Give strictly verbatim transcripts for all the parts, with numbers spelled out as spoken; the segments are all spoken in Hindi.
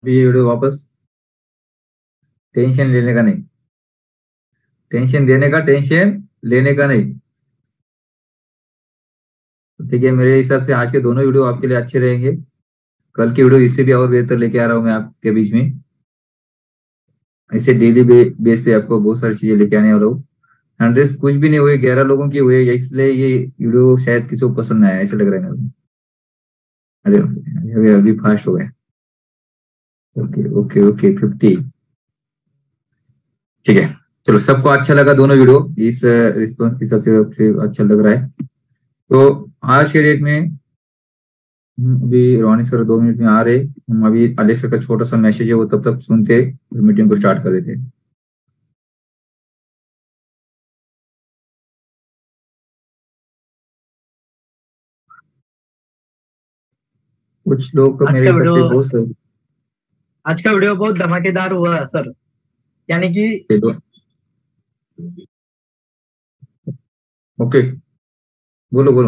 ये वीडियो वापस टेंशन लेने का नहीं, टेंशन देने का, टेंशन लेने का नहीं। ठीक है, मेरे हिसाब से आज के दोनों वीडियो आपके लिए अच्छे रहेंगे। कल की वीडियो इससे भी और बेहतर लेके आ रहा हूँ मैं आपके बीच में। ऐसे डेली बे, बेस पे आपको बहुत सारी चीजें लेके आने वाला हूँ। हंड्रेड कुछ भी नहीं हुए, ग्यारह लोगों की हुए, इसलिए ये वीडियो शायद किसी को पसंद ना आया, ऐसा लग रहा है मेरे को। अरे अभी अभी फास्ट हो गया। Okay okay okay fifty. ठीक है, चलो सबको अच्छा लगा दोनों वीडियो, इस रिस्पॉन्स की सबसे सबसे अच्छा लग रहा है। तो आज के डेट में अभी रोहनी सर दो मिनट में आ रहे, हम अभी अलेक्स सर का छोटा सा मैसेज है वो तब तक सुनते मीटिंग को स्टार्ट कर देते। कुछ लोग को मेरे हिसाब से बहुत सही। आज का वीडियो बहुत धमाकेदार हुआ सर, यानी कि ओके बोलो बोलो।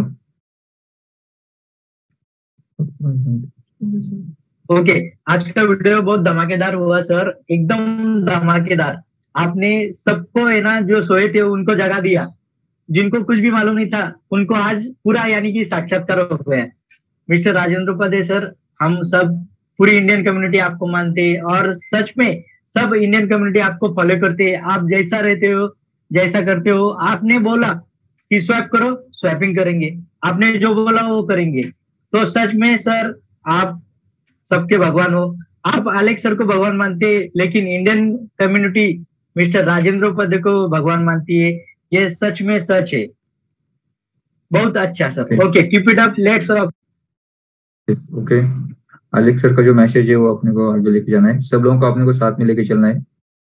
ओके, आज का वीडियो बहुत धमाकेदार हुआ सर, एकदम धमाकेदार। आपने सबको है ना, जो सोए थे उनको जगा दिया, जिनको कुछ भी मालूम नहीं था उनको आज पूरा यानी कि साक्षात्कार हो गया। मिस्टर राजेंद्र उपाध्याय सर, हम सब पूरी इंडियन कम्युनिटी आपको मानते हैं और सच में सब इंडियन कम्युनिटी आपको फॉलो करते हैं। आप जैसा रहते हो, जैसा करते हो, आपने बोला कि स्वैप करो, स्वैपिंग करेंगे, आपने जो बोला वो करेंगे। तो सच में सर आप सबके भगवान हो। आप अलेक्स सर को भगवान मानते हैं, लेकिन Indian community mister Rajendra Upadhyay को भगवान मानती है। ये सच में सच है। बहुत अच्छा sir. Okay, keep it up, let's rock. Okay, Alex sir का जो मैसेज है वो अपने को आगे लेके जाना है, सब लोगों को अपने को साथ में लेके चलना है।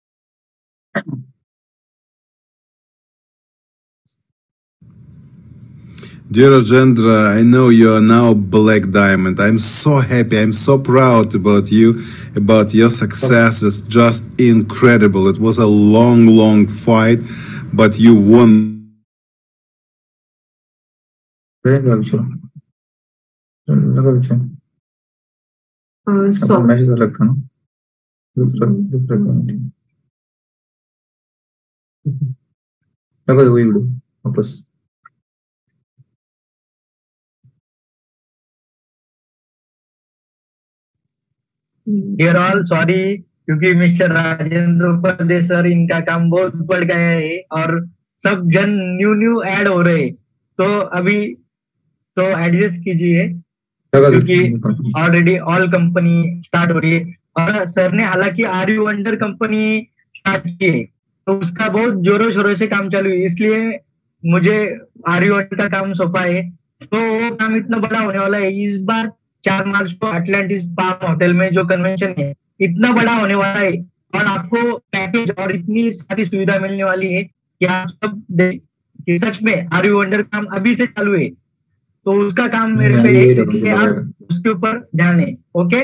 Dear Rajendra, I know you are now Black Diamond. I'm so happy, I'm so proud about you, about your success. It's just incredible. It was a long, long fight, but you won. Uh, so message अलग था ना, दूसरा दूसरा कमेंट लगा दो वही वीडियो वापस। Dear all, sorry, क्योंकि मिस्टर राजेंद्र उपाध्याय सर इनका काम बहुत बढ़ गया है और सब जन न्यू न्यू ऐड हो रहे, तो अभी तो एडजस्ट कीजिए, क्योंकि ऑलरेडी ऑल कंपनी स्टार्ट हो रही है। और सर ने हालांकि are you wonder company start की है, तो उसका बहुत जोरों शोरों से काम चालू है, इसलिए मुझे आर यू वंडर का काम सौंपा है। तो वो काम इतना बड़ा होने वाला है। इस बार चार मार्च को अटलांटिस पाम होटल में जो कन्वेंशन है इतना बड़ा होने वाला है, और आपको पैकेज और इतनी सारी सुविधा मिलने वाली है कि आप सब कि सच में आर यू वंडर काम अभी से चालू है, तो उसका काम मेरे पे है, इसलिए आप उसके ऊपर ध्यान दें। Okay,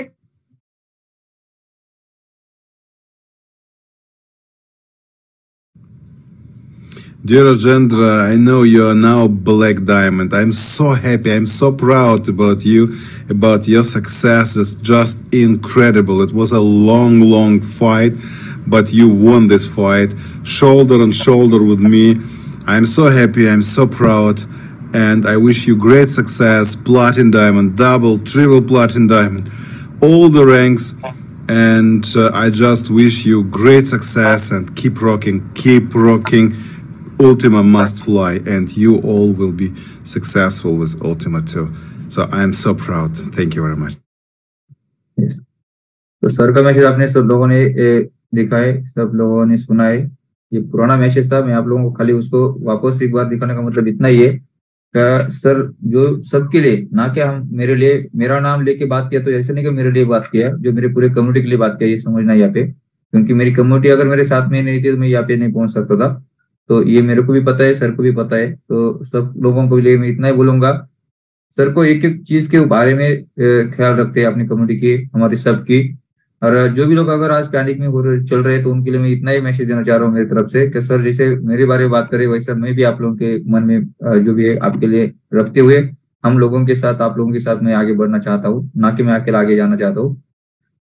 Dear Rajendra, I know you are now Black Diamond. I'm so happy, I'm so proud about you, about your success. It's just incredible. It was a long, long fight, but you won this fight, shoulder on shoulder with me. I'm so happy, I'm so proud, and I wish you great success, Platinum Diamond, double, triple Platinum Diamond, all the ranks, and uh, I just wish you great success and keep rocking, keep rocking. Ultima must fly, and you all will be successful with Ultima too. So I am so proud. Thank you very much. Yes. तो सर का मैसेज आपने सब लोगों ने देखा है, सब लोगों ने सुना है। ये पुराना मैसेज था, मैं आप लोगों को खाली उसको वापस एक बार दिखाने का मतलब इतना ही है कि सर जो सबके लिए, ना कि हम मेरे लिए मेरा नाम लेके बात किया, तो ऐसे नहीं कि मेरे लिए बात किया, जो मेरे पूरे कम्युनिटी के लिए बात किया, ये समझना यहाँ पे। क्योंकि मेरी कम्युनिटी अगर मेरे साथ में नहीं थी तो मैं यहाँ पे नहीं पहुंच सकता था। तो ये मेरे को भी पता है, सर को भी पता है। तो सब लोगों को लिए मैं इतना ही बोलूंगा, सर को एक एक चीज के बारे में ख्याल रखते हैं अपनी कम्युनिटी की, हमारी सबकी। और जो भी लोग अगर आज पैनिक में हो रहे चल रहे हैं, तो उनके लिए मैं इतना ही मैसेज देना चाह रहा हूँ मेरी तरफ से कि सर जैसे मेरे बारे में बात करें, वैसा मैं भी आप लोगों के मन में जो भी है आपके लिए रखते हुए हम लोगों के साथ, आप लोगों के साथ मैं आगे बढ़ना चाहता हूँ, ना कि मैं अकेला आगे जाना चाहता हूँ।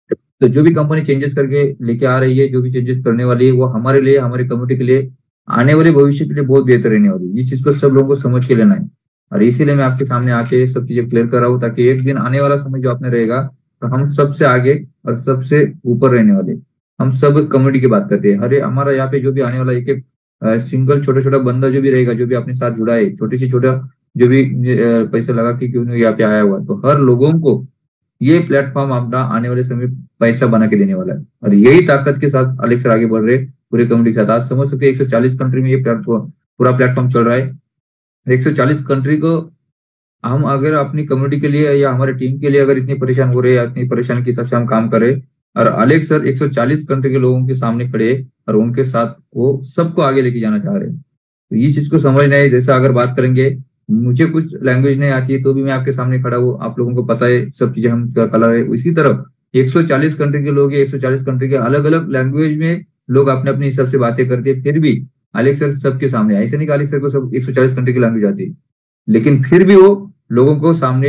तो जो भी कंपनी चेंजेस करके लेके आ रही है, जो भी चेंजेस करने वाली है, वो हमारे लिए, हमारी कम्युनिटी के लिए, आने वाले भविष्य के लिए बहुत बेहतर रहने वाली है। ये चीज को सब लोगों को समझ के लेना है, और इसीलिए मैं आपके सामने आके सब चीजें क्लियर कर रहा हूँ, ताकि एक दिन आने वाला समय जो आपने रहेगा तो हम सबसे आगे और सबसे ऊपर रहने वाले। हम सब कम्युनिटी की बात करते हैं, अरे हमारा यहाँ पे जो भी आने वाला एक एक सिंगल छोटा छोटा बंदा जो भी रहेगा, जो भी अपने साथ जुड़ा है, छोटे से छोटा जो भी अ, पैसा लगा के क्यों नहीं यहाँ पे आया हुआ, तो हर लोगों को ये प्लेटफॉर्म अपना आने वाले समय में पैसा बना के देने वाला है। और यही ताकत के साथ अलेक्स सर आगे बढ़ रहे पूरे कम्युनिटी के साथ। आज समझ सकते हैं एक सौ चालीस कंट्री में ये प्लेटफॉर्म, पूरा प्लेटफॉर्म चल रहा है। एक सौ चालीस कंट्री को हम अगर अपनी कम्युनिटी के लिए या हमारे टीम के लिए अगर इतनी परेशान हो रहे हैं, इतनी परेशानी के हिसाब से हम काम करें, और अलेक्स सर एक सौ चालीस कंट्री के लोगों के सामने खड़े और उनके साथ वो सबको आगे लेके जाना चाह रहे हैं, तो ये चीज को समझना है। जैसा अगर बात करेंगे, मुझे कुछ लैंग्वेज नहीं आती है तो भी मैं आपके सामने खड़ा हूँ, आप लोगों को पता है सब चीजें हम क्या कलर है। इसी तरह एक सौ चालीस कंट्री के लोग, एक सौ चालीस कंट्री के अलग अलग लैंग्वेज में लोग अपने अपने हिसाब से बातें करते हैं, फिर भी अलेक्स सर सबके सामने, ऐसे नहीं कि अलेक्स सर को सब एक सौ चालीस कंट्री की लैंग्वेज आती है, लेकिन फिर भी वो लोगों को सामने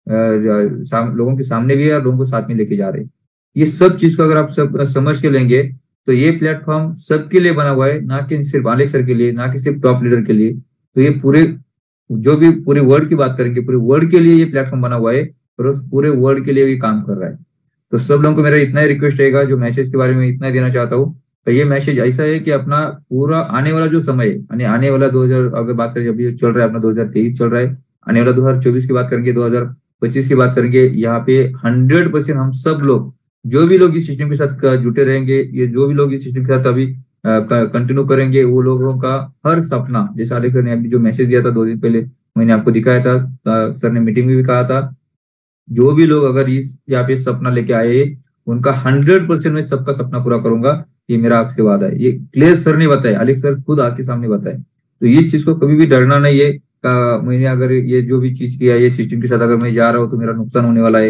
अ, साम, लोगों के सामने भी है और लोगों को साथ में लेके जा रहे हैं। ये सब चीज को अगर आप सब समझ के लेंगे तो ये प्लेटफॉर्म सबके लिए बना हुआ है, ना कि सिर्फ अलेक्स सर के लिए, ना कि सिर्फ टॉप लीडर के लिए। तो ये पूरे जो भी पूरे वर्ल्ड की बात करेंगे, पूरे वर्ल्ड के लिए ये प्लेटफॉर्म बना हुआ है और उस पूरे वर्ल्ड के लिए ये काम कर रहा है। तो सब लोगों को मेरा इतना ही रिक्वेस्ट रहेगा, जो मैसेज के बारे में इतना देना चाहता हूँ। तो ये मैसेज ऐसा है कि अपना पूरा आने वाला जो समय है, यानी आने वाला दो हजार अगर बात करें, अभी चल रहा है अपना दो हजार तेईस चल रहा है, आने वाला दो हजार चौबीस की बात करेंगे, दो हजार पच्चीस की बात करेंगे, यहाँ पे हंड्रेड परसेंट हम सब लोग, जो भी लोग इस सिस्टम के साथ जुटे रहेंगे, ये जो भी लोग इस सिस्टम के साथ अभी कंटिन्यू करेंगे, वो लोगों का हर सपना, जैसे आलेकर ने अभी जो मैसेज दिया था दो दिन पहले, मैंने आपको दिखाया था, सर ने मीटिंग में भी कहा था, जो भी लोग अगर इस यहाँ पे सपना लेके आए, उनका हंड्रेड परसेंट मैं सबका सपना पूरा करूंगा, ये मेरा आपसे वादा है। ये क्लियर सर ने बताया, अलेक्स सर खुद आपके सामने बताया। तो इस चीज को कभी भी डरना नहीं है, का मैंने अगर ये जो भी चीज किया, ये सिस्टम के साथ अगर मैं जा रहा हूँ तो मेरा नुकसान होने वाला है,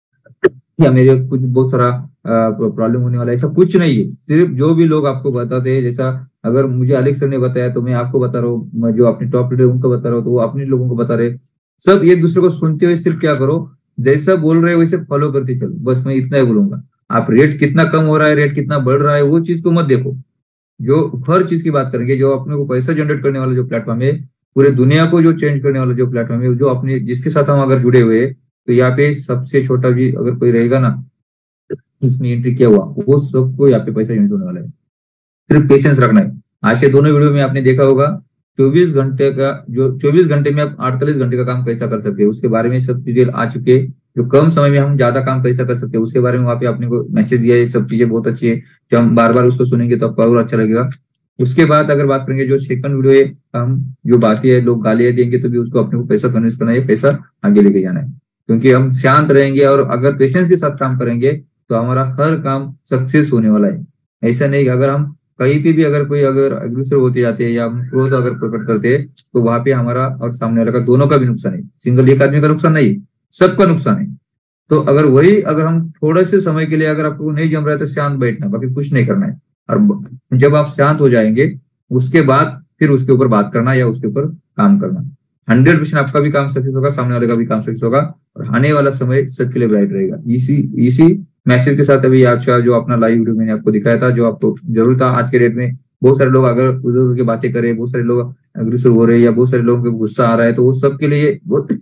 या मेरे कुछ बहुत सारा प्रॉब्लम होने वाला है, ऐसा कुछ नहीं है। सिर्फ जो भी लोग आपको बताते हैं, जैसा अगर मुझे अलेक्स सर ने बताया तो मैं आपको बता रहा हूँ, जो अपने टॉप लीडर उनको बता रहा हूँ तो वो अपने लोगों को बता रहे। सब एक दूसरे को सुनते हुए सिर्फ क्या करो, जैसा बोल रहे हो वैसे फॉलो करते चलो, बस मैं इतना ही बोलूंगा। आप रेट कितना कम हो रहा है, रेट कितना बढ़ रहा है, वो चीज को मत देखो। जो हर चीज की बात करेंगे, जो अपने को पैसा जनरेट करने वाला जो प्लेटफॉर्म है, पूरे दुनिया को जो चेंज करने वाला जो प्लेटफॉर्म है, जो अपने जिसके साथ हम अगर जुड़े हुए, तो यहाँ पे सबसे छोटा भी अगर कोई रहेगा ना, इसमें एंट्री किया हुआ, वो सबको यहाँ पे पैसा जनरेट होने वाला है। सिर्फ पेशेंस रखना है। आज के दोनों वीडियो में आपने देखा होगा, चौबीस घंटे का जो चौबीस घंटे में आप अड़तालीस घंटे का काम कैसा कर सकते हैं, उसके बारे में सब डिटेल आ चुके हैं। जो कम समय में हम ज्यादा काम कैसा कर सकते हैं, उसके बारे में वहाँ पे आपने को मैसेज दिया है। सब चीजें बहुत अच्छी है, जो हम बार बार उसको सुनेंगे तो आपको और अच्छा लगेगा। उसके बाद अगर बात करेंगे, जो सेकंड वीडियो है, हम जो बाकी है, लोग गालियां देंगे तो भी उसको अपने को पैसा कन्विंस करना है, पैसा आगे लेके जाना है। क्योंकि हम शांत रहेंगे और अगर पेशेंस के साथ काम करेंगे तो हमारा हर काम सक्सेस होने वाला है। ऐसा नहीं, अगर हम कहीं पे भी अगर कोई अगर अग्रेसर होते जाते हैं या हम क्रोध अगर प्रकट करते हैं, तो वहां पे हमारा और सामने वाले का दोनों का भी नुकसान है। सिंगल एक आदमी का नुकसान नहीं, सबका नुकसान है। तो अगर वही अगर हम थोड़े से समय के लिए अगर आपको नहीं जम रहा है तो शांत बैठना, बाकी कुछ नहीं करना है। और जब आप शांत हो जाएंगे, उसके बाद फिर उसके ऊपर बात करना या उसके ऊपर काम करना। हंड्रेड परसेंट आपका भी काम सक्सेस होगा, सामने वाले का भी काम सक्सेस होगा, और आने वाला समय सबके लिए ब्राइट रहेगा। इसी इसी मैसेज के साथ अभी आज का जो अपना लाइव वीडियो मैंने आपको दिखाया था, जो आपको जरूर था। आज के डेट में बहुत सारे लोग अगर उधर उधर की बातें करें, बहुत सारे लोग अग्रेसर हो रहे हैं या बहुत सारे लोगों को गुस्सा आ रहा है, तो वो सबके लिए बहुत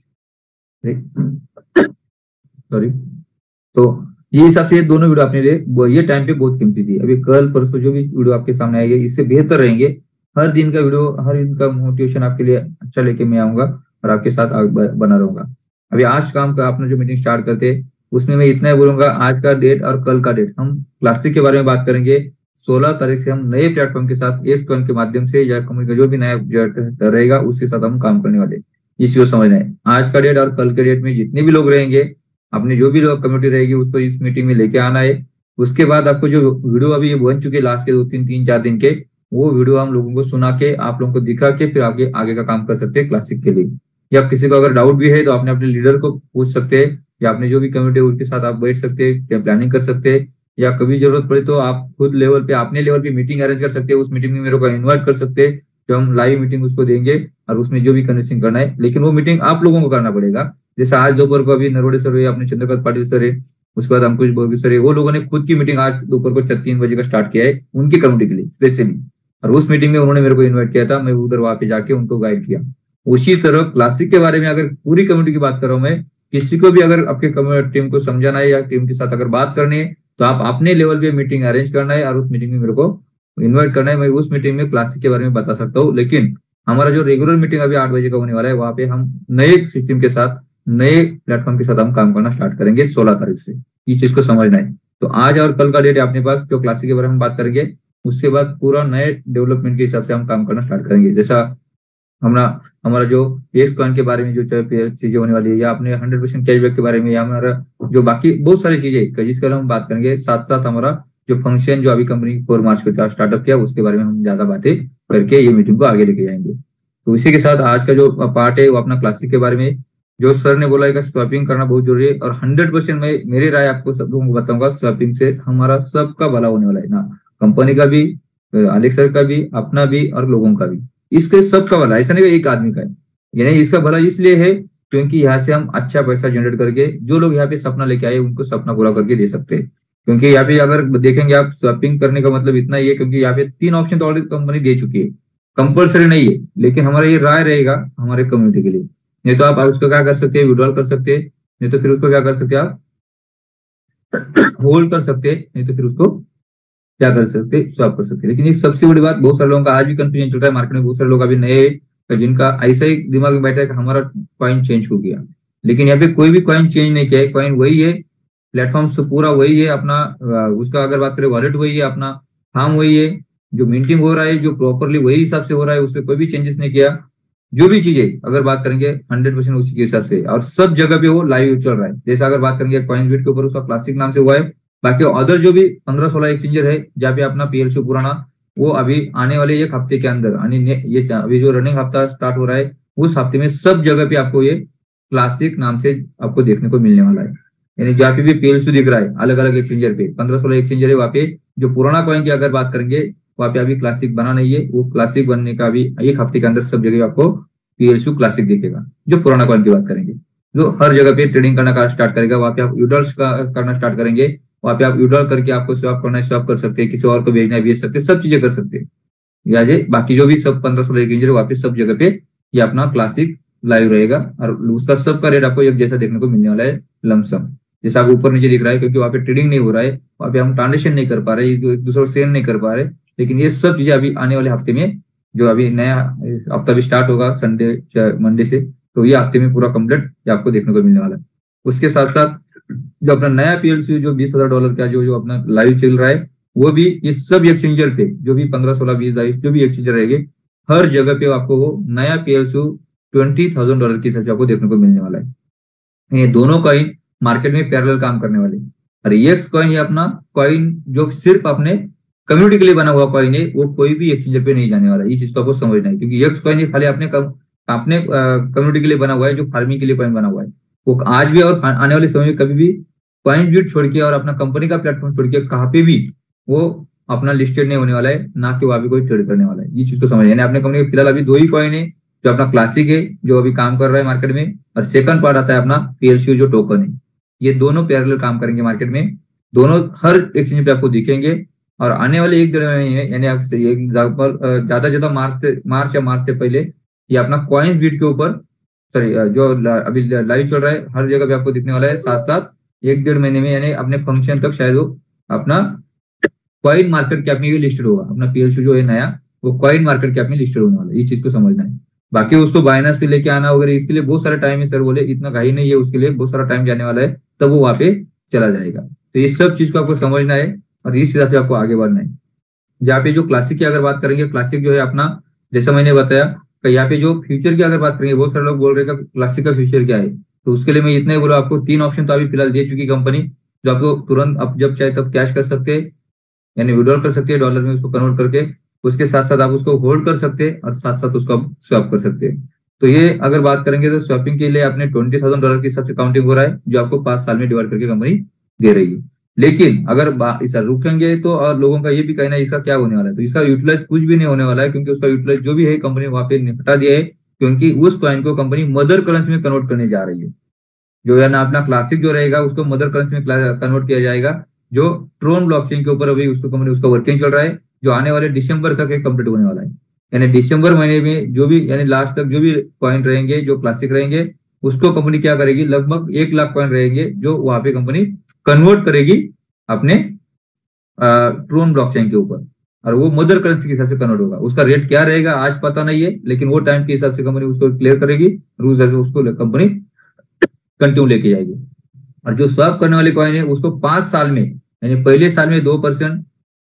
सॉरी तो ये हिसाब से ये दोनों वीडियो अपने लिए ये टाइम पे बहुत कीमती थी। अभी कल परसों जो भी वीडियो आपके सामने आएगा, इससे बेहतर रहेंगे। हर दिन का वीडियो, हर दिन का मोटिवेशन आपके लिए अच्छा लेके मैं आऊंगा और आपके साथ बना रहूंगा। अभी आज काम का आपने जो मीटिंग स्टार्ट करते हैं, उसमें मैं इतना ही बोलूंगा, आज का डेट और कल का डेट हम क्लासिक के बारे में बात करेंगे। सोलह तारीख से हम नए प्लेटफॉर्म के साथ एक कॉइन के माध्यम से या कंपनी का जो भी नया रहेगा उसके साथ हम काम करने वाले, इसी को समझना है। आज का डेट और कल के डेट में जितने भी लोग रहेंगे, अपनी जो भी लोग कम्युनिटी रहेगी, उसको इस मीटिंग में लेके आना है। उसके बाद आपको जो वीडियो अभी बन चुके लास्ट के दो तीन तीन चार दिन के, वो वीडियो हम लोगों को सुना के, आप लोगों को दिखा के फिर आगे आगे का काम कर सकते हैं क्लासिक के लिए। या किसी को अगर डाउट भी है तो आपने अपने लीडर को पूछ सकते हैं, या अपने जो भी कम्युनिटी उनके साथ आप बैठ सकते हैं, प्लानिंग कर सकते हैं, या कभी जरूरत पड़े तो आप खुद लेवल पे अपने लेवल पे मीटिंग अरेंज कर सकते हैं। उस मीटिंग में मेरे को इन्वाइट कर सकते हैं, जो हम लाइव मीटिंग उसको देंगे और उसमें जो भी कन्विंसिंग करना है, लेकिन वो मीटिंग आप लोगों को करना पड़ेगा। जैसे आज दोपहर को अभी नरोड़े सर है, अपने चंद्रकांत पाटिल सर है, उसके बाद अंकुश बोबी सर, वो लोगों ने खुद की मीटिंग आज दोपहर को तीन बजे का स्टार्ट किया है उनकी कम्युनिटी के लिए स्पेशली, और उस मीटिंग में उन्होंने मेरे को इन्वाइट किया था, मैं उधर वहां पे जाके उनको गाइड किया। उसी तरह क्लासिक के बारे में अगर पूरी कम्युनिटी की बात कर रहा हूँ मैं, किसी को भी अगर आपके टीम को समझाना है या टीम के साथ अगर बात करनी है तो आप अपने लेवल पे मीटिंग अरेंज करना है और उस मीटिंग में मेरे को इन्वाइट करना है। मैं उस मीटिंग में क्लासिक के बारे में बता सकता हूँ, लेकिन हमारा जो रेगुलर मीटिंग अभी आठ बजे का होने वाला है, वहां पे हम नए सिस्टम के साथ, नए प्लेटफॉर्म के साथ हम काम करना स्टार्ट करेंगे सोलह तारीख से। ये चीज को समझना है। तो आज और कल का डेट है अपने पास, जो क्लासिक के बारे में बात करेंगे, उसके बाद पूरा नए डेवलपमेंट के हिसाब से हम काम करना स्टार्ट करेंगे। जैसा हमारा हमारा जो एक्स कॉइन के बारे में जो चीजें होने वाली है, या अपने हंड्रेड परसेंट कैशबैक के बारे में, या हमारा जो बाकी बहुत सारी चीजें जिसके बारे में हम बात करेंगे, साथ साथ हमारा जो फंक्शन जो अभी कंपनी फोर मार्च को स्टार्टअप किया उसके बारे में हम ज्यादा बातें करके ये मीटिंग को आगे लेके जाएंगे। तो इसी के साथ आज का जो पार्ट है वो अपना क्लासिक के बारे में, जो सर ने बोला है कि स्वैपिंग करना बहुत जरूरी है, और हंड्रेड परसेंट मैं मेरी राय आपको सब लोगों को बताऊंगा, स्वैपिंग से हमारा सबका भला होने वाला है ना, कंपनी का भी, अलेक्स सर का भी, अपना भी और लोगों का भी। इसके सबका भला, ऐसा नहीं एक आदमी का है, यानी इसका भला इसलिए है क्योंकि यहाँ से हम अच्छा पैसा जनरेट करके जो लोग यहाँ पे सपना लेके आए उनको सपना पूरा करके दे सकते हैं। क्योंकि यहाँ पे अगर देखेंगे आप, स्वैपिंग करने का मतलब इतना ही है, क्योंकि यहाँ पे तीन ऑप्शन तो ऑलरेडी कंपनी दे चुकी है, कंपल्सरी नहीं है, लेकिन हमारा ये राय रहेगा हमारे कम्युनिटी के लिए। नहीं तो आप उसको क्या कर सकते हैं, विड्रॉल कर सकते हैं, नहीं तो फिर उसको क्या कर सकते हैं आप, होल्ड कर सकते हैं, नहीं तो फिर उसको क्या कर सकते, स्वैप कर सकते हैं। लेकिन एक सबसे बड़ी बात, बहुत सारे लोगों का आज भी कंफ्यूजन चल रहा है मार्केट में, बहुत सारे लोग अभी नए जिनका ऐसा ही दिमाग में बैठा है कि हमारा कॉइन चेंज हो गया, लेकिन यहाँ पे कोई भी कॉइन चेंज नहीं किया है। कॉइन वही है, प्लेटफॉर्म से पूरा वही है अपना, उसका अगर बात करें वॉलेट वही है, अपना फार्म वही है, जो मिंटिंग हो रहा है जो प्रॉपरली वही हिसाब से हो रहा है, उसमें कोई भी चेंजेस नहीं किया। जो भी चीजें अगर बात करेंगे हंड्रेड परसेंट उसी के हिसाब से, और सब जगह पे वो लाइव चल रहा है। जैसे अगर बात करेंगे कॉइन्सबिट के ऊपर उसका क्लासिक नाम से हुआ है, बाकी अदर जो भी पंद्रह सोलह एक्सचेंजर है जहाँ पे अपना पीएलसी पुराना, वो अभी आने वाले एक हफ्ते के अंदर, ये अभी जो रनिंग हफ्ता स्टार्ट हो रहा है उस हफ्ते में सब जगह पे आपको ये क्लासिक नाम से आपको देखने को मिलने वाला है। यानी जहाँ पे भी पीएलसी दिख रहा है अलग अलग एक्सचेंजर पे, पंद्रह सोलह एक्सचेंजर है, वहाँ पे जो पुराना कॉइन की अगर बात करेंगे वहाँ पे अभी क्लासिक बना नहीं है, वो क्लासिक बनने का अभी एक हफ्ते के अंदर सब जगह आपको पीएलसी क्लासिक दिखेगा। जो पुराना कॉइन की बात करेंगे, जो हर जगह पे ट्रेडिंग करना स्टार्ट करेगा, वहाँ पे आप यूडल्स का करना स्टार्ट करेंगे, वहाँ पे आप यूडल करके आपको स्वैप करना है स्वैप कर सकते हैं, किसी और को भेजना है भेज सकते हैं, सब चीजें कर सकते हैं। या बाकी जो भी सब पंद्रह सोलह एक्सचेंजर वहाँ पे सब जगह पे ये अपना क्लासिक लाइव रहेगा, और उसका सबका रेट आपको एक जैसा देखने को मिलने वाला है, लमसम जैसा आपको ऊपर नीचे दिख रहा है, क्योंकि वहाँ पे ट्रेडिंग नहीं हो रहा है, वहाँ पे हम ट्रांजेक्शन नहीं कर पा रहे, एक दूसरे को सेंड नहीं कर पा रहे। लेकिन ये सब चीजें अभी आने वाले हफ्ते में, जो अभी नया हफ्ता भी स्टार्ट होगा संडे मंडे से, तो ये हफ्ते में पूरा कंप्लीट आपको देखने को मिलने वाला है। उसके साथ साथ जो अपना नया पीएलसी जो बीस हजार डॉलर का जो जो अपना लाइव चल रहा है, वो भी ये सब एक्सचेंजर पे जो भी पंद्रह सोलह बीस बाईस जो भी एक्सचेंजर रहेंगे, हर जगह पे आपको वो नया पीएलसी ट्वेंटी थाउजेंड डॉलर की हिसाब से आपको देखने को मिलने वाला है। ये दोनों कॉइन मार्केट में पैरेलल काम करने वाले, और एक्स कॉइन ये अपना कॉइन जो सिर्फ अपने कम्युनिटी के लिए बना हुआ कॉइन है, वो कोई भी एक्सचेंजर पे नहीं जाने वाला है। इस चीज को आपको समझना है, क्योंकि एक्स कॉइन ये खाली अपने अपने कम्युनिटी के लिए बना हुआ है, जो फार्मिंग के लिए कॉइन बना हुआ है। वो आज भी और आने वाले समय में कभी भी कॉइन्सबिट छोड़ के और अपना कंपनी का प्लेटफॉर्म छोड़ के कहाँ पे भी वो अपना लिस्टेड नहीं होने वाला है, ना कि वहां भी कोई ट्रेड करने वाला है। ये चीज को समझ, यानी अपने कंपनी के फिलहाल अभी दो ही कॉइन है, जो अपना क्लासिक है जो अभी काम कर रहा है मार्केट में, और सेकंड पार्ट आता है अपना पीएलसी जो टोकन है। ये दोनों पैरेलल काम करेंगे मार्केट में, दोनों हर एक्सचेंज पे आपको दिखेंगे। और आने वाले एक डेढ़ महीने यानी आपसे ज्यादा ज्यादा मार्च से मार्च या मार्च से पहले ये अपना कॉइन्सबिट के ऊपर, सॉरी जो अभी लाइव चल रहा है, हर जगह पे आपको दिखने वाला है। साथ साथ एक डेढ़ महीने में यानी अपने फंक्शन तक शायद वो अपना कॉइन मार्केट कैप में भी लिस्टेड होगा। अपना पीएलसी जो है नया, वो कॉइन मार्केट कैप में लिस्टेड होने वाला है। ये चीज को समझना है। बाकी उसको बाइनेंस पे लेके आना वगैरह, इसके लिए बहुत सारा टाइम है। सर बोले इतना घाई नहीं है, उसके लिए बहुत सारा टाइम जाने वाला है, तब वो वहां पे चला जाएगा। तो ये सब चीज को आपको समझना है और इस हिसाब से आपको आगे बढ़ना है। यहाँ पे जो क्लासिक की अगर बात करेंगे, क्लासिक जो है अपना, जैसा मैंने बताया, यहाँ पे जो फ्यूचर की अगर बात करेंगे, बहुत सारे लोग बोल रहे हैं क्लासिक का फ्यूचर क्या है, तो उसके लिए मैं इतना ही बोला, आपको तीन ऑप्शन तो अभी फिलहाल दे चुकी कंपनी, जो आपको तुरंत अब जब चाहे तब कैश कर सकते हैं, यानी विड्रॉल कर सकते हैं डॉलर में उसको कन्वर्ट करके, उसके साथ साथ आप उसको होल्ड कर सकते हैं और साथ साथ उसको आप स्वैप कर सकते हैं। तो ये अगर बात करेंगे तो स्वैपिंग के लिए अपने ट्वेंटी थाउजेंड डॉलर की सबसे काउंटिंग हो रहा है, जो आपको पांच साल में डिवाइड करके कंपनी दे रही है। लेकिन अगर इसे रुकेंगे तो और लोगों का ये भी कहना है इसका क्या होने वाला है, तो इसका यूटिलाइज कुछ भी नहीं होने वाला है, क्योंकि उसका यूटिलाइज जो भी है कंपनी वहां पे हटा दिया है, क्योंकि उस कॉइन को कंपनी मदर करेंसी में कन्वर्ट करने जा रही है। जो है ना अपना क्लासिक जो रहेगा उसको मदर करेंसी में कन्वर्ट किया जाएगा, जो ट्रोन ब्लॉकचेन के ऊपर अभी उसको कंपनी उसका वर्किंग चल रहा है, जो आने वाले दिसंबर तक कंप्लीट होने वाला है। यानी दिसंबर महीने में जो भी यानी लास्ट तक जो भी कॉइन रहेंगे जो क्लासिक रहेंगे उसको कंपनी क्या करेगी, लगभग एक लाख कॉइन रहेंगे जो वहां पे कंपनी कन्वर्ट करेगी अपने ट्रोन ब्लॉकचेन के ऊपर, और वो मदर करेंसी के हिसाब से कन्वर्ट होगा। उसका रेट क्या रहेगा आज पता नहीं है, लेकिन वो टाइम के हिसाब से कंपनी उसको क्लियर करेगी और उस हिसाब से उसको कंपनी कंटिन्यू लेके जाएगी। और जो स्वैप करने वाली कॉइन है उसको पांच साल में, यानी पहले साल में दो परसेंट,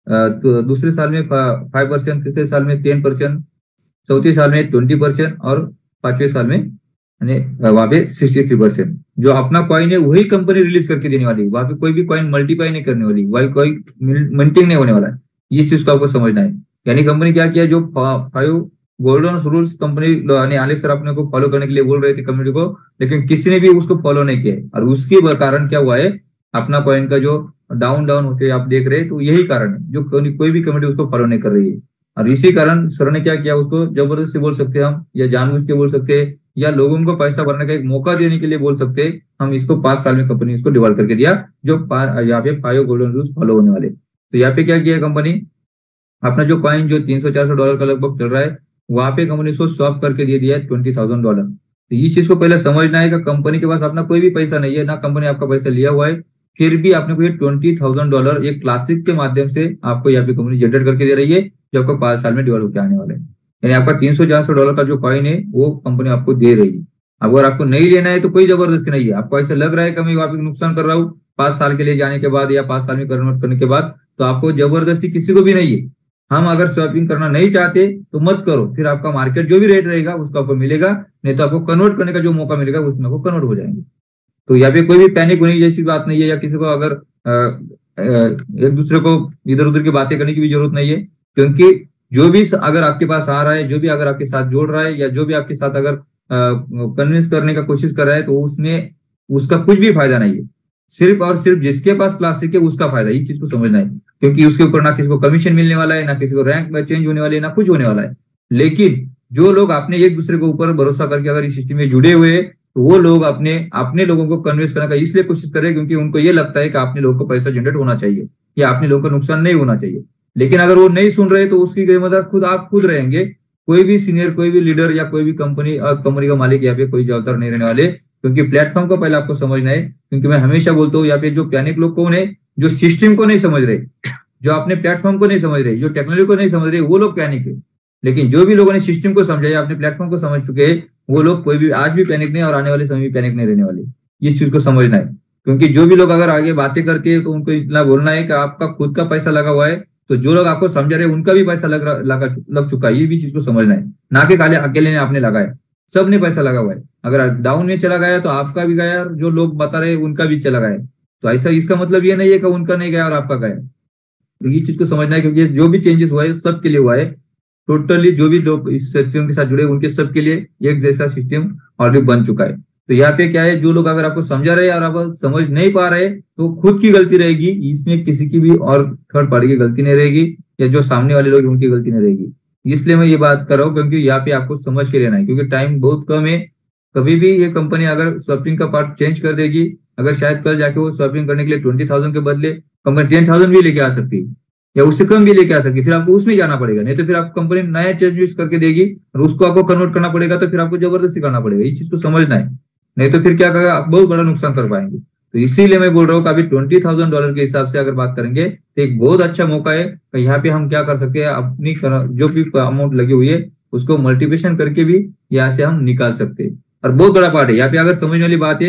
तो दूसरे साल में फाइव परसेंट, तीसरे साल में टेन परसेंट, चौथे साल में ट्वेंटी परसेंट और पांचवें साल में यानी वहां पे सिक्सटी थ्री परसेंट जो अपना कॉइन है वही कंपनी रिलीज करके देने वाली है। वहां पे कोई भी कॉइन मल्टीप्लाई नहीं करने वाली, वही कोई मिंटिंग नहीं होने वाला है। इस चीज को आपको समझना है। यानी कंपनी क्या किया, जो फाइव गोल्डन रूल्स कंपनी यानी आलेख सर अपने को फॉलो करने के लिए बोल रहे थे कम्युनिटी को, लेकिन किसी ने भी उसको फॉलो नहीं किया, और उसके कारण क्या हुआ है, अपना कॉइन का जो डाउन डाउन होते आप देख रहे हैं, तो यही कारण है जो कोई भी कम्युनिटी उसको फॉलो नहीं कर रही है। और इसी कारण सर ने क्या किया, उसको जबरदस्ती बोल सकते हैं हम, या जानबूझ के बोल सकते हैं, या लोगों को पैसा भरने का एक मौका देने के लिए बोल सकते हैं हम, इसको पांच साल में कंपनी इसको डिवाइड करके दिया, जो यहाँ पे फाइव गोल्डन रूल्स फॉलो होने वाले। तो यहाँ पे क्या किया कंपनी, अपना जो कॉइन जो तीन सौ चार सौ डॉलर का लगभग चल रहा है, वहां पे कंपनी उसको स्वैप करके दे दिया है ट्वेंटी थाउजेंड डॉलर। तो ये चीज को पहले समझना है कि कंपनी के पास अपना कोई भी पैसा नहीं है, ना कंपनी आपका पैसा लिया हुआ है, फिर भी आपने को ये ट्वेंटी थाउजेंड डॉलर एक क्लासिक के माध्यम से आपको यहाँ पे कंपनी जनरेट करके दे रही है, जो आपको पांच साल में डिवाइड होकर आने वाले हैं। यानी आपका तीन सौ चार सौ डॉलर का जो कॉइन है वो कंपनी आपको दे रही है। अगर आपको नहीं लेना है तो कोई जबरदस्ती नहीं है। आपको ऐसा लग रहा है कि मैं वहां पे नुकसान कर रहा हूँ पांच साल के लिए जाने के बाद या पांच साल में कन्वर्ट करने के बाद, तो आपको जबरदस्ती किसी को भी नहीं है। हम अगर स्वैपिंग करना नहीं चाहते तो मत करो, फिर आपका मार्केट जो भी रेट रहेगा उसको आपको मिलेगा, नहीं तो आपको कन्वर्ट करने का जो मौका मिलेगा उसमें आपको कन्वर्ट हो जाएंगे। तो यहाँ पे कोई भी पैनिक होने जैसी बात नहीं है, या किसी को अगर आ, आ, एक दूसरे को इधर उधर की बातें करने की भी जरूरत नहीं है, क्योंकि जो भी अगर आपके पास आ रहा है, जो भी अगर आपके साथ जोड़ रहा है, या जो भी आपके साथ अगर कन्विंस करने का कोशिश कर रहा है, तो उसमें उसका कुछ भी फायदा नहीं है। सिर्फ और सिर्फ जिसके पास क्लासिक है उसका फायदा, इस चीज को समझना है। क्योंकि उसके ऊपर ना किसी को कमीशन मिलने वाला है, ना किसी को रैंक में चेंज होने वाली है, ना कुछ होने वाला है। लेकिन जो लोग अपने एक दूसरे के ऊपर भरोसा करके अगर इस सिस्टम में जुड़े हुए हैं, तो वो लोग अपने अपने लोगों को कन्विंस करने का इसलिए कोशिश करें क्योंकि उनको ये लगता है कि अपने लोगों को पैसा जनरेट होना चाहिए या अपने लोगों का नुकसान नहीं होना चाहिए। लेकिन अगर वो नहीं सुन रहे तो उसकी जिम्मेदार खुद आप खुद रहेंगे। कोई भी सीनियर, कोई भी लीडर या कोई भी कंपनी कंपनी का मालिक यहाँ पे कोई जवाबदार नहीं रहने वाले, क्योंकि प्लेटफॉर्म को पहले आपको समझना है। क्योंकि मैं हमेशा बोलता हूँ यहाँ पे जो पैनिक लोग कौन है, जो सिस्टम को नहीं समझ रहे, जो अपने प्लेटफॉर्म को नहीं समझ रहे, जो टेक्नोलॉजी को नहीं समझ रहे, वो लोग पैनिक है। लेकिन जो भी लोगों ने सिस्टम को समझा या अपने प्लेटफॉर्म को समझ चुके हैं, वो लोग कोई भी आज भी पैनिक नहीं और आने वाले समय भी पैनिक नहीं रहने वाले। इस चीज को समझना है। क्योंकि जो भी लोग अगर आगे बातें करते हैं तो उनको इतना बोलना है कि आपका खुद का पैसा लगा हुआ है, तो जो लोग आपको समझा रहे हैं उनका भी पैसा लग लगा लग चुका है। ये भी चीज को समझना है, ना कि खाली अकेले ने आपने लगाया, सबने पैसा लगा हुआ है। अगर डाउन में चला गया तो आपका भी गया, और जो लोग बता रहे हैं उनका भी चला गया। तो ऐसा इसका मतलब ये नहीं है कि उनका नहीं गया और आपका गया। तो ये चीज को समझना है, क्योंकि जो भी चेंजेस हुआ है सबके लिए हुआ है। टोटली जो भी लोग इस सिस्टम के साथ जुड़े उनके सबके लिए एक जैसा सिस्टम ऑलरेडी बन चुका है। तो यहाँ पे क्या है, जो लोग अगर आपको समझा रहे और आप समझ नहीं पा रहे तो खुद की गलती रहेगी, इसमें किसी की भी और थर्ड पार्टी की गलती नहीं रहेगी, या जो सामने वाले लोग उनकी गलती नहीं रहेगी। इसलिए मैं ये बात कर रहा हूँ, क्योंकि यहाँ पे आपको समझ के लेना है, क्योंकि टाइम बहुत कम है। कभी भी ये कंपनी अगर स्वैपिंग का पार्ट चेंज कर देगी, अगर शायद कल जाके वो स्वैपिंग करने के लिए ट्वेंटी थाउजेंड के बदले कंपनी टेन थाउजेंड भी लेके आ सकती है, या उससे कम भी लेके आ सकती है, फिर आपको उसमें जाना पड़ेगा। नहीं तो फिर आप कंपनी नया चेंज करके देगी और उसको आपको कन्वर्ट करना पड़ेगा, तो फिर आपको जबरदस्ती करना पड़ेगा। इस चीज को समझना है, नहीं तो फिर क्या करेगा, आप बहुत बड़ा नुकसान कर पाएंगे। तो इसीलिए मैं बोल रहा हूँ कि अभी ट्वेंटी थाउजेंड डॉलर के हिसाब से अगर बात करेंगे तो एक बहुत अच्छा मौका है। तो यहाँ पे हम क्या कर सकते हैं, अपनी जो भी अमाउंट लगी हुई है उसको मल्टीप्लिकेशन करके भी यहाँ से हम निकाल सकते हैं। और बहुत बड़ा पार्ट है यहाँ पे, अगर समझने वाली बात है,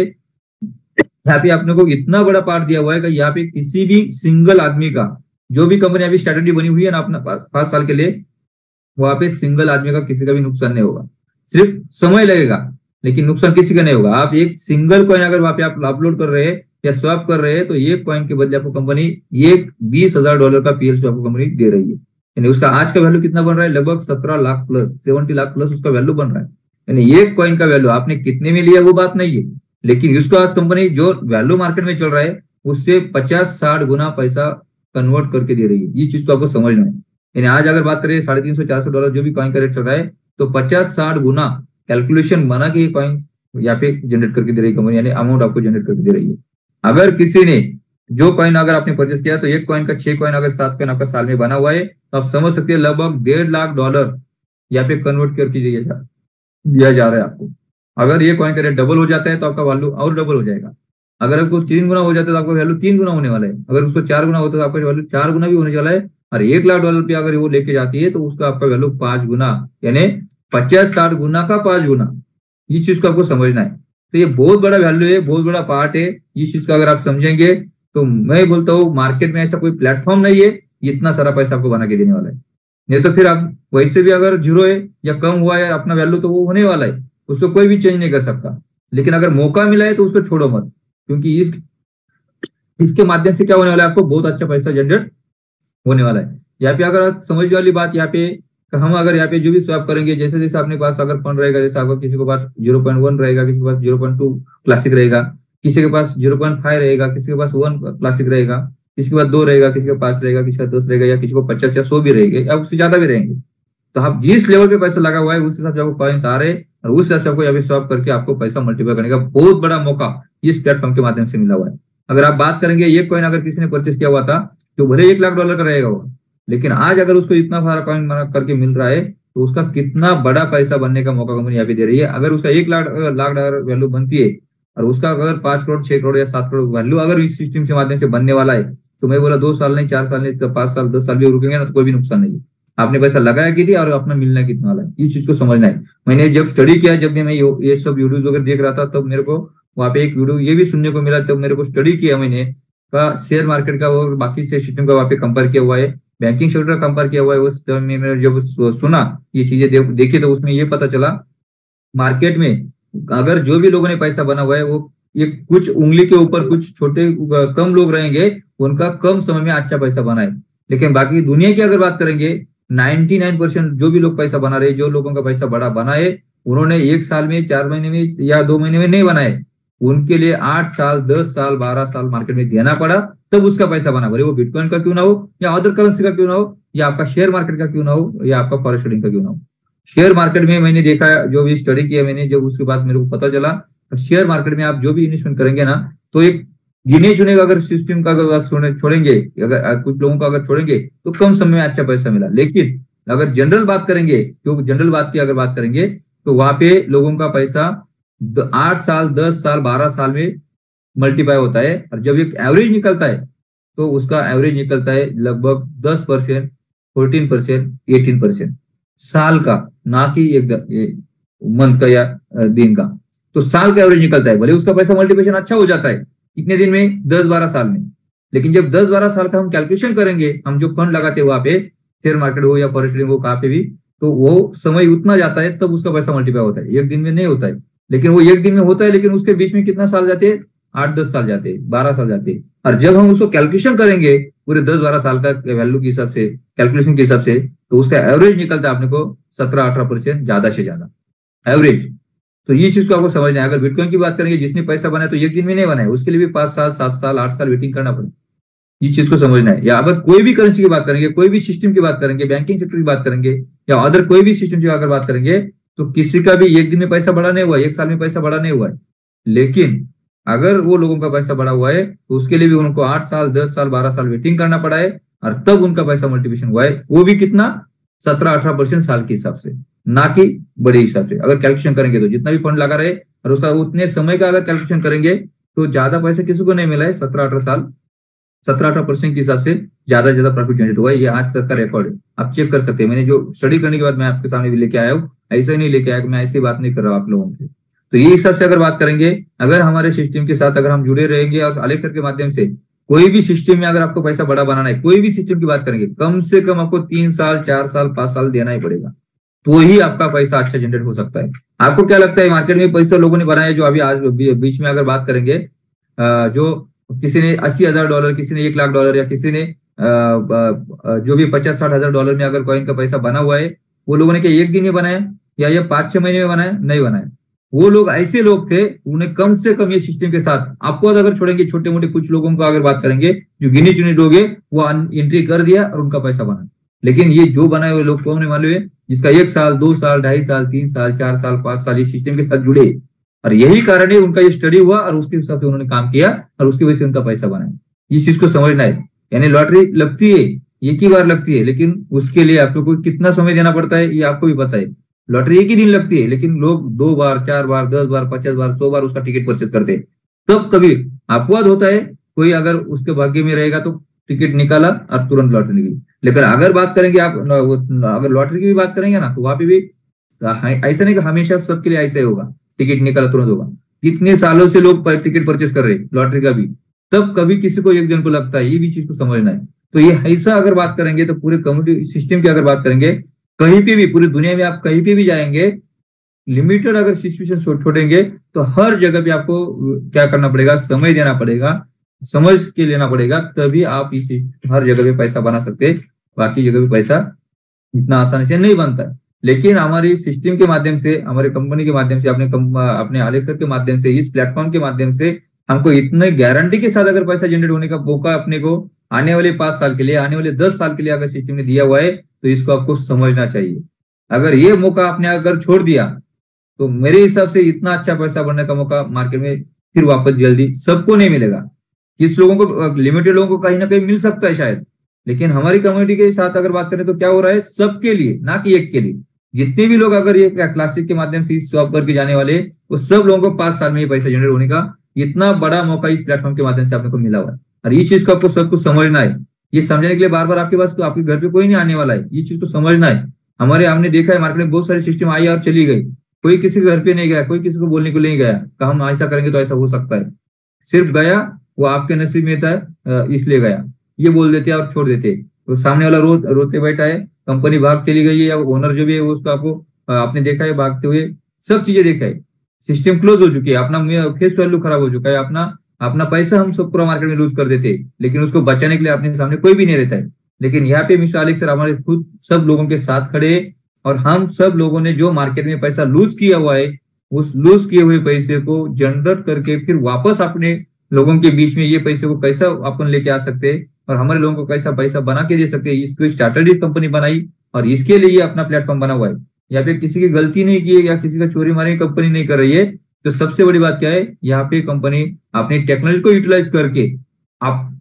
यहाँ पे आपने को इतना बड़ा पार्ट दिया हुआ है कि यहाँ पे किसी भी सिंगल आदमी का, जो भी कंपनी अभी स्ट्रेटेजी बनी हुई है ना अपना पांच साल के लिए, वहां पे सिंगल आदमी का किसी का भी नुकसान नहीं होगा। सिर्फ समय लगेगा लेकिन नुकसान किसी का नहीं होगा। आप एक सिंगल कॉइन अगर वहां पे आप अपलोड कर रहे हैं या स्वैप कर रहे हैं, तो एक कॉइन के बदले आपको कंपनी एक बीस हजार डॉलर का पीएलसी आपको कंपनी दे रही है। यानी उसका आज का वैल्यू कितना बन रहा है, लगभग सत्रह lakh plus, seventy lakh plus उसका वैल्यू बन रहा है। यानी एक कॉइन का वैल्यू आपने कितने में लिया वो बात नहीं है, लेकिन उसको आज कंपनी जो वैल्यू मार्केट में चल रहा है उससे पचास साठ गुना पैसा कन्वर्ट करके दे रही है। ये चीज को आपको समझना है। यानी आज अगर बात करें साढ़े तीन सौ चार सौ डॉलर जो भी कॉइन का रेट चल रहा है, तो पचास साठ गुना कैलकुलेशन बना के ये कॉइन यहाँ पे जनरेट करके दे रही है कंपनी, यानी अमाउंट आपको जनरेट करके दे रही है। अगर किसी ने जो कॉइन अगर आपने परचेस किया तो एक कॉइन का छह कॉइन अगर सात कॉइन आपका साल में बना हुआ है तो आप समझ सकते हैं लगभग डेढ़ लाख डॉलर यहाँ पे कन्वर्ट करके दिया जा दिया जा रहा है आपको। अगर ये कॉइन का रेट डबल हो जाता है तो आपका वैल्यू और डबल हो जाएगा। अगर आपको तीन गुना हो जाता है तो आपका वैल्यू तीन गुना होने वाला है। अगर उसको चार गुना होता है तो आपका वैल्यू चार गुना भी होने वाला है। और एक लाख डॉलर पे अगर वो लेके जाती है तो उसका आपका वैल्यू पांच गुना, यानी पचास साठ गुना का पांच गुना। इस चीज को आपको समझना है। तो ये बहुत बड़ा वैल्यू है, बहुत बड़ा पार्ट है। इस चीज को अगर आप समझेंगे तो मैं बोलता हूँ मार्केट में ऐसा कोई प्लेटफॉर्म नहीं है इतना सारा पैसा आपको बना के देने वाला है। नहीं तो फिर आप वैसे भी अगर जीरो है या कम हुआ है अपना वैल्यू तो वो होने वाला है, उसको कोई भी चेंज नहीं कर सकता। लेकिन अगर मौका मिला है तो उसको छोड़ो मत, क्योंकि इस इसके माध्यम से क्या होने वाला है, आपको बहुत अच्छा पैसा जनरेट होने वाला है। यहाँ पे अगर समझ वाली बात यहाँ पे हम अगर यहाँ पे जो भी स्वैप करेंगे, जैसे जैसे अपने पास अगर फंड रहेगा, जैसे आपको किसी के पास जीरो पॉइंट वन रहेगा, किसी के पास जीरो पॉइंट टू क्लासिक रहेगा, किसी के पास जीरो पॉइंट फाइव रहेगा, किसी के पास वन क्लासिक रहेगा, किसी के पास दो रहेगा, किसी के पास रहेगा, किसी का दस रहेगा, या किसी को पचास या सौ भी रहेंगे या उससे ज्यादा भी रहेंगे। तो आप जिस लेवल पे पैसा लगा हुआ है उस हिसाब से आपको कॉइन्स आ रहे हैं और उस हिसाब से आपको यहाँ पे स्वैप करके आपको पैसा मल्टीप्लाई करने का बहुत बड़ा मौका इस प्लेटफॉर्म के माध्यम से मिला हुआ है। अगर आप बात करेंगे ये कॉइन अगर किसी ने परचेस किया हुआ था तो भले एक लाख डॉलर का रहेगा वो, लेकिन आज अगर उसको इतना सारा कॉइन करके मिल रहा है तो उसका कितना बड़ा पैसा बनने का मौका कंपनी यहाँ पे दे रही है। अगर उसका एक लाख लाख डॉलर वैल्यू बनती है और उसका अगर पांच करोड़ छह करोड़ या सात करोड़ वैल्यू अगर इस सिस्टम के माध्यम से बनने वाला है तो मैं बोला दो साल नहीं, चार साल नहीं, तो पांच साल दस साल भी रुकेंगे ना तो कोई भी नुकसान नहीं है। आपने पैसा लगाया कितनी और अपना मिलना कितना वाला है, ये चीज को समझना है। मैंने जब स्टडी किया, जब भी मैं ये सब वीडियोज वगैरह देख रहा था तब मेरे को वहाँ पे एक वीडियो ये भी सुनने को मिला, तब मेरे को स्टडी किया मैंने का शेयर मार्केट का और बाकी से सिस्टम का वहाँ पे कंपेयर किया हुआ है, बैंकिंग सेक्टर का कंपेयर किया हुआ है। उस टाइम में मैंने जब सुना ये चीजें देखी तो उसमें ये पता चला मार्केट में अगर जो भी लोगों ने पैसा बना हुआ है वो ये कुछ उंगली के ऊपर कुछ छोटे कम लोग रहेंगे उनका कम समय में अच्छा पैसा बना है। लेकिन बाकी दुनिया की अगर बात करेंगे निन्यानवे परसेंट जो भी लोग पैसा बना रहे, जो लोगों का पैसा बड़ा बना है उन्होंने एक साल में, चार महीने में या दो महीने में नहीं बनाए। उनके लिए आठ साल, दस साल, बारह साल मार्केट में देना पड़ा तब उसका पैसा बना। भले वो बिटकॉइन का क्यों ना हो या अदर करेंसी का क्यों ना हो या आपका शेयर मार्केट का क्यों ना हो या आपका फॉरेक्स ट्रेडिंग का क्यों ना हो। शेयर मार्केट में मैंने देखा, जो भी स्टडी किया मैंने, जब उसके बाद मेरे को पता चला शेयर मार्केट में आप जो भी इन्वेस्टमेंट करेंगे ना तो एक गिने चुने का अगर सिस्टम का अगर छोड़ेंगे, अगर कुछ लोगों का अगर छोड़ेंगे तो कम समय में अच्छा पैसा मिला। लेकिन अगर जनरल बात करेंगे, क्योंकि जनरल बात की अगर बात करेंगे तो वहां पे लोगों का पैसा आठ साल, दस साल, बारह साल में मल्टीप्लाई होता है। और जब एक एवरेज निकलता है तो उसका एवरेज निकलता है लगभग दस percent, fourteen percent, eighteen percent साल का, ना कि एक मंथ का या दिन का। तो साल का एवरेज निकलता है। भले उसका पैसा मल्टीप्लिकेशन अच्छा हो जाता है कितने दिन में, दस बारह साल में, लेकिन जब दस बारह साल का हम कैलकुलेशन करेंगे, हम जो फंड लगाते हैं वहां पे शेयर मार्केट हो या फॉरेक्स ट्रेडिंग हो कहाँ पे भी, तो वो समय उतना जाता है तब उसका पैसा मल्टीप्लाई होता है। एक दिन में नहीं होता है, लेकिन वो एक दिन में होता है, लेकिन उसके बीच में कितना साल जाते हैं, आठ दस साल जाते हैं, बारह साल जाते हैं। और जब हम उसको कैलकुलेशन करेंगे पूरे दस बारह साल का वैल्यू के हिसाब से, कैलकुलेशन के हिसाब से, तो उसका एवरेज निकलता है अपने को सत्रह अठारह परसेंट ज्यादा से ज्यादा एवरेज। तो ये चीज को आपको समझना है। अगर बिटकॉइन की बात करेंगे, जिसने पैसा बनाया तो एक दिन में नहीं बनाया, उसके लिए भी पांच साल, सात साल, आठ साल वेटिंग करना पड़ेगा। ये चीज को समझना है। या अगर कोई भी करेंसी की बात करेंगे, कोई भी सिस्टम की बात करेंगे, बैंकिंग सेक्टर की बात करेंगे या अदर कोई भी सिस्टम की अगर बात करेंगे तो किसी का भी एक दिन में पैसा बड़ा नहीं हुआ, एक साल में पैसा बड़ा नहीं हुआ है। लेकिन अगर वो लोगों का पैसा बड़ा हुआ है तो उसके लिए भी उनको आठ साल, दस साल, बारह साल वेटिंग करना पड़ा है और तब उनका पैसा मल्टीप्लिकेशन हुआ है। वो भी कितना, सत्रह अठारह परसेंट साल के हिसाब से, ना कि बड़े हिसाब से। अगर कैलकुलेशन करेंगे तो जितना भी फंड लगा रहे और उसका उतने समय का अगर कैलकुलेशन करेंगे तो ज्यादा पैसा किसी को नहीं मिला है। सत्रह अठारह साल, सत्रह अठारह परसेंट के हिसाब से ज्यादा से ज्यादा प्रॉफिट जनरेट हुआ है। ये आज तक का रिकॉर्ड है, आप चेक कर सकते हैं। मैंने जो स्टडी करने के बाद मैं आपके सामने भी लेके आया हूँ, ऐसा ही नहीं लेके आया, मैं ऐसी बात नहीं कर रहा हूँ आप लोगों से। तो ये हिसाब से अगर बात करेंगे, अगर हमारे सिस्टम के साथ अगर हम जुड़े रहेंगे और अलेक्स सर के माध्यम से कोई भी सिस्टम में अगर आपको पैसा बड़ा बनाना है, कोई भी सिस्टम की बात करेंगे, कम से कम आपको तीन साल, चार साल, पांच साल देना ही पड़ेगा, तो ही आपका पैसा अच्छा जनरेट हो सकता है। आपको क्या लगता है मार्केट में पैसा लोगों ने बनाया जो अभी आज बीच में अगर बात करेंगे, जो किसी ने अस्सी हजार डॉलर, किसी ने एक लाख डॉलर या किसी ने जो भी पचास साठ हजार डॉलर में अगर कॉइन का पैसा बना हुआ है, वो लोगों ने क्या एक दिन में बनाया या ये पांच छह महीने में बनाया? नहीं बनाया। वो लोग ऐसे लोग थे, उन्हें कम से कम ये सिस्टम के साथ, आपको अगर छोड़ेंगे छोटे मोटे कुछ लोगों का अगर बात करेंगे जो गिने चुने लोग है, वो एंट्री कर दिया और उनका पैसा बना। लेकिन ये जो बनाए हुए लोग कौन है मालूम है? जिसका एक साल, दो साल, ढाई साल, तीन साल, चार साल, पांच साल ये सिस्टम के साथ जुड़े, और यही कारण है उनका ये स्टडी हुआ और उसके हिसाब से उन्होंने काम किया और उसकी वजह से उनका पैसा बनाया। इस चीज को समझना है। यानी लॉटरी लगती है, एक ही बार लगती है, लेकिन उसके लिए आप लोग को कितना समय देना पड़ता है ये आपको भी पता है। लॉटरी एक ही दिन लगती है, लेकिन लोग दो बार, चार बार, दस बार, पचास बार, सौ बार उसका टिकट परचेज करते हैं। तब कभी अपवाद होता है, कोई अगर उसके भाग्य में रहेगा तो टिकट निकाला और तुरंत लॉटरी निकली। लेकिन अगर बात करेंगे आप, अगर लॉटरी की भी बात करेंगे ना, तो वहां पे भी ऐसा नहीं कि हमेशा सबके लिए ऐसा ही होगा, टिकट निकाला तुरंत होगा। कितने सालों से लोग टिकट परचेज कर रहे हैं लॉटरी का भी, तब कभी किसी को एक जन को लगता है, ये भी चीज को समझना है। तो ये ऐसा अगर बात करेंगे तो पूरे कम्युनिटी सिस्टम की अगर बात करेंगे, कहीं पे भी पूरी दुनिया में आप कहीं पे भी जाएंगे, लिमिटेड अगर सिचुएशन छोड़ेंगे तो हर जगह पे आपको क्या करना पड़ेगा, समय देना पड़ेगा, समझ के लेना पड़ेगा, तभी आप इस हर जगह पे पैसा बना सकते हैं। बाकी जगह पे पैसा इतना आसानी से नहीं बनता है। लेकिन हमारी सिस्टम के माध्यम से, हमारे कंपनी के माध्यम से, अपने अपने अलेक्सर के माध्यम से, इस प्लेटफॉर्म के माध्यम से हमको इतने गारंटी के साथ अगर पैसा जनरेट होने का मौका अपने को आने वाले पांच साल के लिए, आने वाले दस साल के लिए अगर सिस्टम ने दिया हुआ है, तो इसको आपको समझना चाहिए। अगर ये मौका आपने अगर छोड़ दिया तो मेरे हिसाब से इतना अच्छा पैसा बनने का मौका मार्केट में फिर वापस जल्दी सबको नहीं मिलेगा। किस लोगों को, लिमिटेड लोगों को कहीं ना कहीं मिल सकता है शायद, लेकिन हमारी कम्युनिटी के साथ अगर बात करें तो क्या हो रहा है, सबके लिए, ना कि एक के लिए। जितने भी लोग अगर ये क्लासिक के माध्यम से इस जॉब करके जाने वाले, वो सब लोगों को पांच साल में ये पैसा जनरेट होने का इतना बड़ा मौका इस प्लेटफॉर्म के माध्यम से आपने को मिला हुआ है। और ये चीज को आपको सब कुछ समझना है। ये समझने के लिए बार बार आपके पास तो आपके घर पे कोई नहीं आने वाला है, ये चीज को समझना है। हमारे हमने देखा है मार्केट में बहुत सारे सिस्टम आई और चली गई, कोई किसी के घर पे नहीं गया, कोई किसी को बोलने को नहीं गया कि हम ऐसा करेंगे तो ऐसा हो सकता है। सिर्फ गया, वो आपके नसीब में था इसलिए गया, ये बोल देते और छोड़ देते। तो सामने वाला रो रोते बैठा है, कंपनी भाग चली गई है, या ओनर जो भी है उसको आपको आपने देखा है भागते हुए, सब चीजें देखा है। सिस्टम क्लोज हो चुकी है, अपना फेस वैल्यू खराब हो चुका है, अपना अपना पैसा हम सब पूरा मार्केट में लूज कर देते, लेकिन उसको बचाने के लिए अपने सामने कोई भी नहीं रहता है। लेकिन यहाँ पे मिस्टर अलेक्स सर हमारे खुद सब लोगों के साथ खड़े, और हम सब लोगों ने जो मार्केट में पैसा लूज किया हुआ है, उस लूज किए हुए पैसे को जनरेट करके फिर वापस अपने लोगों के बीच में ये पैसे को कैसा अपन लेके आ सकते हैं और हमारे लोगों को कैसा पैसा बना के दे सकते हैं, इसको स्टार्टअप कंपनी बनाई और इसके लिए अपना प्लेटफॉर्म बना हुआ है। यहाँ पे किसी की गलती नहीं की है या किसी का चोरी मारी कंपनी नहीं कर रही है। तो सबसे बड़ी बात क्या है, यहाँ पे कंपनी अपनी टेक्नोलॉजी को यूटिलाइज करके, आप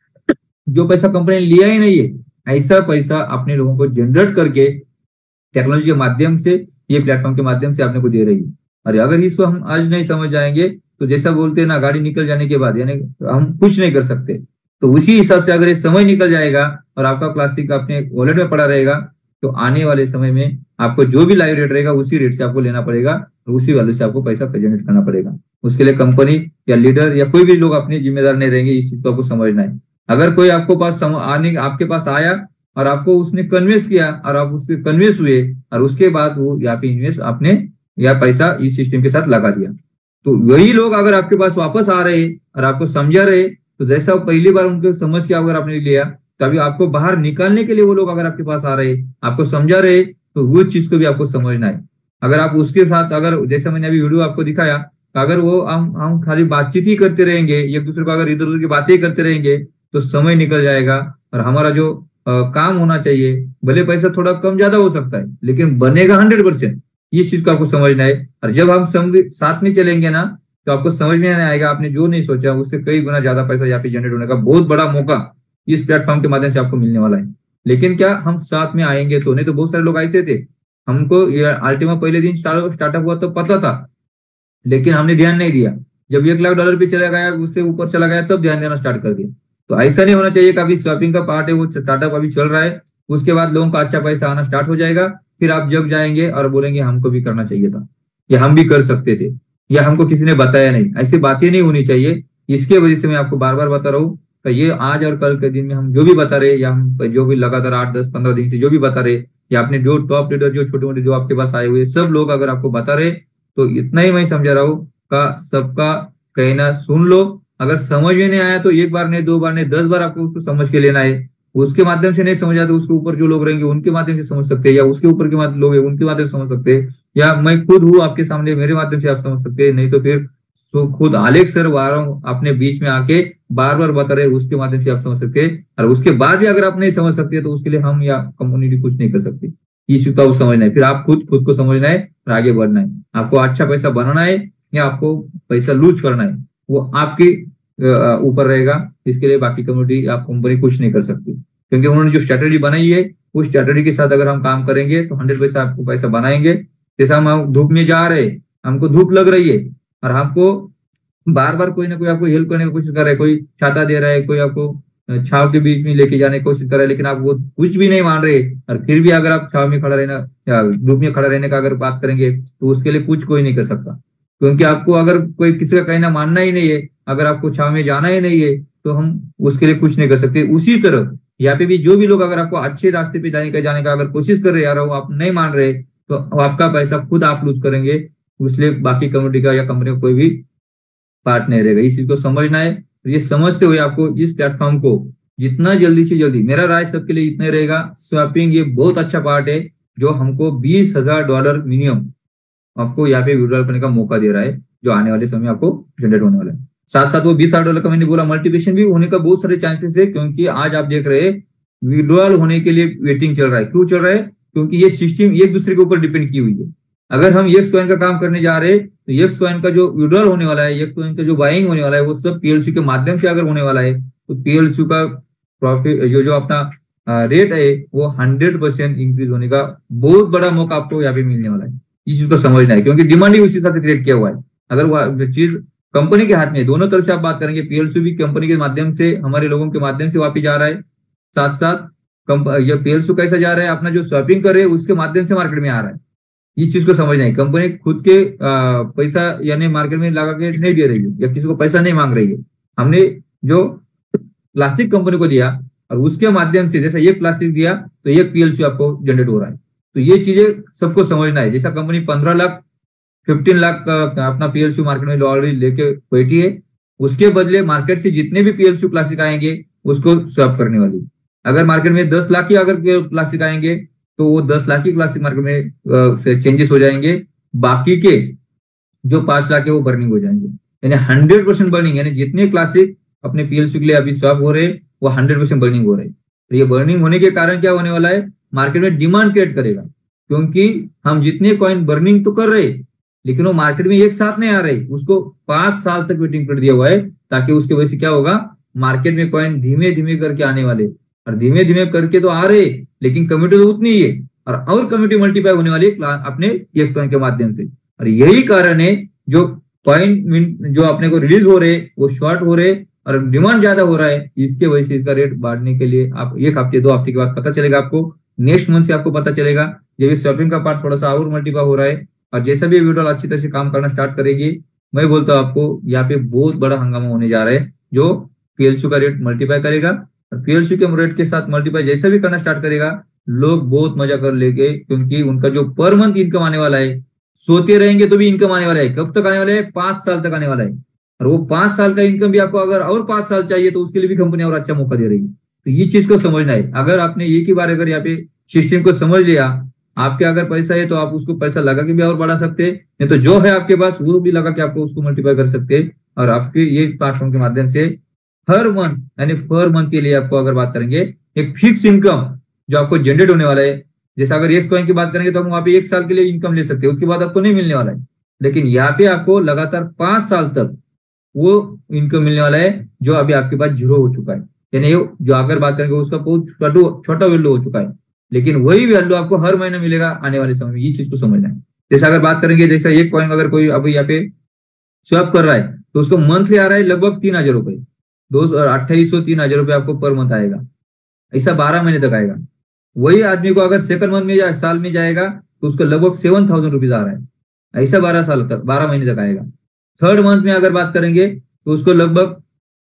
जो पैसा कंपनी ने लिया ही नहीं है, ऐसा पैसा अपने लोगों को जनरेट करके टेक्नोलॉजी के माध्यम से, ये प्लेटफॉर्म के माध्यम से आपने को दे रही है। और अगर इसको हम आज नहीं समझ जाएंगे तो जैसा बोलते हैं ना, गाड़ी निकल जाने के बाद यानी हम कुछ नहीं कर सकते। तो उसी हिसाब से अगर ये समय निकल जाएगा और आपका क्लासिक अपने वॉलेट में पड़ा रहेगा, तो आने वाले समय में आपको जो भी लाइव रेट रहेगा उसी रेट से आपको लेना पड़ेगा और उसी वाले से आपको पैसा जनरेट करना पड़ेगा। उसके लिए कंपनी या लीडर या कोई भी लोग अपने जिम्मेदार नहीं रहेंगे, इस चीज को आपको समझना है। अगर कोई आपको पास आने आपके पास आया और आपको उसने कन्विंस किया और आप उसके कन्विंस हुए और उसके बाद वो यहाँ पे इन्वेस्ट आपने या पैसा इस सिस्टम के साथ लगा दिया, तो वही लोग अगर आपके पास वापस आ रहे और आपको समझा रहे, तो जैसा पहली बार उनको समझ के अगर आपने लिया, तभी आपको बाहर निकालने के लिए वो लोग अगर आपके पास आ रहे, आपको समझा रहे, तो वो चीज को भी आपको समझना है। अगर आप उसके साथ, अगर जैसा मैंने अभी वीडियो आपको दिखाया, अगर वो हम हम खाली बातचीत ही करते रहेंगे, एक दूसरे को अगर इधर उधर की बातें करते रहेंगे, तो समय निकल जाएगा और हमारा जो आ, काम होना चाहिए, भले पैसा थोड़ा कम ज्यादा हो सकता है लेकिन बनेगा हंड्रेड परसेंट। इस चीज को आपको समझना है। और जब हम साथ में चलेंगे ना, तो आपको समझ में नहीं आएगा, आपने जो नहीं सोचा उससे कई गुना ज्यादा पैसा यहाँ पे जनरेट होने का बहुत बड़ा मौका इस प्लेटफॉर्म के माध्यम से आपको मिलने वाला है। लेकिन क्या हम साथ में आएंगे तो? नहीं तो बहुत सारे लोग ऐसे थे, हमको अल्टीमा पहले दिन स्टार्टअप हुआ तो पता था, लेकिन हमने ध्यान नहीं दिया। जब एक लाख डॉलर पे चला गया, उससे ऊपर चला गया, तब ध्यान देना स्टार्ट कर दिया। तो ऐसा नहीं होना चाहिए कि अभी शॉपिंग का पार्ट है, वो स्टार्टअप अभी चल रहा है, उसके बाद लोगों का अच्छा पैसा आना स्टार्ट हो जाएगा, फिर आप जग जाएंगे और बोलेंगे हमको भी करना चाहिए था, या हम भी कर सकते थे, या हमको किसी ने बताया नहीं। ऐसी बातें नहीं होनी चाहिए। इसके वजह से मैं आपको बार बार बता रहा हूँ कि ये आज और कल के दिन में हम जो भी बता रहे, या हम जो भी लगातार आठ दस पंद्रह दिन से जो भी बता रहे, या अपने जो टॉप लीडर जो छोटे मोटे जो आपके पास आए हुए सब लोग अगर आपको बता रहे, तो इतना ही मैं समझा रहा हूँ का सबका कहना सुन लो। अगर समझ में नहीं आया तो एक बार नहीं, दो बार नहीं, दस बार आपको उसको समझ के लेना है। उसके माध्यम से नहीं समझ आया तो उसके ऊपर जो लोग रहेंगे उनके माध्यम से समझ सकते हैं, या उसके ऊपर के लोग हैं उनके माध्यम से समझ सकते हैं, या मैं खुद हूँ आपके सामने, मेरे माध्यम से आप समझ सकते हैं। नहीं तो फिर तो खुद अलेक्स सर वारों अपने बीच में आके बार बार बता रहे, उसके माध्यम से आप समझ सकते हैं। और उसके बाद भी अगर आप नहीं समझ सकते तो उसके लिए हम या कम्युनिटी कुछ नहीं कर सकती। इस चीज को समझना है, फिर आप खुद खुद को समझना है और आगे बढ़ना है। आपको अच्छा पैसा बनाना है, या आपको पैसा लूज करना है, वो आपके ऊपर रहेगा। इसके लिए बाकी कम्युनिटी आप कंपनी कुछ नहीं कर सकती, क्योंकि उन्होंने जो स्ट्रेटेजी बनाई है उस स्ट्रेटेजी के साथ अगर हम काम करेंगे तो हंड्रेड पैसा आपको पैसा बनाएंगे। जैसा हम धूप में जा रहे, हमको धूप लग रही है और आपको बार बार कोई ना कोई आपको हेल्प करने की कोशिश कर रहा है, कोई छाता दे रहा है, कोई आपको छाव के बीच में लेके जाने की कोशिश कर रहा है, लेकिन आप वो कुछ भी नहीं मान रहे, और फिर भी अगर आप छाव में खड़ा रहना या धूप में खड़ा रहने का अगर बात करेंगे तो उसके लिए कुछ कोई नहीं कर सकता, क्योंकि आपको अगर कोई किसी का कहना मानना ही नहीं है, अगर आपको छाव में जाना ही नहीं है तो हम उसके लिए कुछ नहीं कर सकते। उसी तरह यहाँ पे भी जो भी लोग अगर आपको अच्छे रास्ते पे जाने का जाने का अगर कोशिश कर रहे यार वो आप नहीं मान रहे, तो आपका पैसा खुद आप लूज करेंगे, इसलिए बाकी कम्युनिटी का या कंपनी का कोई भी पार्ट नहीं रहेगा। इस चीज को समझना है। ये समझते हुए आपको इस प्लेटफॉर्म को जितना जल्दी से जल्दी, मेरा राय सबके लिए इतना रहेगा, स्वैपिंग ये बहुत अच्छा पार्ट है जो हमको बीस हजार डॉलर मिनिमम आपको यहाँ पे विड्रॉल करने का मौका दे रहा है, जो आने वाले समय आपको जनरेट होने वाला है। साथ साथ वो बीस हजार डॉलर का मैंने बोला मल्टीप्लिकेशन भी होने का बहुत सारे चांसेस है, क्योंकि आज आप देख रहे हैं विड्रॉल होने के लिए वेटिंग चल रहा है। क्यों चल रहा है? क्योंकि ये सिस्टम एक दूसरे के ऊपर डिपेंड की हुई है। अगर हम एक्स कॉइन का काम करने जा रहे हैं तो एक्स कॉइन का जो विड्रॉल होने वाला है, एक्स कॉइन का जो बाइंग होने वाला है, वो सब पीएलसी के माध्यम से अगर होने वाला है तो पीएलसी का प्रॉफिट जो जो अपना रेट है वो हंड्रेड परसेंट इंक्रीज होने का बहुत बड़ा मौका आपको यहाँ पे मिलने वाला है। इस चीज को समझना है, क्योंकि डिमांड ही उसी हिसाब से क्रिएट किया हुआ है। अगर वो चीज कंपनी के हाथ में, दोनों तरफ से आप बात करेंगे, पीएलसी भी कंपनी के माध्यम से, हमारे लोगों के माध्यम से वापिस जा रहा है, साथ साथ ये पीएलसी कैसा जा रहा है, अपना जो स्वैपिंग कर रहे हैं उसके माध्यम से मार्केट में आ रहा है। इस चीज को समझना है। कंपनी खुद के आ, पैसा यानी मार्केट में लगा के नहीं दे रही है या किसी को पैसा नहीं मांग रही है। हमने जो प्लास्टिक कंपनी को दिया और उसके माध्यम से, जैसा एक प्लास्टिक दिया तो एक पीएलसी आपको जनरेट हो रहा है। तो ये चीजें सबको समझना है। जैसा कंपनी पंद्रह लाख फिफ्टीन लाख का अपना पीएलसी मार्केट में ऑलरेडी लेके बैठी है, उसके बदले मार्केट से जितने भी पीएलसी क्लासिक आएंगे उसको स्वैप करने वाली। अगर मार्केट में दस लाख की अगर क्लासिक आएंगे तो वो दस लाख की क्लासिक मार्केट में चेंजेस हो जाएंगे, बाकी के जो पांच लाख है वो बर्निंग हो जाएंगे। यानी हंड्रेड परसेंट बर्निंग, यानी जितने क्लासिक अपने पीएलसी के लिए अभी स्वैप हो रहे वो हंड्रेड परसेंट बर्निंग हो रहे। तो ये बर्निंग होने के कारण क्या होने वाला है, मार्केट में डिमांड क्रिएट करेगा, क्योंकि हम जितने कॉइन बर्निंग तो कर रहे लेकिन वो मार्केट में एक साथ नहीं आ रहे। उसको पांच साल तक वेटिंग पीरियड दिया हुआ है, ताकि उसके वजह से क्या होगा, मार्केट में कॉइन धीमे धीमे करके आने वाले, और धीमे धीमे करके तो आ रहे लेकिन कम्युनिटी तो उतनी ही है, और और कम्युनिटी मल्टीप्लाई होने वाली है अपने एक्स कॉइन के माध्यम से। और यही कारण है जो कॉइन जो अपने को रिलीज हो रहे वो शॉर्ट हो रहे और डिमांड ज्यादा हो रहा है। इसके वजह से इसका रेट बढ़ने के लिए आप एक हफ्ते दो हफ्ते के बाद पता चलेगा, आपको नेक्स्ट मंथ से आपको पता चलेगा जब ये शॉपिंग का पार्ट थोड़ा सा और मल्टीप्लाई हो रहा है। और जैसा भी विड्रॉल अच्छी तरह से काम करना स्टार्ट करेगी, मैं बोलता हूँ आपको यहाँ पे बहुत बड़ा हंगामा होने जा रहा है, जो पीएलसी का रेट मल्टीप्लाई करेगा। और पीएलसी के रेट के साथ मल्टीप्लाई जैसा भी करना स्टार्ट करेगा, लोग बहुत मजा कर लेंगे, क्योंकि उनका जो पर मंथ इनकम आने वाला है, सोते रहेंगे तो भी इनकम आने वाला है। कब तक आने वाला है? पांच साल तक आने वाला है। और वो पांच साल का इनकम भी आपको अगर और पांच साल चाहिए तो उसके लिए भी कंपनी और अच्छा मौका दे रही है। तो ये चीज को समझना है। अगर आपने एक ही बार अगर यहाँ पे सिस्टम को समझ लिया, आपके अगर पैसा है तो आप उसको पैसा लगा के भी और बढ़ा सकते हैं, नहीं तो जो है आपके पास वो भी लगा के आपको उसको मल्टीप्लाई कर सकते हैं। और आपके ये प्लेटफॉर्म के माध्यम से हर मंथ यानी पर मंथ के लिए आपको अगर बात करेंगे, एक फिक्स इनकम जो आपको जनरेट होने वाला है। जैसे अगर एक्स कॉइन की बात करेंगे तो हम वहां पे एक साल के लिए इनकम ले सकते हैं, उसके बाद आपको नहीं मिलने वाला है। लेकिन यहाँ पे आपको लगातार पांच साल तक वो इनकम मिलने वाला है, जो अभी आपके पास जीरो हो चुका है। यानी जो अगर बात करेंगे उसका बहुत छोटा वैल्यू हो चुका है, लेकिन वही वैल्यू आपको हर महीने मिलेगा आने वाले समय में। ये चीज को समझना है। जैसे अगर बात करेंगे, जैसा एक कॉइन अगर कोई अभी यहाँ पे स्वैप कर रहा है तो उसको मंथली आ रहा है लगभग तीन हजार रुपए, दो अट्ठाईस सौ तीन हजार रुपए आपको पर मंथ आएगा। ऐसा बारह महीने तक आएगा। वही आदमी को अगर सेकंड मंथ में या साल में जाएगा तो उसको लगभग सेवन थाउजेंड रुपीज आ रहा है। ऐसा बारह साल तक बारह महीने तक आएगा। थर्ड मंथ में अगर बात करेंगे तो उसको लगभग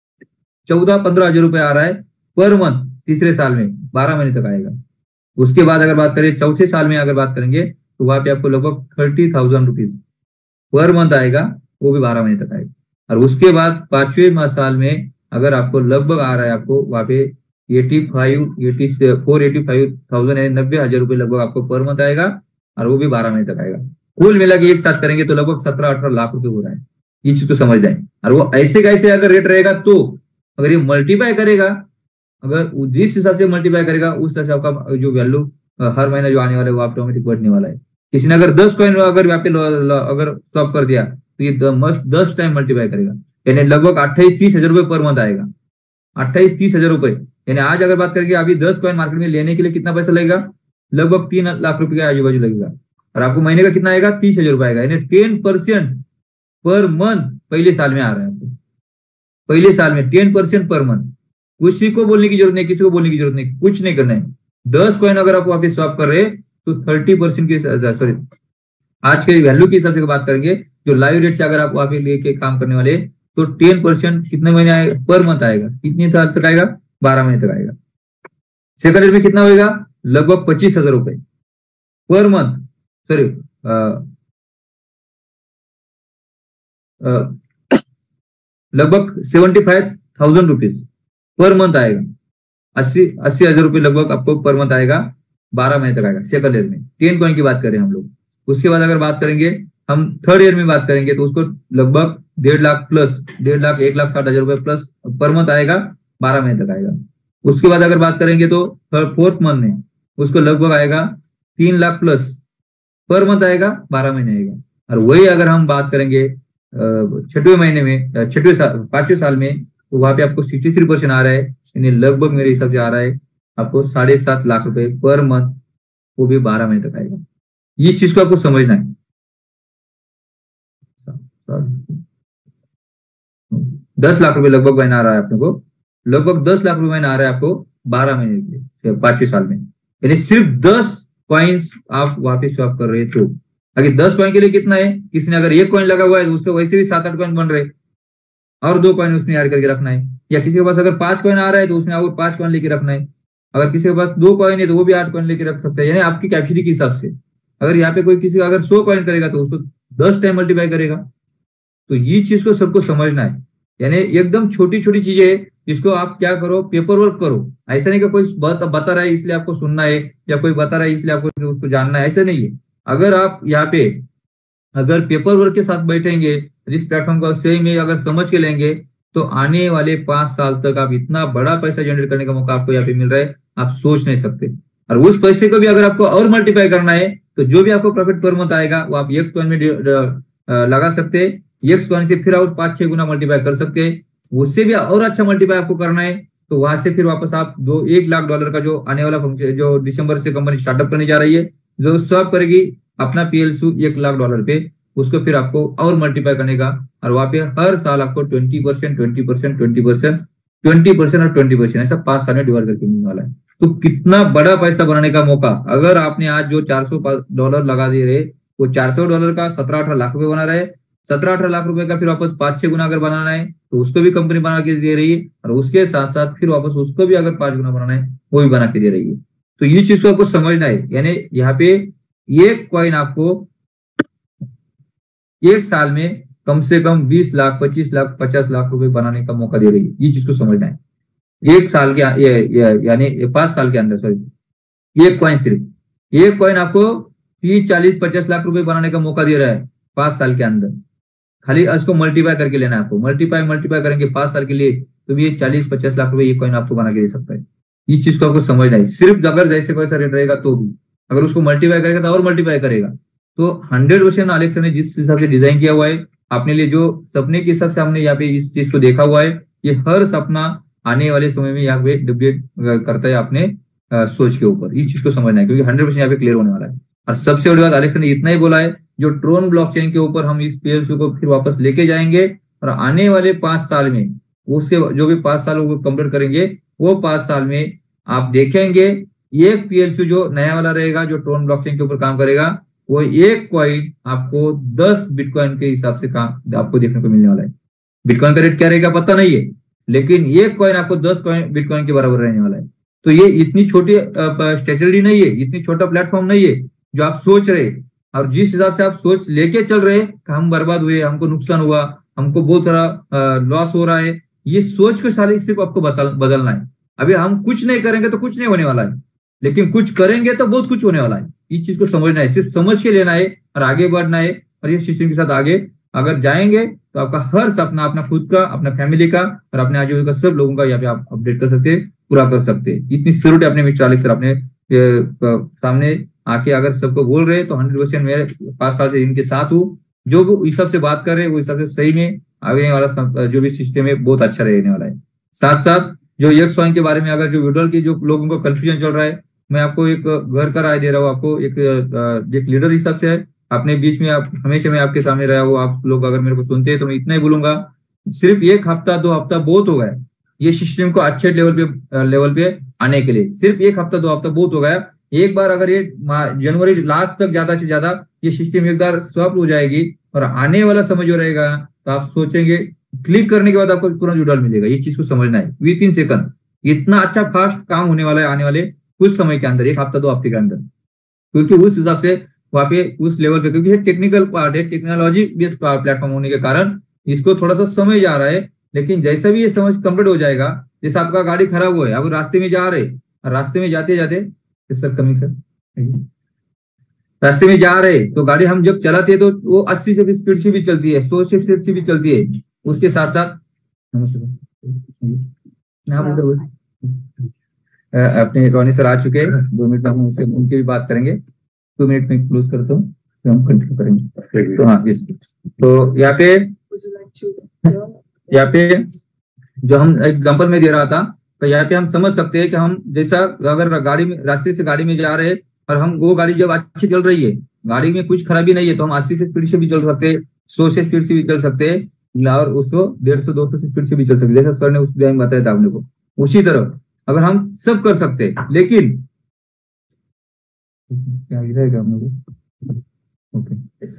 चौदह पंद्रह हजार रुपए आ रहा है पर मंथ, तीसरे साल में बारह महीने तक आएगा। उसके बाद अगर बात करें चौथे साल में अगर बात करेंगे तो वहां पे आपको लगभग thirty thousand rupees per month आएगा, वो भी बारह महीने तक आएगा। और उसके बाद पांचवें साल में अगर आपको लगभग आ रहा है आपको वहां पे eighty five eighty four eighty five thousand यानी नब्बे हजार रुपए लगभग आपको पर मंथ आएगा, और वो भी बारह महीने तक आएगा। कुल मिला के एक साथ करेंगे तो लगभग सत्रह अठारह लाख रुपए हो रहा है। ये चीज को समझ जाए। और वो ऐसे कैसे अगर रेट रहेगा, तो अगर ये मल्टीप्लाई करेगा, अगर जिस हिसाब से मल्टीप्लाई करेगा उस हिसाब से आपका जो वैल्यू हर महीना जो आने वाला है वो ऑटोमेटिक बढ़ने वाला है। किसी ने अगर दस कॉइन अगर यहाँ पे अगर स्वैप कर दिया तो ये दस टाइम मल्टीप्लाई करेगा, यानी लगभग अट्ठाईस तीस हजार रुपए पर मंथ आएगा। अट्ठाईस तीस हजार रुपए, यानी आज अगर बात करेंगे अभी दस कॉइन मार्केट में लेने के लिए कितना पैसा लगेगा, लगभग तीन लाख रुपए के आजू बाजू लगेगा, और आपको महीने का कितना आएगा, तीस हजार रुपए आएगा, यानी टेन परसेंट पर मंथ पहले साल में आ रहा है आपको, पहले साल में टेन परसेंट पर मंथ। किसी को बोलने की जरूरत नहीं, किसी को बोलने की जरूरत नहीं, कुछ नहीं करना है। दस कॉइन अगर आप वापस स्वैप कर रहे तो थर्टी परसेंट की सॉरी आज के वैल्यू के हिसाब से बात करेंगे, जो लाइव रेट से अगर आप वहां पे लेके काम करने वाले तो टेन परसेंट कितने महीने आएगा, पर मंथ आएगा, कितनी साल तक आएगा, बारह महीने तक आएगा। सेकंड रेट में कितना होगा, लगभग पच्चीस हजार रुपए पर मंथ, सॉरी लगभग seventy five thousand rupees per month आएगा, अस्सी अस्सी हजार रुपए लगभग आपको पर मंथ आएगा, बारह महीने तक आएगा सेकंड ईयर में। टेन कॉइन की बात करें हम लोग। उसके बाद अगर बात करेंगे हम थर्ड ईयर में बात करेंगे तो उसको लगभग डेढ़ लाख प्लस डेढ़ लाख एक लाख साठ हजार रुपए प्लस पर मंथ आएगा, बारह महीने तक आएगा। उसके बाद अगर बात करेंगे तो फोर्थ मंथ में उसको लगभग आएगा तीन लाख प्लस पर मंथ आएगा, बारह महीने आएगा। और वही अगर हम बात करेंगे छठवें महीने में, छठवें साल पांचवें साल में, तो वहां पे आपको सिक्सटी थ्री परसेंट आ रहा है, यानी लगभग मेरे हिसाब से आ रहा है आपको साढ़े सात लाख रुपए पर मंथ, वो भी बारह महीने तक आएगा। ये चीज को आपको समझना है। दस लाख रुपए लगभग महीना आ रहा है अपने को, लगभग दस लाख रुपए महीना आ रहा है आपको बारह महीने के लिए पांचवें साल में, यानी सिर्फ दस कॉइन्स आप वापिस स्वैप कर रहे तो अगर दस कॉइन के लिए कितना है, किसी ने अगर एक कॉइन लगा हुआ है तो उसको वैसे भी सात आठ कॉइन बन रहे, और दो कॉइन उसमें ऐड करके रखना है। या किसी के पास अगर पांच कॉइन आ रहा है तो उसमें और पांच कॉइन लेके रखना है। अगर किसी के पास दो कॉइन है तो वो भी आठ कॉइन लेके रख सकता है, यानी आपकी कैपेसिटी के हिसाब से। अगर यहाँ पे कोई किसी अगर सौ कॉइन करेगा तो उसको दस टाइम मल्टीप्लाई करेगा। तो ये चीज को सबको समझना है, यानी एकदम छोटी छोटी चीजें जिसको आप क्या करो, पेपर वर्क करो। ऐसा नहीं कि कोई बता रहा है इसलिए आपको सुनना है, या कोई बता रहा है इसलिए आपको उसको जानना है, ऐसा नहीं है। अगर आप यहाँ पे अगर पेपर वर्क के साथ बैठेंगे, इस प्लेटफॉर्म को सही में अगर समझ के लेंगे, तो आने वाले पांच साल तक आप इतना बड़ा पैसा जनरेट करने का मौका आपको यहाँ पे मिल रहा है, आप सोच नहीं सकते। और उस पैसे को भी अगर आपको और मल्टीप्लाई करना है तो जो भी आपको प्रॉफिट पर मंथ आएगा वो आप एक्स कॉइन में लगा सकते हैं। एक्स कॉइन से फिर और पांच छह गुना मल्टीप्लाई कर सकते हैं। उससे भी और अच्छा मल्टीप्लाई आपको करना है तो वहां से फिर वापस आप दो एक लाख डॉलर का जो आने वाला फंक्शन, जो दिसंबर से कंपनी स्टार्टअप करने जा रही है, जो स्वैप करेगी अपना पीएलसी एक लाख डॉलर पे, उसको फिर आपको और मल्टीप्लाई करने का, और वहां पे हर साल आपको twenty percent twenty percent twenty percent twenty percent और ट्वेंटी परसेंट ऐसा पांच साल में डिवाइड करके मिलने वाला है। तो कितना बड़ा पैसा बनाने का मौका। अगर आपने आज जो चार सौ डॉलर लगा दे रहे, वो चार सौ डॉलर का सत्रह अठारह लाख रुपए बना रहे, सत्रह अठारह लाख रुपए का फिर वापस पांच छह गुना अगर बनाना है तो उसको भी कंपनी बना के दे रही है, और उसके साथ साथ फिर वापस उसको भी अगर पांच गुना बनाना है वो भी बना के दे रही है। तो ये चीज को आपको समझना है, यानी यहाँ पे एक कॉइन आपको एक साल में कम से कम बीस लाख पच्चीस लाख पचास लाख रुपए बनाने का मौका दे रही है। ये चीज को समझना है। एक साल के यानी पांच साल के अंदर, सॉरी एक कॉइन, सिर्फ एक कॉइन आपको तीस चालीस पचास लाख रुपए बनाने का मौका दे रहा है पांच साल के अंदर। खाली उसको मल्टीप्लाई करके लेना है आपको, मल्टीप्लाई मल्टीप्लाई करेंगे पांच साल के लिए तो ये चालीस पचास लाख रुपए एक कॉइन आपको बना के दे सकता है। इस चीज को आपको समझना है। सिर्फ अगर जैसे वैसा रेट रहेगा तो भी, अगर उसको मल्टीप्लाई करेगा तो और मल्टीप्लाई करेगा। तो हंड्रेड परसेंट अलेक्सा ने जिस हिसाब से डिजाइन किया हुआ है अपने लिए, जो सपने के हिसाब से हमने यहाँ पे इस चीज को देखा हुआ है, ये हर सपना आने वाले समय में यहाँ पे डिबेट करता है अपने सोच के ऊपर। इस चीज को समझना है क्योंकि हंड्रेड परसेंट यहाँ पे क्लियर होने वाला है। और सबसे बड़ी बात अलेक्सा ने इतना ही बोला है, जो ट्रोन ब्लॉकचेन के ऊपर हम इस पीएलसी को फिर वापस लेके जाएंगे, और आने वाले पांच साल में उसके जो भी पांच साल वो कंप्लीट करेंगे, वो पांच साल में आप देखेंगे एक पीएलसी जो नया वाला रहेगा, जो ट्रोन ब्लॉकचेन के ऊपर काम करेगा, वो एक कॉइन आपको दस बिटकॉइन के हिसाब से काम आपको देखने को मिलने वाला है। बिटकॉइन का रेट क्या रहेगा पता नहीं है, लेकिन एक कॉइन आपको दस कॉइन बिटकॉइन के बराबर रहने वाला है। तो ये इतनी छोटी स्ट्रेटजी नहीं है, इतनी छोटा प्लेटफॉर्म नहीं है जो आप सोच रहे, और जिस हिसाब से आप सोच लेके चल रहे हम बर्बाद हुए, हमको नुकसान हुआ, हमको बहुत सारा लॉस हो रहा है, ये सोच के सारे सिर्फ आपको बदलना है। अभी हम कुछ नहीं करेंगे तो कुछ नहीं होने वाला है, लेकिन कुछ करेंगे तो बहुत कुछ होने वाला है। इस चीज को समझना है, सिर्फ समझ के लेना है और आगे बढ़ना है। और ये सिस्टम के साथ आगे अगर जाएंगे तो आपका हर सपना, अपना खुद का, अपना फैमिली का और अपने आजू का सब लोगों का यहाँ पे आप अपडेट कर सकते हैं, पूरा कर सकते हैं। इतनी सिक्योरिटी अपने मिस्टर अलेक्स सर अपने सामने आके अगर सबको बोल रहे तो हंड्रेड परसेंट मैं पांच साल से इनके साथ हूँ जो वो इस सब से बात कर रहे हैं वो इस सब से सही में आगे वाला जो भी सिस्टम है बहुत अच्छा रहने वाला है। साथ साथ जो यक्स वाइन के बारे में अगर जो विड्रॉल की जो लोगों को कंफ्यूजन चल रहा है, मैं आपको एक घर का राय दे रहा हूँ। आपको एक एक लीडर हिसाब से है, अपने बीच में आप हमेशा मैं आपके सामने रहा हूँ, आप लोग अगर मेरे को सुनते हैं तो मैं इतना ही बोलूंगा, सिर्फ एक हफ्ता दो हफ्ता बहुत हो गया ये सिस्टम को अच्छे लेवल पे लेवल पे आने के लिए। सिर्फ एक हफ्ता दो हफ्ता बहुत हो गया। एक बार अगर ये जनवरी लास्ट तक ज्यादा से ज्यादा ये सिस्टम एक बार स्वप्न हो जाएगी और आने वाला समय जो रहेगा तो आप सोचेंगे क्लिक करने के बाद आपको तुरंत विड्रॉल मिलेगा। ये चीज को समझना है, विद इन सेकंड इतना अच्छा फास्ट काम होने वाला है आने वाले कुछ समय के अंदर, एक हफ्ता दो हफ्ते के अंदर, क्योंकि उस हिसाब से वहां पे उस लेवल पे, क्योंकि ये टेक्निकल पार्ट है, टेक्नोलॉजी बेस्ड प्लेटफॉर्म होने के कारण इसको थोड़ा सा समय जा रहा है। लेकिन जैसे भी ये समझ कंप्लीट हो जाएगा, जैसे आपका गाड़ी खराब हुआ है, अब रास्ते में जा रहे रास्ते में जाते जाते सर कमिंग सर रास्ते में जा रहे तो गाड़ी हम जब चलाते हैं तो वो अस्सी से भी स्पीड से भी चलती है, सौ से स्पीड से भी चलती है। उसके साथ साथ अपने रोनी सर आ चुके हैं, दो मिनट में हम उनसे उनकी भी बात करेंगे। दो मिनट में क्लोज करता हूँ तो हम कंटिन्यू करेंगे। तो हाँ यस, तो यहाँ पे यहाँ पे जो हम एग्जाम्पल में दे रहा था, तो यहाँ पे हम समझ सकते हैं कि हम जैसा अगर गाड़ी में रास्ते से गाड़ी में जा रहे हैं और हम वो गाड़ी जब अच्छी चल रही है, गाड़ी में कुछ खराबी नहीं है, तो हम अस्सी से स्पीड से भी चल सकते हैं, सौ से स्पीड से भी चल सकते हैं और उसको डेढ़ सौ दो सौ से स्पीड से भी चल सकते हैं, जैसा सर ने उस टाइम बताया था आपने को। उसी तरह अगर हम सब कर सकते हैं, लेकिन क्या रहेगा हम लोग ओके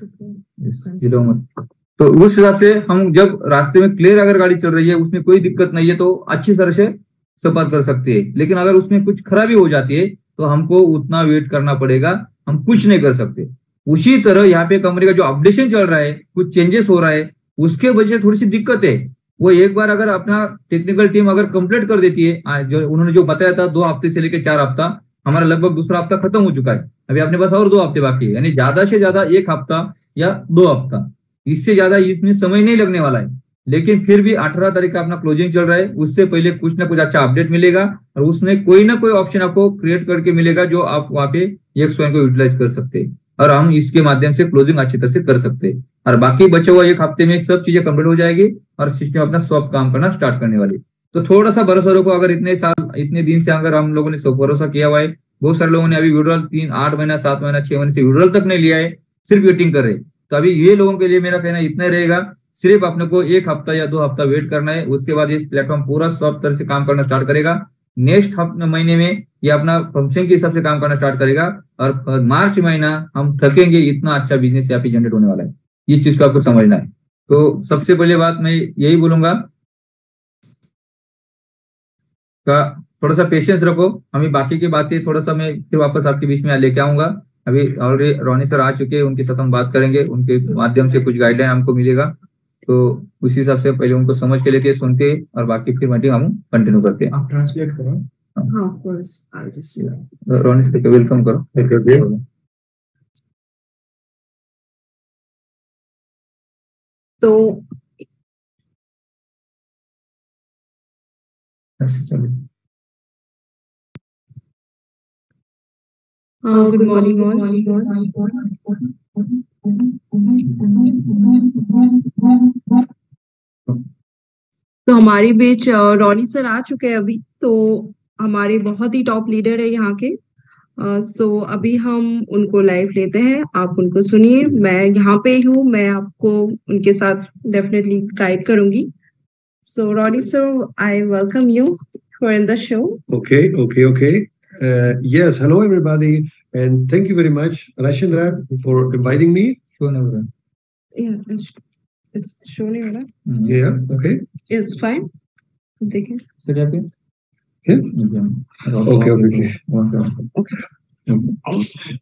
तो उस हिसाब से हम जब रास्ते में क्लियर अगर गाड़ी चल रही है, उसमें कोई दिक्कत नहीं है, तो अच्छी तरह से सफर कर सकते हैं। लेकिन अगर उसमें कुछ खराबी हो जाती है तो हमको उतना वेट करना पड़ेगा, हम कुछ नहीं कर सकते। उसी तरह यहाँ पे कंपनी का जो अपडेशन चल रहा है, कुछ चेंजेस हो रहा है, उसके वजह से थोड़ी सी दिक्कत है। वो एक बार अगर अपना टेक्निकल टीम अगर कंप्लीट कर देती है, जो उन्होंने जो बताया था दो हफ्ते से लेकर चार हफ्ता, हमारा लगभग दूसरा हफ्ता खत्म हो चुका है, अभी अपने पास और दो हफ्ते बाकी है, यानी ज्यादा से ज्यादा एक हफ्ता या दो हफ्ता, इससे ज्यादा इसमें समय नहीं लगने वाला है। लेकिन फिर भी अठारह तारीख का अपना क्लोजिंग चल रहा है, उससे पहले कुछ ना कुछ अच्छा अपडेट मिलेगा और उसमें कोई ना कोई ऑप्शन आपको क्रिएट करके मिलेगा जो आप वहाँ पे एक्स वाइन को यूटिलाइज कर सकते हैं और हम इसके माध्यम से क्लोजिंग अच्छी तरह से कर सकते हैं। और बाकी बचे हुआ एक हफ्ते में सब चीजें कंप्लीट हो जाएगी और सिस्टम अपना स्वप काम करना स्टार्ट करने वाली। तो थोड़ा सा भरोसा रखो, अगर इतने साल इतने दिन से अगर हम लोगों ने सब भरोसा किया हुआ है, बहुत सारे लोगों ने अभी विड्रॉल तीन आठ महीना सात महीना छह महीने से विड्रॉल तक नहीं लिया है, सिर्फ वेटिंग कर रहे। तो अभी ये लोगों के लिए मेरा कहना इतना रहेगा, सिर्फ अपने को एक हफ्ता या दो हफ्ता वेट करना है, उसके बाद ये प्लेटफॉर्म पूरा सब तरह से काम करना स्टार्ट करेगा। नेक्स्ट महीने में ये अपना फंक्शन के हिसाब से काम करना स्टार्ट करेगा और मार्च महीना हम थकेंगे, इतना अच्छा बिजनेस यहाँ पे जनरेट होने वाला है। इस चीज को आपको समझना है। तो सबसे पहले बात मैं यही बोलूंगा का थोड़ा सा पेशेंस रखो, हमें बाकी की बातें थोड़ा सा मैं फिर वापस आपके बीच में लेके आऊंगा। अभी ऑलरेडी रोनी सर आ चुके हैं, उनके साथ हम बात करेंगे, उनके माध्यम से कुछ गाइडलाइन हमको मिलेगा, तो उसी हिसाब से पहले उनको समझ के लेते सुनते और बाकी फिर मीटिंग हम कंटिन्यू करते हैं। आप ट्रांसलेट करो। हाँ of course, I just Ronnie sir को वेलकम करो। तो ऐसे चलिए। हाँ गुड मॉर्निंग मॉर्निंग तो हमारी बीच रोनी सर आ चुके हैं अभी, तो हमारे बहुत ही टॉप लीडर है यहाँ के। सो uh, so, अभी हम उनको लाइव लेते हैं, आप उनको सुनिए। मैं यहाँ पे ही हूँ, मैं आपको उनके साथ डेफिनेटली गाइड करूंगी। So Ronnie sir, I welcome you for in the show. Okay okay okay yes, hello everybody and thank you very much Rajendra for inviting me. Yeah, it's, it's showing you, right? Mm-hmm. Yeah, okay. It's fine. देखिए। सर यहाँ पे? Yeah. Okay, okay, okay. Okay.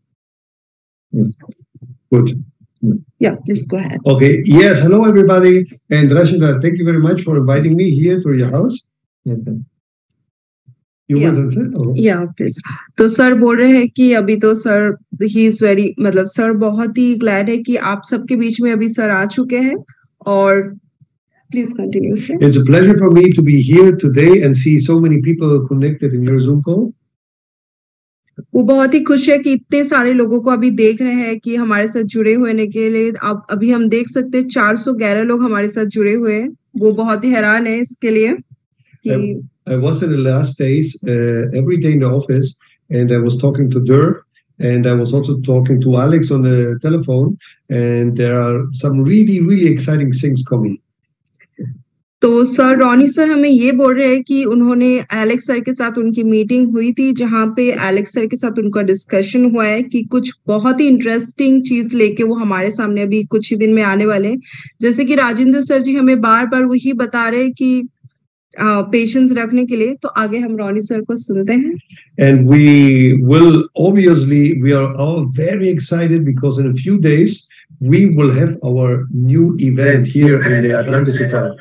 Good. Yeah, please go ahead. Okay. Yes, hello everybody and Rajendra, thank you very much for inviting me here to your house. Yes, sir. Yeah. Oh. Yeah, please. तो सर बोल रहे हैं कि अभी तो सर ही इज वेरी मतलब सर बहुत ही ग्लैड है कि आप सबके बीच में अभी सर आ चुके हैं और please continue sir. It's a pleasure for me to be here today and see so many people connected in your Zoom call. वो बहुत ही खुश है कि इतने सारे लोगों को अभी देख रहे हैं कि हमारे साथ जुड़े होने के लिए। अब अभी हम देख सकते हैं चार सौ ग्यारह लोग हमारे साथ जुड़े हुए हैं। वो बहुत ही हैरान है इसके लिए कि I was in the last days uh, every day in the office, and I was talking to Dirk, and I was also talking to Alex on the telephone, and there are some really, really exciting things coming. तो सर रॉनी सर हमें ये बोल रहे हैं कि उन्होंने एलेक्स सर के साथ उनकी मीटिंग हुई थी, जहां पे एलेक्स सर के साथ उनका डिस्कशन हुआ है कि कुछ बहुत ही इंटरेस्टिंग चीज लेके वो हमारे सामने अभी कुछ ही दिन में आने वाले हैं। जैसे कि राजेंद्र सर जी हमें बार बार वही बता रहे हैं कि पेशेंस रखने के लिए। तो आगे हम रॉनी सर को सुनते हैं। And we will obviously, we are all very excited because in a few days we will have our new event here in the Atlantis Hotel.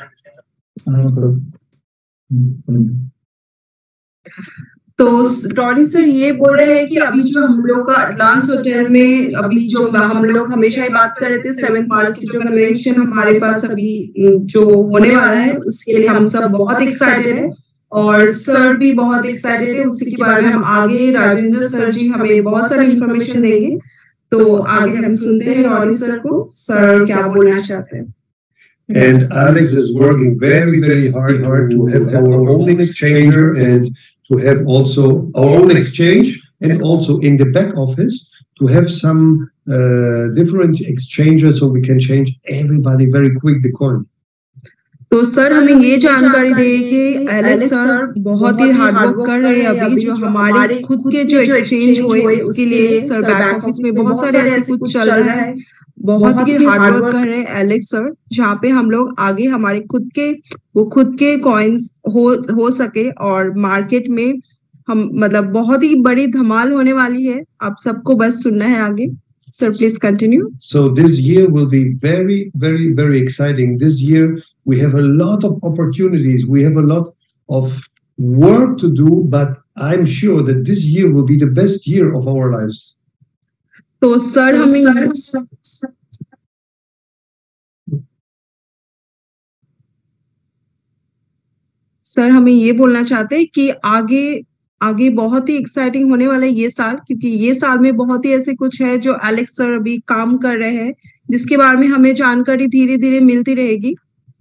तो रॉनी सर ये बोल रहे हैं कि अभी जो हम लोग का अटलांटिस होटल में अभी जो हम लोग हमेशा ही बात कर रहे थे सेवेंथ मार्च की जो कन्वेंशन हमारे पास अभी जो होने वाला है उसके लिए हम सब बहुत एक्साइटेड है और सर भी बहुत एक्साइटेड है। उसी के बारे में हम आगे राजेंद्र सर जी हमें बहुत सारी इंफॉर्मेशन देंगे। तो आगे हम सुनते हैं रॉनी सर को, सर क्या बोलना चाहते हैं। And Alex is working very, very hard, hard to have our own exchanger and to have also our own exchange, and also in the back office to have some uh, different exchangers so we can change everybody very quick the coin. तो सर हमें ये जानकारी देंगे एलेक्स सर बहुत ही हार्ड वर्क कर रहे हैं अभी जो हमारे खुद के जो एक्सचेंज हुए उसके लिए सर बैक ऑफिस में बहुत सारे ऐसे कुछ चल रहा है, बहुत ही हार्ड वर्क कर रहे हैं एलेक्स सर, जहाँ पे हम लोग आगे हमारे खुद के वो खुद के कॉइन्स हो हो सके और मार्केट में हम मतलब बहुत ही बड़ी धमाल होने वाली है। आप सबको बस सुनना है आगे। Sir, please continue. So this year will be very, very, very exciting. This year we have a lot of opportunities. We have a lot of work to do, but I'm sure that this year will be the best year of our lives. तो सर हमें सर हमें ये बोलना चाहते हैं कि आगे आगे बहुत ही एक्साइटिंग होने वाला है ये साल, क्योंकि ये साल में बहुत ही ऐसे कुछ है जो एलेक्स सर अभी काम कर रहे हैं जिसके बारे में हमें जानकारी धीरे धीरे मिलती रहेगी।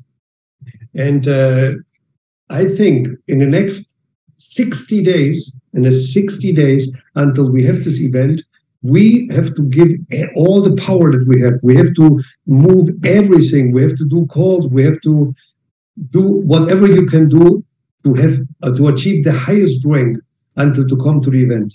And uh, I think in the next sixty days, in the sixty days until we have this event, we have to give all the power that we have. We have to move everything. We have to do calls. We have to do whatever you can do to have uh, to achieve the highest rank until to come to the event.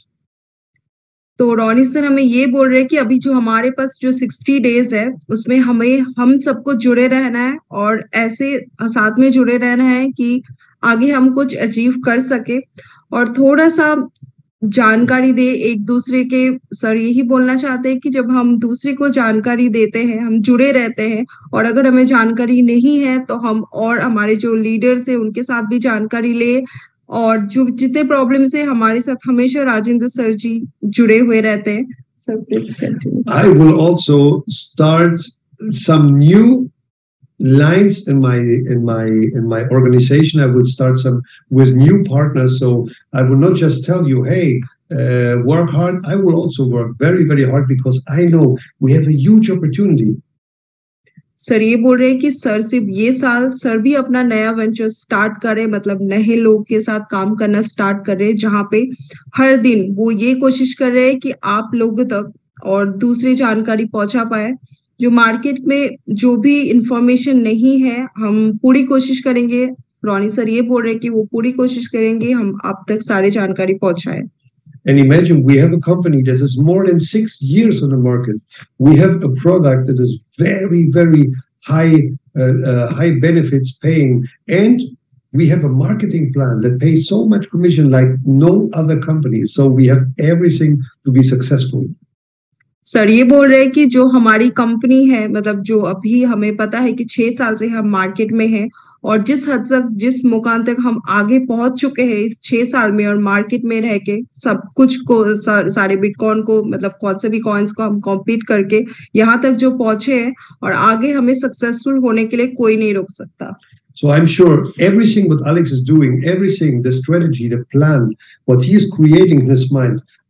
तो रॉनी सर हमें ये बोल रहे हैं कि अभी जो हमारे पास जो सिक्सटी डेज है उसमें हमें हम सबको जुड़े रहना है और ऐसे साथ में जुड़े रहना है कि आगे हम कुछ अचीव कर सके और थोड़ा सा जानकारी दे एक दूसरे के। सर यही बोलना चाहते हैं कि जब हम दूसरे को जानकारी देते हैं हम जुड़े रहते हैं, और अगर हमें जानकारी नहीं है तो हम और हमारे जो लीडर्स है उनके साथ भी जानकारी ले, और जो जितने प्रॉब्लम है हमारे साथ हमेशा राजेंद्र सर जी जुड़े हुए रहते हैं। Sir please continue. I will also start some new lines in my in my in my organization. I will start some with new partners, so I will not just tell you, hey, uh, work hard. I will also work very, very hard because I know we have a huge opportunity. Sir ये बोल रहे हैं कि सर सिर्फ ये साल सर भी अपना नया वेंचर स्टार्ट करे, मतलब नए लोग के साथ काम करना स्टार्ट कर रहे हैं, जहाँ पे हर दिन वो ये कोशिश कर रहे हैं कि आप लोगों तक और दूसरी जानकारी पहुंचा पाए। जो मार्केट में जो भी इंफॉर्मेशन नहीं है हम पूरी कोशिश करेंगे। रॉनी सर ये बोल रहे हैं कि वो पूरी कोशिश करेंगे हम आप तक सारी जानकारी पहुंचाए। And imagine we have a company that is more than six years on the market. We have a product that is very, very high, uh, uh, high benefits paying, and we have a marketing plan that pays so much commission like no other company. So we have everything to be successful. Sir ये बोल रहे हैं कि जो हमारी कंपनी है, मतलब जो अभी हमें पता है कि छह साल से हम मार्केट में हैं और जिस हद तक जिस मुकाम तक हम आगे पहुंच चुके हैं इस छह साल में और मार्केट में रह के सब कुछ को सा, सारे बिटकॉइन को मतलब कौन से भी कॉइन्स को हम कॉम्पीट करके यहाँ तक जो पहुंचे हैं और आगे हमें सक्सेसफुल होने के लिए कोई नहीं रोक सकता। So I'm sure everything what Alex is doing, everything, the strategy, the plan, what he is creating in his mind,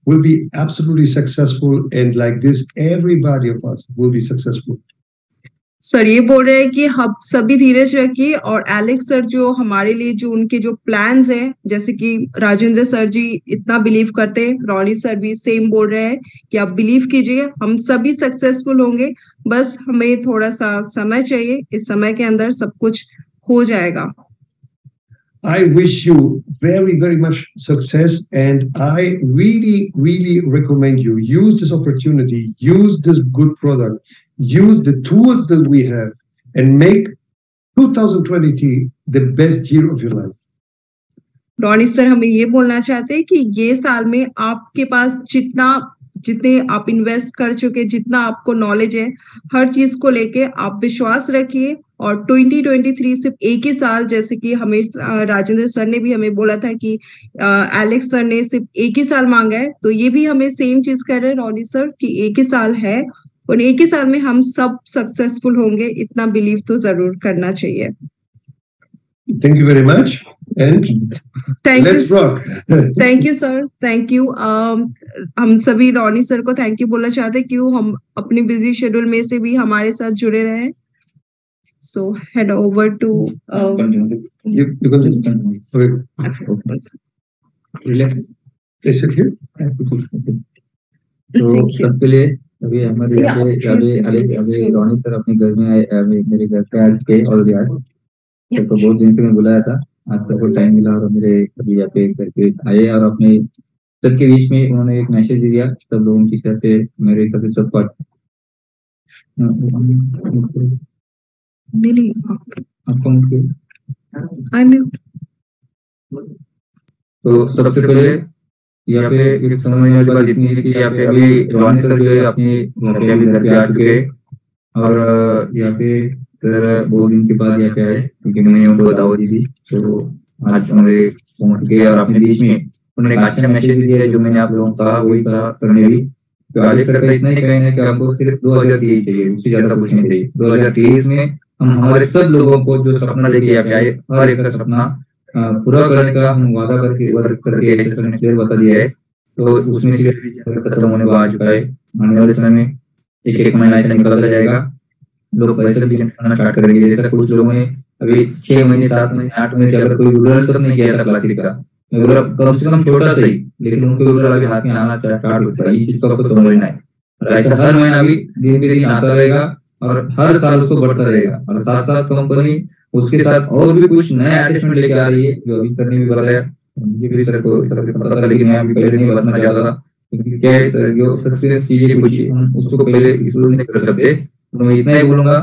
will be absolutely successful, and like this, everybody of us will be successful. Sir ये बोल रहे हैं कि हम सभी धीरज रखिए, और एलेक्स सर जो हमारे लिए जो उनके जो प्लान्स हैं, जैसे कि राजेंद्र सर जी इतना बिलीव करते हैं, रॉनी सर भी सेम बोल रहे हैं कि आप बिलीव कीजिए, हम सभी सक्सेसफुल होंगे, बस हमें थोड़ा सा समय चाहिए, इस समय के अंदर सब कुछ हो जाएगा। I wish you very, very much success, and I really, really recommend you use this opportunity, use this good product, use the tools that we have, and make twenty twenty the best year of your life. Ronnie sir हमें ये बोलना चाहते हैं कि ये साल में आपके पास जितना जितने आप इन्वेस्ट कर चुके, जितना आपको नॉलेज है, हर चीज को लेके आप विश्वास रखिए, और ट्वेंटी ट्वेंटी थ्री सिर्फ एक ही साल, जैसे कि हमें राजेंद्र सर ने भी हमें बोला था कि एलेक्स सर ने सिर्फ एक ही साल मांगा है, तो ये भी हमें सेम चीज कर रहे हैं रॉनी सर कि एक ही साल है, और एक ही साल में हम सब सक्सेसफुल होंगे, इतना बिलीव तो जरूर करना चाहिए। Thank you very much, and Thank let's you, rock. Thank you sir, thank you. हम सभी रॉनी सर को थैंक यू बोलना चाहते हैं कि वो हम अपने बिजी शेड्यूल में से भी हमारे साथ जुड़े रहे। So head over to You, you can just okay. Relax. Is it here? तो सबके लिए अभी हमारे यहाँ पे अभी अभी अभी रॉनी सर अपने घर में आए, अभी मेरे घर पे आज के और आज सबको बहुत दिन से मैं बुलाया था, आज सबको टाइम मिला और मेरे अभी यहाँ पे घर पे आए, और अपने सबके बीच में उन्होंने एक मैसेज दिया सब लोगों की तरफ से, मेरे सभी सपोर्ट। तो सबसे पहले यहाँ पे एक समझने वाली बात इतनी है कि यहाँ पे अभी रॉनी सर जो है अपने घर पे अभी घर पे आ चुके हैं, और यहाँ पे सर बहुत दिन के बाद यहाँ पे आए, क्योंकि मैंने उनको दावत दी थी, तो आज हमारे पहुंच गए, और अपने बीच में उन्होंने एक अच्छा मैसेज दिया है जो मैंने आप लोगों को कहा, वही कहा सर ने भी। तो आलेख सर का इतना ही कहना है कि हमको सिर्फ दो हजार तेईस चाहिए, उससे ज्यादा कुछ नहीं चाहिए। दो हजार तेईस में हम हमारे सब लोगों को जो सपना लेके यहाँ पे आए, हर एक का सपना पूरा करने का हम वादा करके वर्क करके ऐसे सर ने क्लियर बता दिया है। तो उसमें से खत्म होने को आ चुका है, आने वाले समय में एक एक महीना ऐसा निकलता जाएगा, लोग पैसे भी करना स्टार्ट करेंगे। जैसा कुछ लोगों ने अभी छह महीने सात महीने आठ महीने से अगर कोई रूरल तक नहीं किया था क्लासिक का, कम से कम छोटा सही, लेकिन उनको रूरल अभी हाथ में आना स्टार्ट हो चुका है, ये चीज को आपको समझना है। ऐसा हर महीना भी दिन पे दिन आता रहेगा, और हर साल उसको बढ़ता रहेगा, और साथ साथ कंपनी उसके साथ और भी कुछ नया अटैचमेंट लेके आ रही है, जो अभी सर ने भी बताया, मुझे भी सर को सर को पता था, लेकिन मैं अभी पहले नहीं बताना चाहता था, क्योंकि क्या है जो सक्सेस चीजें कुछ हम उसको पहले इसलिए नहीं कर सकते। तो मैं इतना ही बोलूंगा,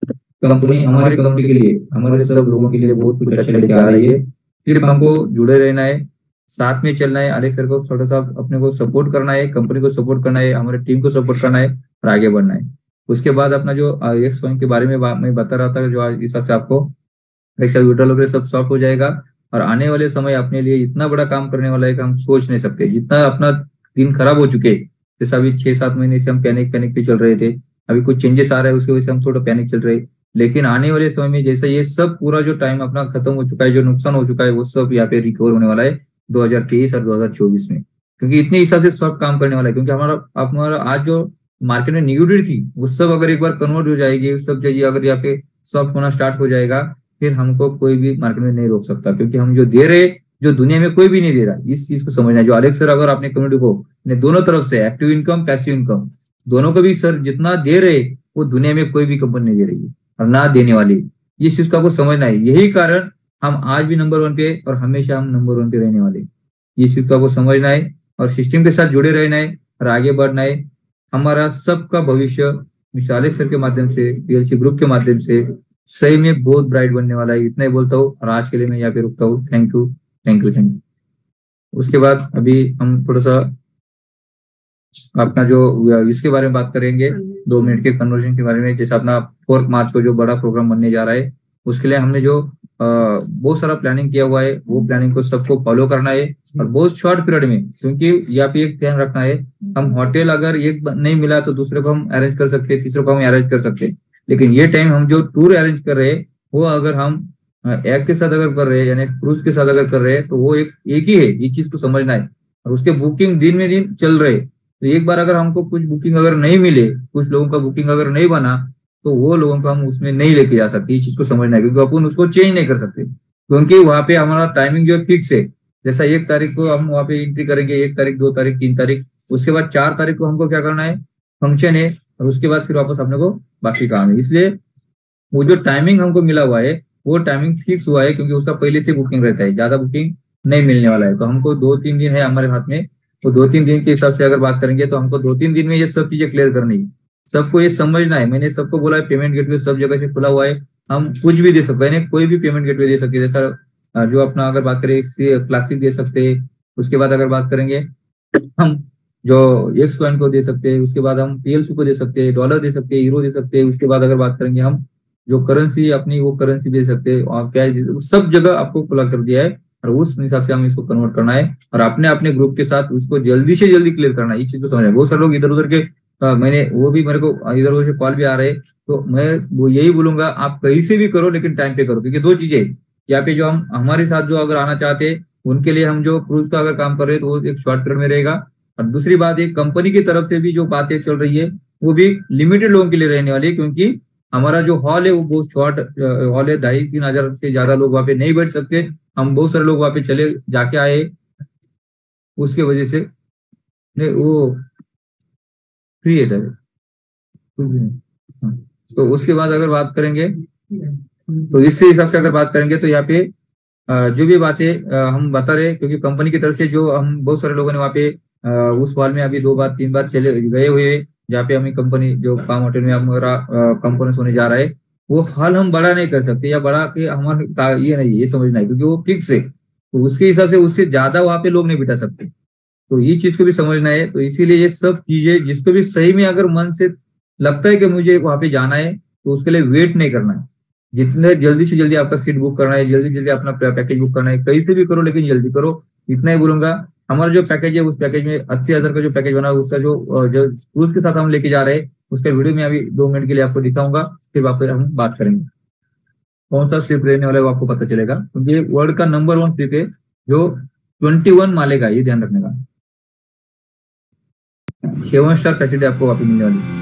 कंपनी हमारी कंपनी के लिए, हमारे सब लोगों के लिए बहुत कुछ अच्छा लेके आ रही है, सिर्फ हमको जुड़े रहना है, साथ में चलना है, आलेख सर को थोड़ा सा अपने को सपोर्ट करना है, कंपनी को सपोर्ट करना है, हमारे टीम को सपोर्ट करना है, और आगे बढ़ना है। उसके बाद अपना जो एक स्वयं के बारे में मैं बता रहा था, जो आज हिसाब से आपको विड्रॉल वगैरह सब सॉल्व हो जाएगा, और आने वाले समय अपने लिए इतना बड़ा काम करने वाला है कि हम सोच नहीं सकते। जितना अपना दिन खराब हो चुके, जैसे अभी छह सात महीने से हम पैनिक पैनिक पे चल रहे थे, अभी कुछ चेंजेस आ रहे हैं, उसकी वजह से हम थोड़ा पैनिक चल रहे, लेकिन आने वाले समय में जैसे ये सब पूरा जो टाइम अपना खत्म हो चुका है, जो नुकसान हो चुका है, वो सब यहाँ पे रिकवर होने वाला है दो हजार तेईस और दो हजार चौबीस में, क्योंकि इतने हिसाब से सब काम करने वाला है। क्योंकि हमारा हमारा आज जो मार्केट में निगेटिव थी, वो सब अगर एक बार कन्वर्ट हो जाएगी, सब चीजें अगर यहाँ पे सॉफ्ट होना स्टार्ट हो जाएगा, फिर हमको कोई भी मार्केट में नहीं रोक सकता, क्योंकि हम जो दे रहे, जो दुनिया में कोई भी नहीं दे रहा। इस चीज को समझना है। जो आलेख सर अगर आपने कम्युनिटी को दोनों तरफ से एक्टिव इनकम पैसिव इनकम दोनों को भी सर जितना दे रहे, वो दुनिया में कोई भी कंपनी नहीं दे रही है और ना देने वाली। इस चीज को आपको समझना है। यही कारण हम आज भी नंबर वन पे और हमेशा हम नंबर वन पे रहने वाले। इस चीज को आपको समझना है और सिस्टम के साथ जुड़े रहना है और आगे बढ़ना है। हमारा सबका भविष्य मिस्टर आलेख सर के माध्यम से, पीएलसी ग्रुप के माध्यम से सही में बहुत ब्राइट बनने वाला है। इतना ही बोलता हूँ और आज के लिए मैं यहाँ पे रुकता हूँ। Thank you thank you thank you. उसके बाद अभी हम थोड़ा सा अपना जो इसके बारे में बात करेंगे, दो मिनट के कन्वर्जन के बारे में। जैसे अपना फोर्थ मार्च को जो बड़ा प्रोग्राम बनने जा रहा है, उसके लिए हमने जो आ, बहुत सारा प्लानिंग किया हुआ है, वो प्लानिंग को सबको फॉलो करना है और बहुत शॉर्ट पीरियड में। क्योंकि यहाँ पे एक ध्यान रखना है, हम होटल अगर एक नहीं मिला तो दूसरे को हम अरेंज कर सकते हैं, तीसरे को हम अरेंज कर सकते हैं। लेकिन ये टाइम हम जो टूर अरेंज कर रहे हैं, वो अगर हम एक के साथ अगर कर रहे हैं, यानी क्रूज के साथ अगर कर रहे हैं, तो वो एक एक ही है। ये चीज को समझना है और उसके बुकिंग दिन में दिन चल रहे, तो एक बार अगर हमको कुछ बुकिंग अगर नहीं मिले, कुछ लोगों का बुकिंग अगर नहीं बना, तो वो लोगों को हम उसमें नहीं लेके जा सकते। इस चीज को समझना है, क्योंकि अपन उसको चेंज नहीं कर सकते, क्योंकि वहां पे हमारा टाइमिंग जो है फिक्स है। जैसा एक तारीख को हम वहाँ पे एंट्री करेंगे, एक तारीख, दो तारीख, तीन तारीख, उसके बाद चार तारीख को हमको क्या करना है, फंक्शन है, और उसके बाद फिर वापस अपने को बाकी काम है। इसलिए वो जो टाइमिंग हमको मिला हुआ है वो टाइमिंग फिक्स हुआ है, क्योंकि उसका पहले से बुकिंग रहता है, ज्यादा बुकिंग नहीं मिलने वाला है। तो हमको दो तीन दिन है हमारे हाथ में, तो दो तीन दिन के हिसाब से अगर बात करेंगे तो हमको दो तीन दिन में ये सब चीजें क्लियर करनी है। सबको ये समझना है, मैंने सबको बोला है पेमेंट गेटवे सब जगह से खुला हुआ है, हम कुछ भी दे सकते हैं, कोई भी पेमेंट गेटवे दे सकते हैं। जैसा जो अपना अगर बात करें क्लासिक दे सकते हैं, उसके बाद अगर बात करेंगे हम जो एक्स कॉइन को दे सकते हैं, उसके बाद हम पीएलसी को दे सकते हैं, डॉलर दे सकते हैं, यूरो दे सकते हैं, उसके बाद अगर बात करेंगे हम जो करेंसी अपनी वो करेंसी दे सकते हैं, और क्या सब जगह आपको खुला कर दिया है, और उस हिसाब से हम इसको कन्वर्ट करना है और अपने अपने ग्रुप के साथ उसको जल्दी से जल्दी क्लियर करना है। इस चीज को समझना है। बहुत सारे लोग इधर उधर के आ, मैंने वो भी मेरे को इधर उधर से कॉल भी आ रहे हैं, तो मैं वो यही बोलूंगा आप कहीं से भी करो लेकिन टाइम पे करो, क्योंकि दो चीजें यहाँ पे जो हम हमारे साथ जो अगर आना चाहते हैं उनके लिए हम जो क्रूज का अगर काम कर रहे हैं तो वो एक शॉर्ट पीरियड में रहेगा, और दूसरी बात एक कंपनी की तरफ से भी जो बातें चल रही है वो भी लिमिटेड लोगों के लिए रहने वाली है, क्योंकि हमारा जो हॉल है वो बहुत शॉर्ट हॉल है, ढाई तीन हजार से ज्यादा लोग वहाँ पे नहीं बैठ सकते। हम बहुत सारे लोग वहाँ पे चले जाके आए, उसके वजह से नहीं वो फ्री है कुछ भी नहीं। तो उसके बाद अगर बात करेंगे तो इससे हिसाब से अगर बात करेंगे तो यहाँ पे जो भी बातें हम बता रहे, क्योंकि कंपनी की तरफ से जो हम बहुत सारे लोगों ने वहाँ पे उस हॉल में अभी दो बार तीन बार चले गए हुए, जहाँ पे हमें कंपनी जो काम होटल में हमारा कंपोनेंट्स होने जा रहा है, वो हॉल हम बड़ा नहीं कर सकते या बड़ा के हमारा ये नहीं, ये समझना है, क्योंकि वो फिक्स है, तो उसके हिसाब से उससे ज्यादा वहाँ पे लोग नहीं बिठा सकते, तो ये चीज को भी समझना है। तो इसीलिए ये सब चीजें जिसको भी सही में अगर मन से लगता है कि मुझे वहाँ पे जाना है, तो उसके लिए वेट नहीं करना है, जितने जल्दी से जल्दी आपका सीट बुक करना है, जल्दी जल्दी अपना पैकेज बुक करना है, कहीं से भी करो लेकिन जल्दी करो। इतना ही बोलूंगा। हमारा जो पैकेज है उस पैकेज में अस्सी हजार का जो पैकेज बना है उसका जो जो क्रूज के साथ हम लेके जा रहे हैं उसका वीडियो में अभी दो मिनट के लिए आपको दिखाऊंगा, फिर वापस हम बात करेंगे कौन सा स्लिप रहने वाला है वो आपको पता चलेगा, क्योंकि ये वर्ल्ड का नंबर वन स्लिप है जो ट्वेंटी वन माले का, ये ध्यान रखने का। सेवन स्टार फैसिलिटी आपको वापस मिलने वाली है।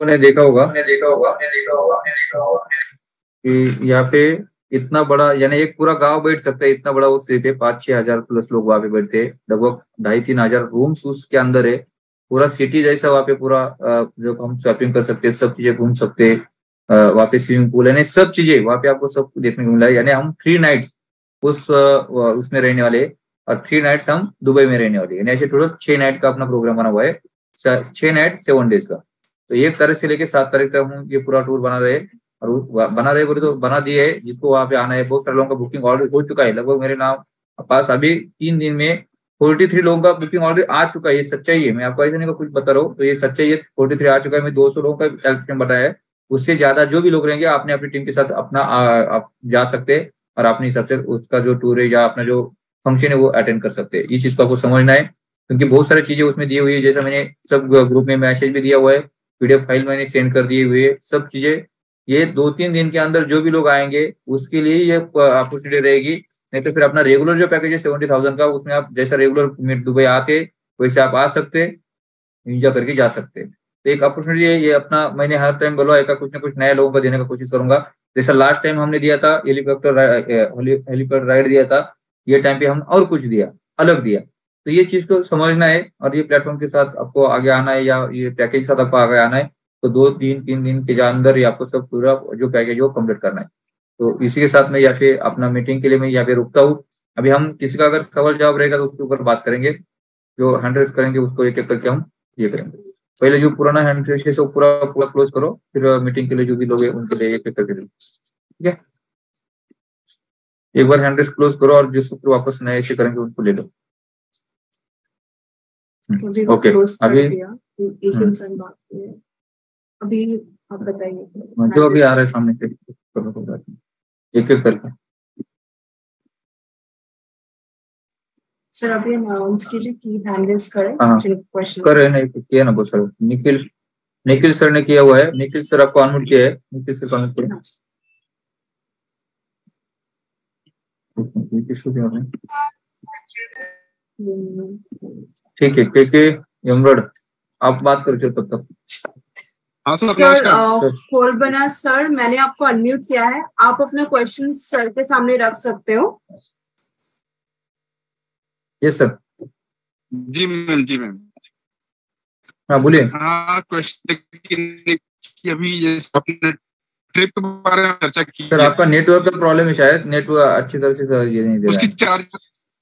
ने देखा होगा ने देखा होगा ने देखा होगा ने देखा होगा कि यहाँ पे इतना बड़ा, यानी एक पूरा गांव बैठ सकता है, इतना बड़ा वो सेप है। पाँच छह हजार प्लस लोग वहाँ पे बैठते हैं, लगभग ढाई तीन हजार रूम्स उसके अंदर है। पूरा सिटी जैसा वहाँ पे पूरा जो हम शॉपिंग कर सकते हैं, सब चीजें घूम सकते हैं। वहाँ पे स्विमिंग पूल है, सब चीजें वहाँ पे आपको सब देखने को मिला है। यानी हम थ्री नाइट्स उस उसमें रहने वाले और थ्री नाइट्स हम दुबई में रहने वाले, यानी ऐसे टोटल छह नाइट का अपना प्रोग्राम बना हुआ है, छह नाइट सेवन डेज का। तो एक तारीख से लेके सात तारीख तक हम ये पूरा टूर बना रहे हैं। और बना रहे बोले तो बना दिए है, जिसको वहाँ पे आना है। बहुत सारे लोगों का बुकिंग ऑलरेडी हो चुका है, लगभग मेरे नाम पास अभी तीन दिन में फोर्टी थ्री लोगों का बुकिंग ऑलरेडी आ चुका है। ये सच्चाई है, मैं आपको ऐसे नहीं कुछ बता रहा हूँ, तो ये सच्चाई है। फोर्टी थ्री आ चुका है, मैं दो सौ लोगों का कैलकुलेशन बताया है। उससे ज्यादा जो भी लोग रहेंगे आपने अपनी टीम के साथ अपना आप जा सकते हैं और अपने हिसाब से उसका जो टूर है या अपना जो फंक्शन है वो अटेंड कर सकते हैं। इस चीज को आपको समझना है, क्योंकि बहुत सारी चीजें उसमें दी हुई है। जैसा मैंने सब ग्रुप में मैसेज भी दिया हुआ है, पीडीएफ फाइल मैंने सेंड कर दिए हुए है, सब चीजें। ये दो तीन दिन के अंदर जो भी लोग आएंगे उसके लिए ये अपॉर्चुनिटी रहेगी। नहीं तो फिर अपना रेगुलर जो पैकेज है सेवेंटी थाउजेंड का, उसमें आप जैसा रेगुलर दुबई आते वैसे आप आ सकते, एंजॉय करके जा सकते। तो एक अपॉर्चुनिटी है ये अपना। मैंने हर टाइम बोला एक कुछ ना कुछ नए लोगों को देने का कोशिश करूंगा। जैसा लास्ट टाइम हमने दिया था हेलीकॉप्टर हेलीपैड राइड दिया था, ये टाइम पे हम और कुछ दिया, अलग दिया। तो ये चीज को समझना है और ये प्लेटफॉर्म के साथ आपको आगे आना है या ये पैकेज के साथ आपको आगे आना है, तो दो दिन तीन दिन के अंदर ही आपको सब पूरा जो पैकेज वो कंप्लीट करना है। तो इसी के साथ मैं यहाँ पे अपना मीटिंग के लिए मैं यहाँ पे रुकता हूँ। अभी हम किसी का अगर सवाल जवाब रहेगा तो उसके ऊपर बात करेंगे, जो हैंड रेस करेंगे उसको एक एक करके हम ये करेंगे। पहले जो पुराना हैंड रेस है वो पूरा पूरा क्लोज करो, फिर मीटिंग के लिए जो भी लोग हैं उनके लिए एक एक करके दो, ठीक है। एक बार हैंड रेस क्लोज करो और जिस सूत्र वापस नए ऐसे करेंगे उनको ले लो। ओके अभी अभी आप बताइए जो अभी आ रहा है सामने से एक एक करके। सर अभी अनाउंस कीजिए कि हैंड रेस करें। हाँ करे नहीं किया ना बहुत सारे। निखिल निखिल सर ने किया हुआ है। निखिल सर आपको अनम्यूट किया है, निखिल सर कॉन्ट किया। ठीक है के के यमरड आप बात करो चलो तब तक। हाँ सर, सर खोल बना सर, मैंने आपको अनम्यूट किया है, आप अपना क्वेश्चन सर के सामने रख सकते हो। Yes sir. जी मैम जी मैम हाँ बोलिए। हाँ क्वेश्चन अभी जैसे आपने ट्रिप के बारे में चर्चा की सर, आपका नेटवर्क का प्रॉब्लम है शायद, नेटवर्क अच्छी तरह से सर ये नहीं दे रहा है। उसकी चार्ज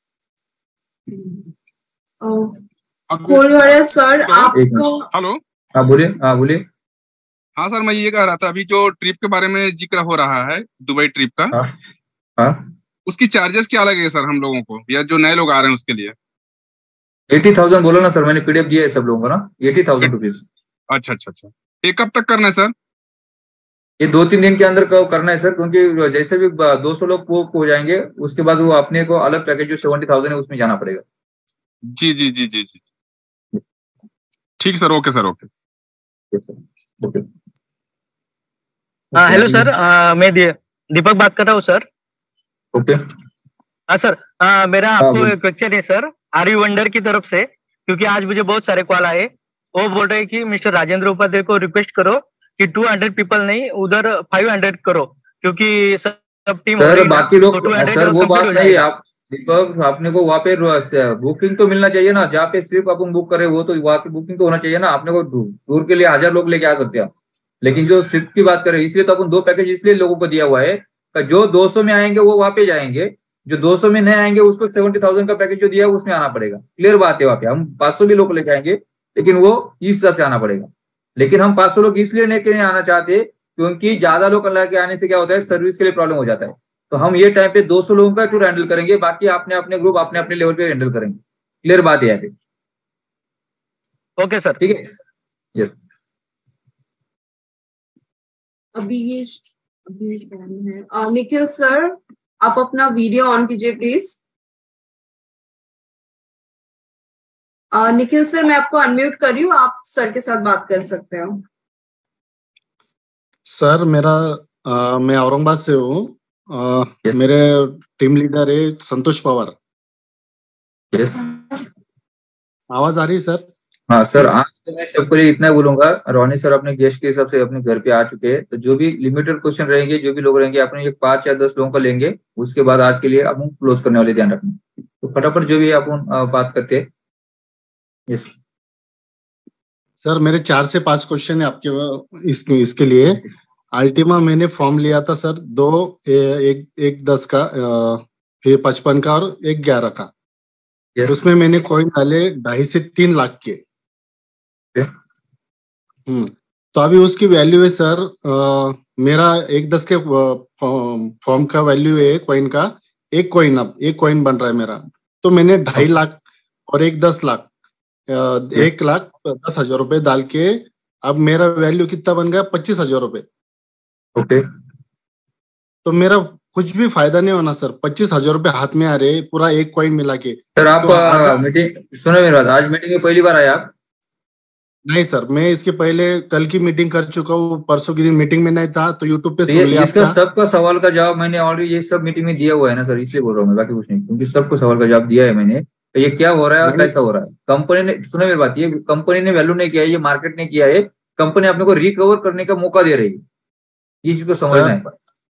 खोल वाला सर आपको। हेलो हाँ बोलिए। हाँ बोलिए। हाँ सर, मैं ये कह रहा था अभी जो ट्रिप के बारे में जिक्र हो रहा है दुबई ट्रिप का, हाँ, हाँ? उसकी चार्जेस क्या लगेगा सर हम लोगों को, या जो नए लोग आ रहे हैं उसके लिए? एटी थाउजेंड बोलो ना सर, मैंने पीडीएफ दिया है सब लोगों को ना, एटी थाउजेंड रुपीज। अच्छा अच्छा अच्छा, ये कब तक करना है सर? ये दो तीन दिन के अंदर करना है सर, क्योंकि जैसे भी दो सौ लोग वो हो जाएंगे उसके बाद वो अपने को अलग पैकेज जो सेवेंटी थाउजेंड है उसमें जाना पड़ेगा। जी जी जी जी जी ठीक sir, okay sir, okay okay. हाँ हेलो सर, मैं दीपक बात कर रहा हूँ सर। ओके। हाँ सर, आ, मेरा आपको एक क्वेश्चन है सर आर्य वंडर की तरफ से, क्योंकि आज मुझे बहुत सारे कॉल आए। वो बोल रहे हैं कि मिस्टर राजेंद्र उपाध्याय को रिक्वेस्ट करो कि टू हंड्रेड पीपल नहीं उधर फाइव हंड्रेड करो, क्योंकि सब टीम सर बाकी लोग तो सर वो बात नहीं है। आप दीपक आपने को वहाँ पे बुकिंग तो मिलना चाहिए ना, जहाँ पे सिर्फ अपन बुक करे वो तो वहाँ पे बुकिंग तो होना चाहिए ना। आपने को टूर के लिए हजार लोग लेके आ सकते हैं, लेकिन जो सिर्फ की बात करें इसलिए तो अपन दो पैकेज इसलिए लोगों को दिया हुआ है, जो दो सौ में आएंगे वो वहाँ पे जाएंगे, जो दो सौ में नहीं आएंगे उसको सेवेंटी थाउजेंड का पैकेज जो दिया है उसमें आना पड़ेगा। क्लियर बात है। वहाँ पे हम पांच सौ भी लोग लेके आएंगे लेकिन वो इस हिसाब से आना पड़ेगा। लेकिन हम पांच सौ लोग इसलिए लेके नहीं आना चाहते क्योंकि ज्यादा लोग लेके आने से क्या होता है, सर्विस के लिए प्रॉब्लम हो जाता है। तो हम ये टाइम पे दो सौ लोगों का टूर हैंडल करेंगे, बाकी अपने अपने ग्रुप अपने अपने लेवल पे हैंडल करेंगे। क्लियर बात है यहाँ पे? ओके सर, ठीक है। यस। अभी ये अभी है निखिल सर, आप अपना वीडियो ऑन कीजिए प्लीज। निखिल सर, मैं आपको अनम्यूट कर रही हूँ, आप सर के साथ बात कर सकते हो। सर मेरा आ, मैं औरंगाबाद से हूँ। yes. मेरे टीम लीडर है संतोष पवार। yes. आवाज आ रही है सर? हाँ सर, आज तो मैं सबके लिए इतना बोलूंगा, रोनी सर अपने गेस्ट के हिसाब से अपने घर पे आ चुके हैं, तो जो भी लिमिटेड क्वेश्चन रहेंगे, जो भी लोग रहेंगे, अपने एक पांच या दस लोगों का लेंगे, उसके बाद आज के लिए अपन क्लोज करने वाले, ध्यान रखना। तो फटाफट जो भी अपन बात करते हैं। यस सर, मेरे चार से पांच क्वेश्चन है आपके इस, इसके लिए। अल्टीमा मैंने फॉर्म लिया था सर, दो एक एक दस का, फिर पचपन का और एक ग्यारह का। yes. उसमें मैंने कॉइन डाले ढाई से तीन लाख के। okay. हम्म तो अभी उसकी वैल्यू है सर, आ, मेरा एक दस के फॉर्म का वैल्यू है कॉइन का, एक कॉइन अब एक कॉइन बन रहा है मेरा। तो मैंने ढाई okay. लाख और एक दस लाख yes. एक लाख दस हजार रुपए डाल के अब मेरा वैल्यू कितना बन गया, पच्चीस हजार रुपए। Okay okay. तो मेरा कुछ भी फायदा नहीं होना सर, पच्चीस हजार रुपए हाथ में आ रहे पूरा एक कॉइन मिला के। सर आप तो मीटिंग सुनो मेरी बात, आज मीटिंग में पहली बार आए आप? नहीं सर, मैं इसके पहले कल की मीटिंग कर चुका हूँ, परसों की दिन मीटिंग में नहीं था तो यूट्यूब पे सुन लिया। इसका सबका सवाल का जवाब मैंने ऑलरेडी ये सब मीटिंग में दिया हुआ है ना सर, इसलिए बोल रहा हूँ मैं, बाकी कुछ नहीं, क्योंकि सबको सवाल का जवाब दिया है मैंने। तो ये क्या हो रहा है और कैसा हो रहा है, कंपनी ने, सुनो मेरी बात, ये कंपनी ने वैल्यू नहीं किया है, ये मार्केट ने किया है, कंपनी अपने को रिकवर करने का मौका दे रही है, ये चीज को समझना है।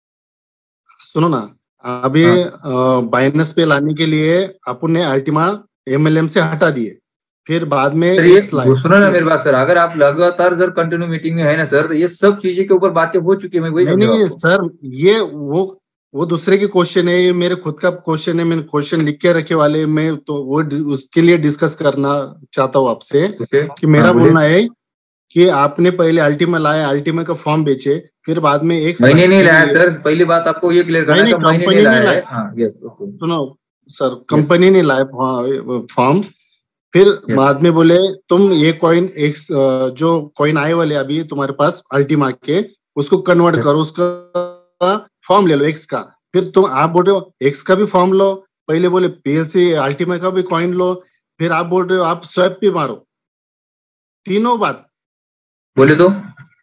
सुनो ना, अभी बाइनेंस पे लाने के लिए अपन ने अल्टीमा एमएलएम से हटा दिए, फिर बाद में सुनो ना मेरी बात सर, अगर आप लगातार सर कंटिन्यू मीटिंग में है ना सर, तो ये सब चीजें के ऊपर बातें हो चुकी है। मैं वही नहीं, नहीं सर, ये वो वो दूसरे के क्वेश्चन है, ये मेरे खुद का क्वेश्चन है, मैंने क्वेश्चन लिख के रखे वाले, मैं तो वो उसके लिए डिस्कस करना चाहता हूँ आपसे कि मेरा बोलना है कि आपने पहले अल्टीमा लाया, अल्टीमा का फॉर्म बेचे, फिर बाद में एक महीने नहीं लाया सर, पहली बात आपको ये क्लियर करना है, महीने नहीं लाया। सुनो सर, कंपनी ने लाया फॉर्म, फिर yes. बाद में बोले तुम ये कॉइन एक जो कॉइन आए वाले अभी तुम्हारे पास अल्टीमा के, उसको कन्वर्ट yes. करो, उसका फॉर्म ले लो एक्स का, फिर तुम आप बोल रहे हो एक्स का भी फॉर्म लो, पहले बोले पीएलसी अल्टीमा का भी कॉइन लो, फिर आप बोल रहे हो आप स्वैप भी मारो, तीनों बात बोले तो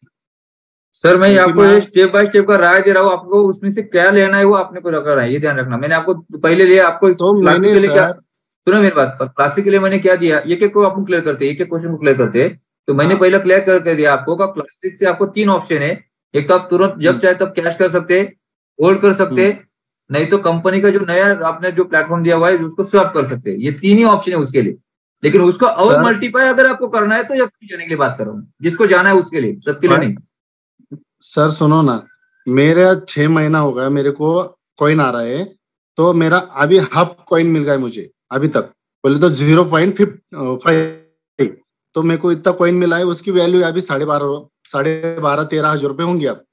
सर मैं आपको स्टेप बाय स्टेप का राय दे रहा हूँ, आपको उसमें से क्या लेना है वो आपने को रखना है, ये ध्यान रखना। मैंने आपको पहले लिया, आपको तो मैंने के लिए क्या, सुनो मेरी बात, क्लासिक के लिए मैंने क्या दिया, एक एक को आपको क्लियर करते हैं, एक एक क्वेश्चन को क्लियर करते हैं। तो मैंने पहले क्लियर करके दिया आपको का क्लासिक से आपको तीन ऑप्शन है, एक तो आप तुरंत जब चाहे तब कैश कर सकते हैं, होल्ड कर सकते हैं, नहीं तो कंपनी का जो नया आपने जो प्लेटफॉर्म दिया हुआ है उसको स्वैप कर सकते हैं, ये तीन ही ऑप्शन है उसके लिए। लेकिन उसको और मल्टीप्लाई अगर आपको करना है तो या जाने के लिए बात कर रहा हूँ, जिसको जाना है उसके लिए, सबके लिए नहीं। सर सुनो ना, मेरा छह महीना हो गया मेरे को कॉइन आ रहा है, तो मेरा अभी हाफ कॉइन मिल गया है मुझे अभी तक, बोले तो जीरो पॉइंट फाइव, तो मेरे को इतना कॉइन मिला है, उसकी वैल्यू अभी साढ़े बारह साढ़े बारह तेरह हजार रुपए होंगे अब।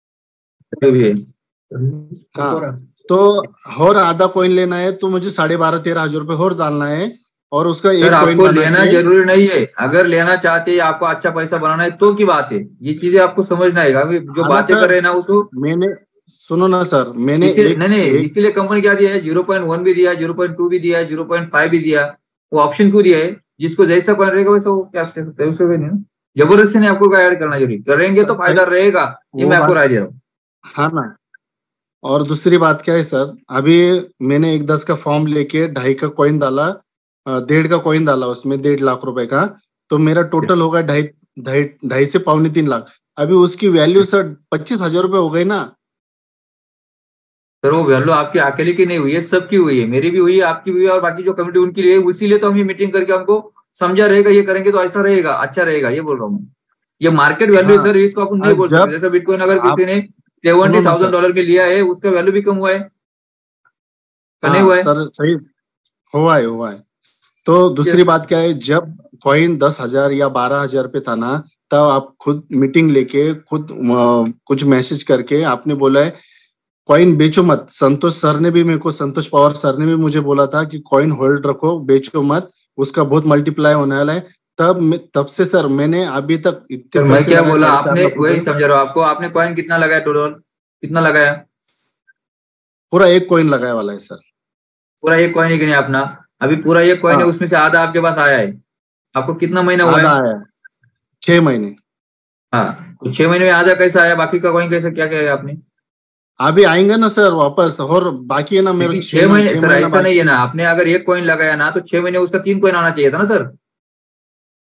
हाँ, तो और आधा कॉइन लेना है तो मुझे साढ़े बारह तेरह हजार रुपए और डालना है, और उसका एक आपको लेना जरूरी नहीं है, अगर लेना चाहते हैं आपको अच्छा पैसा बनाना है तो की बात है, ये चीजें आपको समझना है। जो बातें कर रहे हैं ना उसको मैंने सुनो ना सर, मैंने इसी, नहीं नहीं इसीलिए कंपनी क्या दिया है, जीरो पॉइंट वन भी दिया है, जीरो पॉइंट टू भी दिया है, जीरो पॉइंट फाइव भी दिया, वो ऑप्शन क्यों दिया है, जिसको जैसा कॉइन रहेगा वैसा वो क्या सकते हैं, उसको भी नहीं जबरदस्ती नहीं आपको ऐड करना जरूरी, करेंगे तो फायदा रहेगा, ये मैं आपको राय दे रहा हूँ। हाँ ना, और दूसरी बात क्या है सर, अभी मैंने एक दस का फॉर्म लेके ढाई का कॉइन डाला, डेढ़ का कॉइन डाला उसमें डेढ़ लाख रुपए का, तो मेरा टोटल होगा ढाई ढाई ढाई से पौने तीन लाख। अभी उसकी वैल्यू सर पच्चीस हजार रुपए हो गई ना सर, वो वैल्यू आपकी अकेले की नहीं हुई है, सबकी हुई है, मेरी भी हुई है, आपकी भी हुई है, और बाकी जो कमिटी उनकी हुई है, इसीलिए तो हम ये मीटिंग करके हमको समझा रहेगा, ये करेंगे तो ऐसा रहेगा, अच्छा रहेगा, ये बोल रहा हूँ। ये मार्केट वैल्यू है सर, इसको अपन नहीं बोल सकते। जैसे बिटकॉइन अगर किसी ने सेवेंटी थाउजेंड डॉलर में लिया है, उसका वैल्यू भी कम हुआ है, नहीं हुआ है सर? सही हुआ है, हुआ है। तो दूसरी बात क्या है, जब कॉइन दस हजार या बारह हजार पे था ना, तब आप खुद मीटिंग लेके खुद कुछ मैसेज करके आपने बोला है कॉइन बेचो मत। संतोष सर ने भी मेरे को, संतोष पवार सर ने भी मुझे बोला था कि कॉइन होल्ड रखो, बेचो मत, उसका बहुत मल्टीप्लाई होने वाला है। तब तब से सर मैंने अभी तक इतने मैं क्या बोला आपने, वही समझ रहा हूँ आपको। आपने कॉइन कितना लगाया टोटल, कितना लगाया? पूरा एक कॉइन लगाया वाला है सर, पूरा एक कॉइन ही नहीं अपना, अभी पूरा एक कॉइन है, उसमें से आधा आपके पास आया है। आपको कितना महीना हुआ है? आया छह महीने। हाँ, तो छह महीने में आधा कैसा आया, बाकी का कॉइन कैसे, क्या क्या आपने? अभी आएंगे ना सर वापस, और बाकी है ना मेरे छह महीने सर, ऐसा नहीं है ना, आपने अगर एक कॉइन लगाया ना तो छह महीने उसका तीन कॉइन आना चाहिए था ना सर।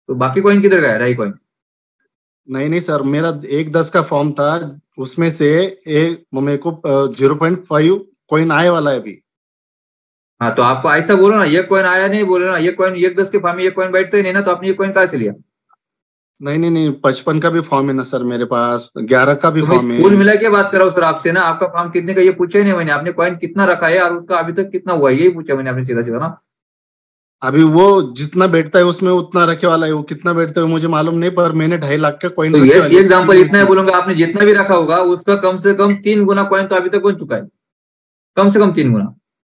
तो बाकी कॉइन किधर गया, ढाई कॉइन? नहीं नहीं सर, मेरा एक दस का फॉर्म था, उसमें से एक मेरे को जीरो पॉइंट फाइव कॉइन आए वाला है अभी। हाँ तो आपको ऐसा बोलो ना, ये कॉइन आया नहीं बोलो ना, ये कॉइन एक दस के फॉर्म में ये कॉइन बैठते ही नहीं ना, तो आपने ये कॉइन कहाँ से लिया? नहीं नहीं नहीं, पचपन का भी फॉर्म है ना सर मेरे पास, ग्यारह का भी तो फॉर्म है। स्कूल मिला के बात कर रहा हूँ सर आपसे ना, आपका फॉर्म कितने का ये पूछा ही नहीं मैंने, आपने कॉइन कितना रखा है और उसका अभी तक कितना हुआ है यही पूछा मैंने आपने सीधा सीधा ना। अभी वो जितना बैठता है उसमें उतना रखे वाला है, वो कितना बैठता है मुझे मालूम नहीं, पर मैंने ढाई लाख का कॉइन तो रखे ये वाले। एग्जाम्पल इतना है बोलूंगा, आपने जितना भी रखा होगा उसका कम से कम तीन गुना कॉइन तो अभी तक बन चुका है, कम से कम तीन गुना।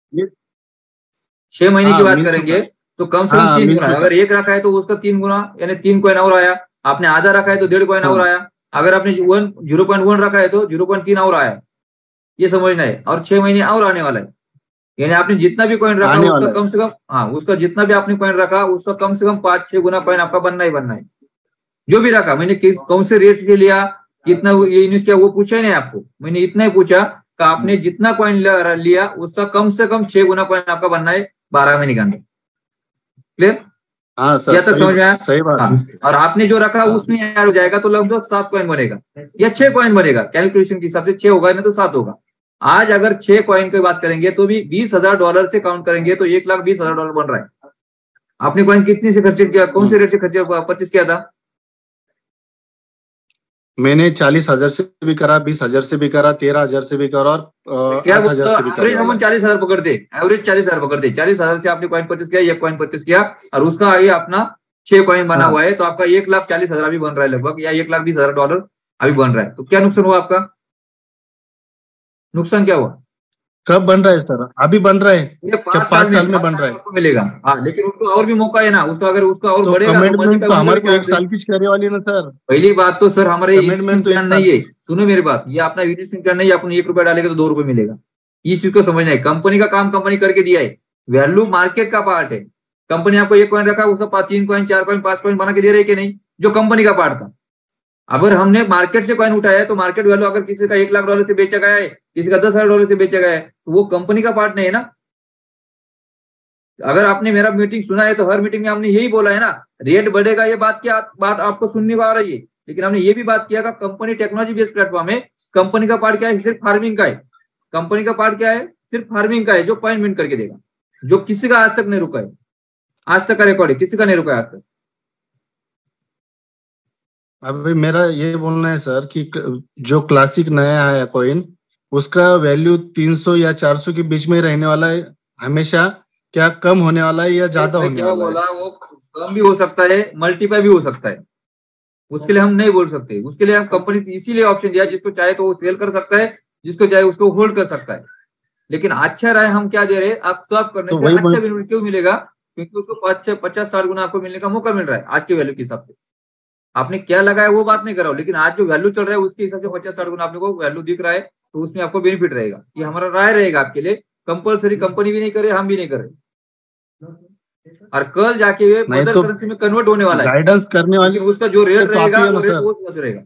छह महीने की बात करेंगे तो कम से कम तीन गुना, अगर एक रखा है तो उसका तीन गुना यानी तीन कॉइन और आया, आपने आधा रखा है तो डेढ़ कॉइन और आया, अगर आपने वन जीरो पॉइंट वन रखा है तो जीरो पॉइंट तीन और आया, ये समझना है। और छह महीने और आने वाला है, यानी आपने जितना भी कॉइन रखा उसका कम से कम, हाँ उसका जितना भी आपने कॉइन रखा उसका कम से कम पांच छह गुना कॉइन आपका बनना ही बनना है। जो भी रखा मैंने किस कौन से रेट के लिया, कितना ये इन्वेस्ट किया वो पूछा ही नहीं आपको, मैंने इतना ही पूछा कि आपने जितना कॉइन लिया उसका कम से कम छह गुना कॉइन आपका बनना है बारह महीने के अंदर। क्लियर? हाँ सर, या तक समझ में आया? सही बात। हाँ, और आपने जो रखा उसमें ऐड हो जाएगा तो लगभग सात कॉइन बनेगा या छह कॉइन बनेगा, कैलकुलेशन के हिसाब से छह होगा ना तो सात होगा। आज अगर छह कॉइन की बात करेंगे तो भी बीस हजार डॉलर से काउंट करेंगे तो एक लाख बीस हजार डॉलर बन रहा है। आपने कॉइन कितने से खर्च किया, कौन से रेट से खर्च परचेस किया था? मैंने चालीस हजार से भी करा, बीस हजार से भी करा, तेरह हजार से भी करा और क्या आठ हजार से भी एवरेज हम चालीस हजार पकड़ते, एवरेज चालीस हजार पकड़ते, चालीस हजार से आपने कॉइन परचेस किया, एक कॉइन परचेस किया और उसका ये अपना छह कॉइन बना हुआ है, तो आपका एक लाख चालीस हजार अभी बन रहा है लगभग, या एक लाख बीस हजार डॉलर अभी बन रहा है। तो क्या नुकसान हुआ आपका? नुकसान क्या हुआ? कब बन रहा है सर? अभी बन रहा है, ये क्या पांच साल में बन रहा है? आपको मिलेगा हाँ, लेकिन उसको और भी मौका है ना, उसका अगर उसका और तो बढ़ेगा कमिटमेंट तो हमारे को एक साल की करने वाली ना सर। पहली बात तो सर हमारे कमिटमेंट तो प्लान नहीं है, सुनो मेरी बात, ये अपना इन्वेस्टमेंट प्लान नहीं है, आपने एक रुपया डालेगा तो दो रुपए मिलेगा, इस चीज को समझना है। कंपनी का काम कंपनी करके दिया है, वैल्यू मार्केट का पार्ट है। कंपनी आपको एक कॉइन रखा उसका तीन कॉइन चार कॉइन पांच कॉइन बना के दे रही है कि नहीं, जो कंपनी का पार्ट था। अगर हमने मार्केट से कॉइन उठाया है तो मार्केट वैल्यू अगर किसी का एक लाख डॉलर से बेचा गया है, किसी का दस हजार डॉलर से बेचा गया है, तो वो कंपनी का पार्ट नहीं है ना। अगर आपने मेरा मीटिंग सुना है तो हर मीटिंग में हमने यही बोला है ना, रेट बढ़ेगा, ये बात क्या बात आपको सुनने को आ रही है, लेकिन हमने ये भी बात किया कि कंपनी टेक्नोलॉजी बेस्ड प्लेटफॉर्म है, कंपनी का पार्ट क्या है, सिर्फ फार्मिंग का है। कंपनी का पार्ट क्या है, सिर्फ फार्मिंग का है, जो कॉइन मिंट करके देगा, जो किसी का आज तक नहीं रुका है, आज तक का रिकॉर्ड है, किसी का नहीं रुका है आज तक। अभी मेरा ये बोलना है सर कि जो क्लासिक नया आया कॉइन उसका वैल्यू तीन सौ या चार सौ के बीच में रहने वाला है हमेशा, क्या कम होने वाला है या ज्यादा होने वाला बोला है? वो कम भी हो सकता है, मल्टीप्लाई भी हो सकता है, उसके लिए हम नहीं बोल सकते। उसके लिए हम कंपनी इसीलिए ऑप्शन दिया, जिसको चाहे तो वो सेल कर सकता है, जिसको चाहे उसको होल्ड कर सकता है। लेकिन अच्छा राय हम क्या दे रहे हैं, आप स्वैप करने तो से अच्छा मैं... क्यों मिलेगा, क्योंकि उसको पांच छह पचास साठ गुना आपको मिलने का मौका मिल रहा है आज के वैल्यू के हिसाब से। आपने क्या लगाया वो बात नहीं कर रहा हूं, लेकिन आज जो वैल्यू चल रहा है उसके हिसाब से पचास साठ गुना आपने को वैल्यू दिख रहा है, तो उसमें आपको बेनिफिट रहेगा। ये हमारा राय रहेगा आपके लिए, कंपलसरी कंपनी भी नहीं करे, हम भी नहीं करे। और कल जाके वे मदर तो करेंसी में कन्वर्ट होने वाला है, गाइडेंस करने वाले उसका जो रेट तो रहेगा वो रेट वो रहेगा।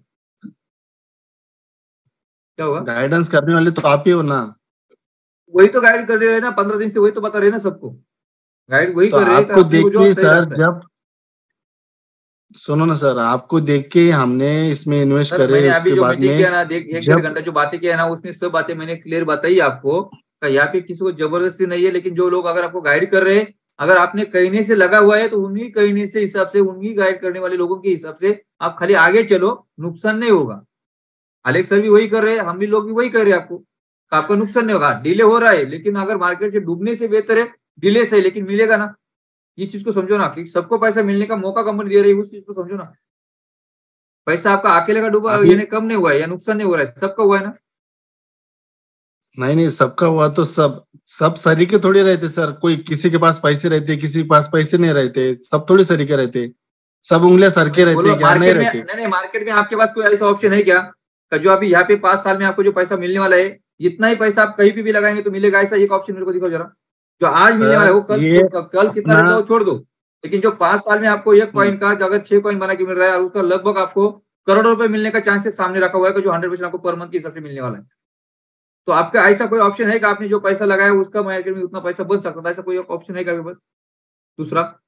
क्या होगा? गाइडेंस करने वाले तो आप ही हो ना, वही तो गाइड कर रहे हैं ना, पंद्रह दिन से वही तो बता रहे हैं ना सबको, गाइड वही तो कर रहे हैं। आपको देखिए सर, जब सुनो ना सर, आपको देख के हमने इसमें इन्वेस्ट करे, मैंने अभी जो मीटिंग किया ना, देख एक डेढ़ घंटा जो बातें किया ना, उसमें सब बातें मैंने क्लियर बताई आपको। यहाँ पे किसी को जबरदस्ती नहीं है, लेकिन जो लोग अगर आपको गाइड कर रहे हैं, अगर आपने कहने से लगा हुआ है तो उन्हीं कहने से हिसाब से, उन्हीं गाइड करने वाले लोगों के हिसाब से आप खाली आगे चलो, नुकसान नहीं होगा। अलेक्स सर भी वही कर रहे हैं, हम भी लोग भी वही कर रहे हैं, आपको आपका नुकसान नहीं होगा। डिले हो रहा है, लेकिन अगर मार्केट से डूबने से बेहतर है डिले से, लेकिन मिलेगा ना। ये चीज को समझो ना कि सबको पैसा मिलने का मौका कंपनी दे रही है, उस चीज को समझो ना। पैसा आपका अकेले का डूबा यानी कम नहीं हुआ है या नुकसान नहीं हो रहा है, सबका हुआ है ना। नहीं नहीं, सबका हुआ तो सब सब सरीके थोड़ी रहते सर, कोई किसी के पास पैसे रहते, किसी के पास पैसे नहीं रहते, सब थोड़ी सरीके रहते, सब उंगलियां सरके रहते क्या? नहीं रहते। नहीं नहीं, मार्केट में आपके पास कोई ऐसा ऑप्शन है क्या जो अभी यहाँ पे पांच साल में आपको जो पैसा मिलने वाला है, इतना ही पैसा आप कहीं पे भी लगाएंगे तो मिलेगा, ऐसा एक ऑप्शन मेरे को दिखाओ जरा। जो आज मिलने वाला है वो कल कल कितना रहता है वो छोड़ दो, लेकिन जो पांच साल में आपको एक कॉइन का अगर छह कॉइन बना के मिल रहा है और उसका लगभग आपको करोड़ों रुपए मिलने का चांसेस सामने रखा हुआ है, जो हंड्रेड परसेंट आपको पर मंथ के हिसाब से मिलने वाला है। तो आपका ऐसा कोई ऑप्शन है कि आपने जो पैसा लगाया उसका मार्केट में उतना पैसा बन सकता था, ऐसा कोई ऑप्शन है क्या? बस दूसरा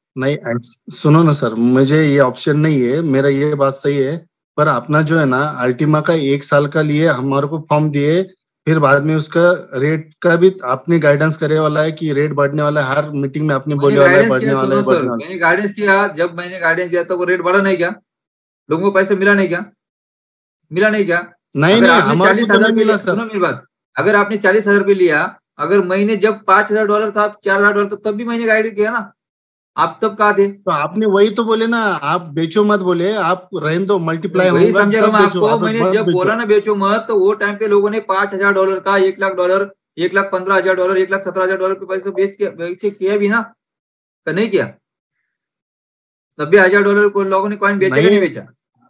नहीं ऐस- सुनो ना सर, मुझे ये ऑप्शन नहीं है, मेरा ये बात सही है, पर अपना जो है ना अल्टीमा का एक साल का लिए हमारे को फॉर्म दिए, फिर बाद में उसका रेट का भी आपने गाइडेंस करे वाला है कि रेट बढ़ने वाला है, हर मीटिंग में आपने मैंने बोले वाला है गाइडेंस बढ़ने किया, वाला सुनो है सर, बढ़ने वाला मैंने गाइडेंस किया, जब मैंने गाइडेंस दिया तो वो रेट बढ़ा नहीं क्या? लोगों को पैसे मिला नहीं क्या? मिला नहीं क्या? है। नहीं अगर नहीं, आपने हमारे को चालीस तो हजार नहीं रुपये मिला लिया, सर। सुनो मेरी बात, अगर आपने चालीस हजार रुपये लिया, अगर महीने जब पांच हजार डॉलर था, चार हजार डॉलर था, तब भी मैंने गाइड किया ना, आप तब कहा थे? तो आपने वही तो बोले ना, आप बेचो मत बोले, आप रहने दो, मल्टीप्लाई वही होगा समझा रहा तब हूँ मैं बेचो, आपको, आप मैंने मत जब बेचो। बोला ना बेचो मत, तो वो टाइम पे लोगों ने पांच हजार डॉलर का, एक लाख डॉलर, एक लाख पंद्रह हजार डॉलर, एक लाख सत्रह हजार डॉलर के पैसे बेच के बेचे किया भी ना, तो नहीं किया? नब्बे हजार डॉलर को लोगों ने कॉइन बेचा कि नहीं नहीं बेचा?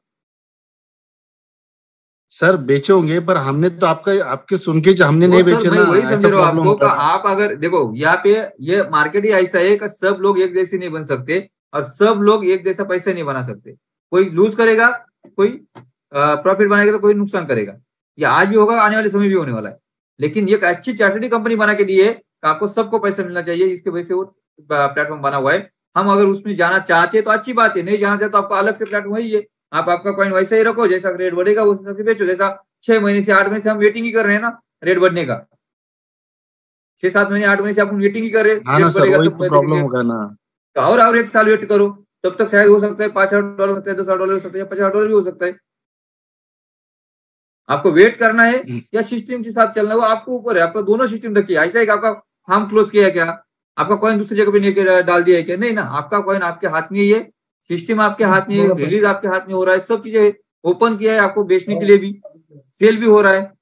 सर बेचोगे, पर हमने तो आपका आपके सुन के हमने वो नहीं सर बेचे मैं ना, वही ऐसा समझ रहा हूँ प्रॉब्लम आपको, होता का है ना। आप अगर देखो यहाँ पे ये मार्केट ही ऐसा है कि सब लोग एक जैसे नहीं बन सकते और सब लोग एक जैसा पैसा नहीं बना सकते, कोई लूज करेगा, कोई प्रॉफिट बनाएगा, तो कोई नुकसान करेगा। ये आज भी होगा, आने वाले समय भी होने वाला है, लेकिन ये एक अच्छी चार्टर्ड कंपनी बना के दी है, आपको सबको पैसा मिलना चाहिए, इसके वजह से वो प्लेटफॉर्म बना हुआ है। हम अगर उसमें जाना चाहते हैं तो अच्छी बात है, नहीं जाना चाहते तो आपका अलग से प्लेटफॉर्म है, ये आप आपका कॉइन वैसा ही रखो, जैसा रेट बढ़ेगा उस हिसाब से बेचो। जैसा छह महीने से आठ महीने से हम वेटिंग ही कर रहे हैं ना रेट बढ़ने का, छह सात महीने आठ महीने से आप वेटिंग ही कर रहे हैं, हाँ ना रेट सर, बढ़ेगा वही तब तो पैसे प्रॉब्लम देंगे। होगा ना। तो और और एक साल वेट करो, तब तक शायद हो सकता है पांच हजार डॉलर हो सकता है, दस हजार डॉलर हो सकता है, पचास डॉलर भी हो सकता है। आपको वेट करना है या सिस्टम के साथ चलना है, वो आपको ऊपर है। आपका दोनों सिस्टम रखिए, ऐसा है कि आपका फार्म क्लोज किया है क्या, आपका कॉइन दूसरी जगह पे नहीं डाल दिया है क्या? नहीं ना, आपका कॉइन आपके हाथ में ही है, सिस्टम आपके हाथ में है, रिलीज आपके हाथ में हो रहा है, सब चीजें ओपन किया है आपको बेचने के लिए भी, सेल भी हो रहा है।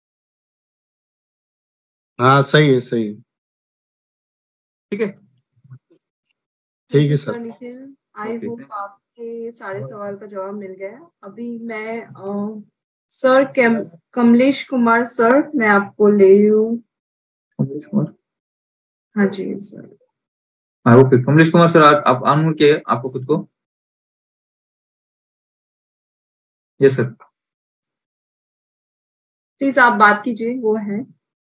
हाँ सही है, सही है, ठीक है, ठीक है सर। आई होप आपके सारे सवाल का जवाब मिल गया। अभी मैं अ, सर कम, कमलेश कुमार सर, मैं आपको ले रही हूँ। कमलेश कुमार, हाँ जी सर। हाँ ओके, कमलेश कुमार सर, आप, आप अनम्यूट किए आपको खुद को। यस सर, प्लीज आप बात कीजिए, वो है।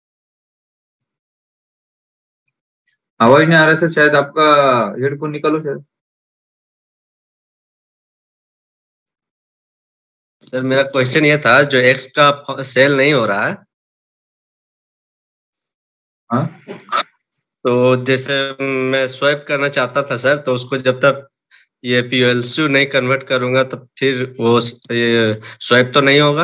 आवाज नहीं आ रहा सर, शायद आपका हेडफोन निकालो शायद। सर मेरा क्वेश्चन ये था, जो एक्स का सेल नहीं हो रहा है, हाँ तो जैसे मैं स्वैप करना चाहता था सर, तो उसको जब तक ये पीएलसी नहीं कन्वर्ट करूंगा तब फिर वो ये स्वैप तो नहीं होगा।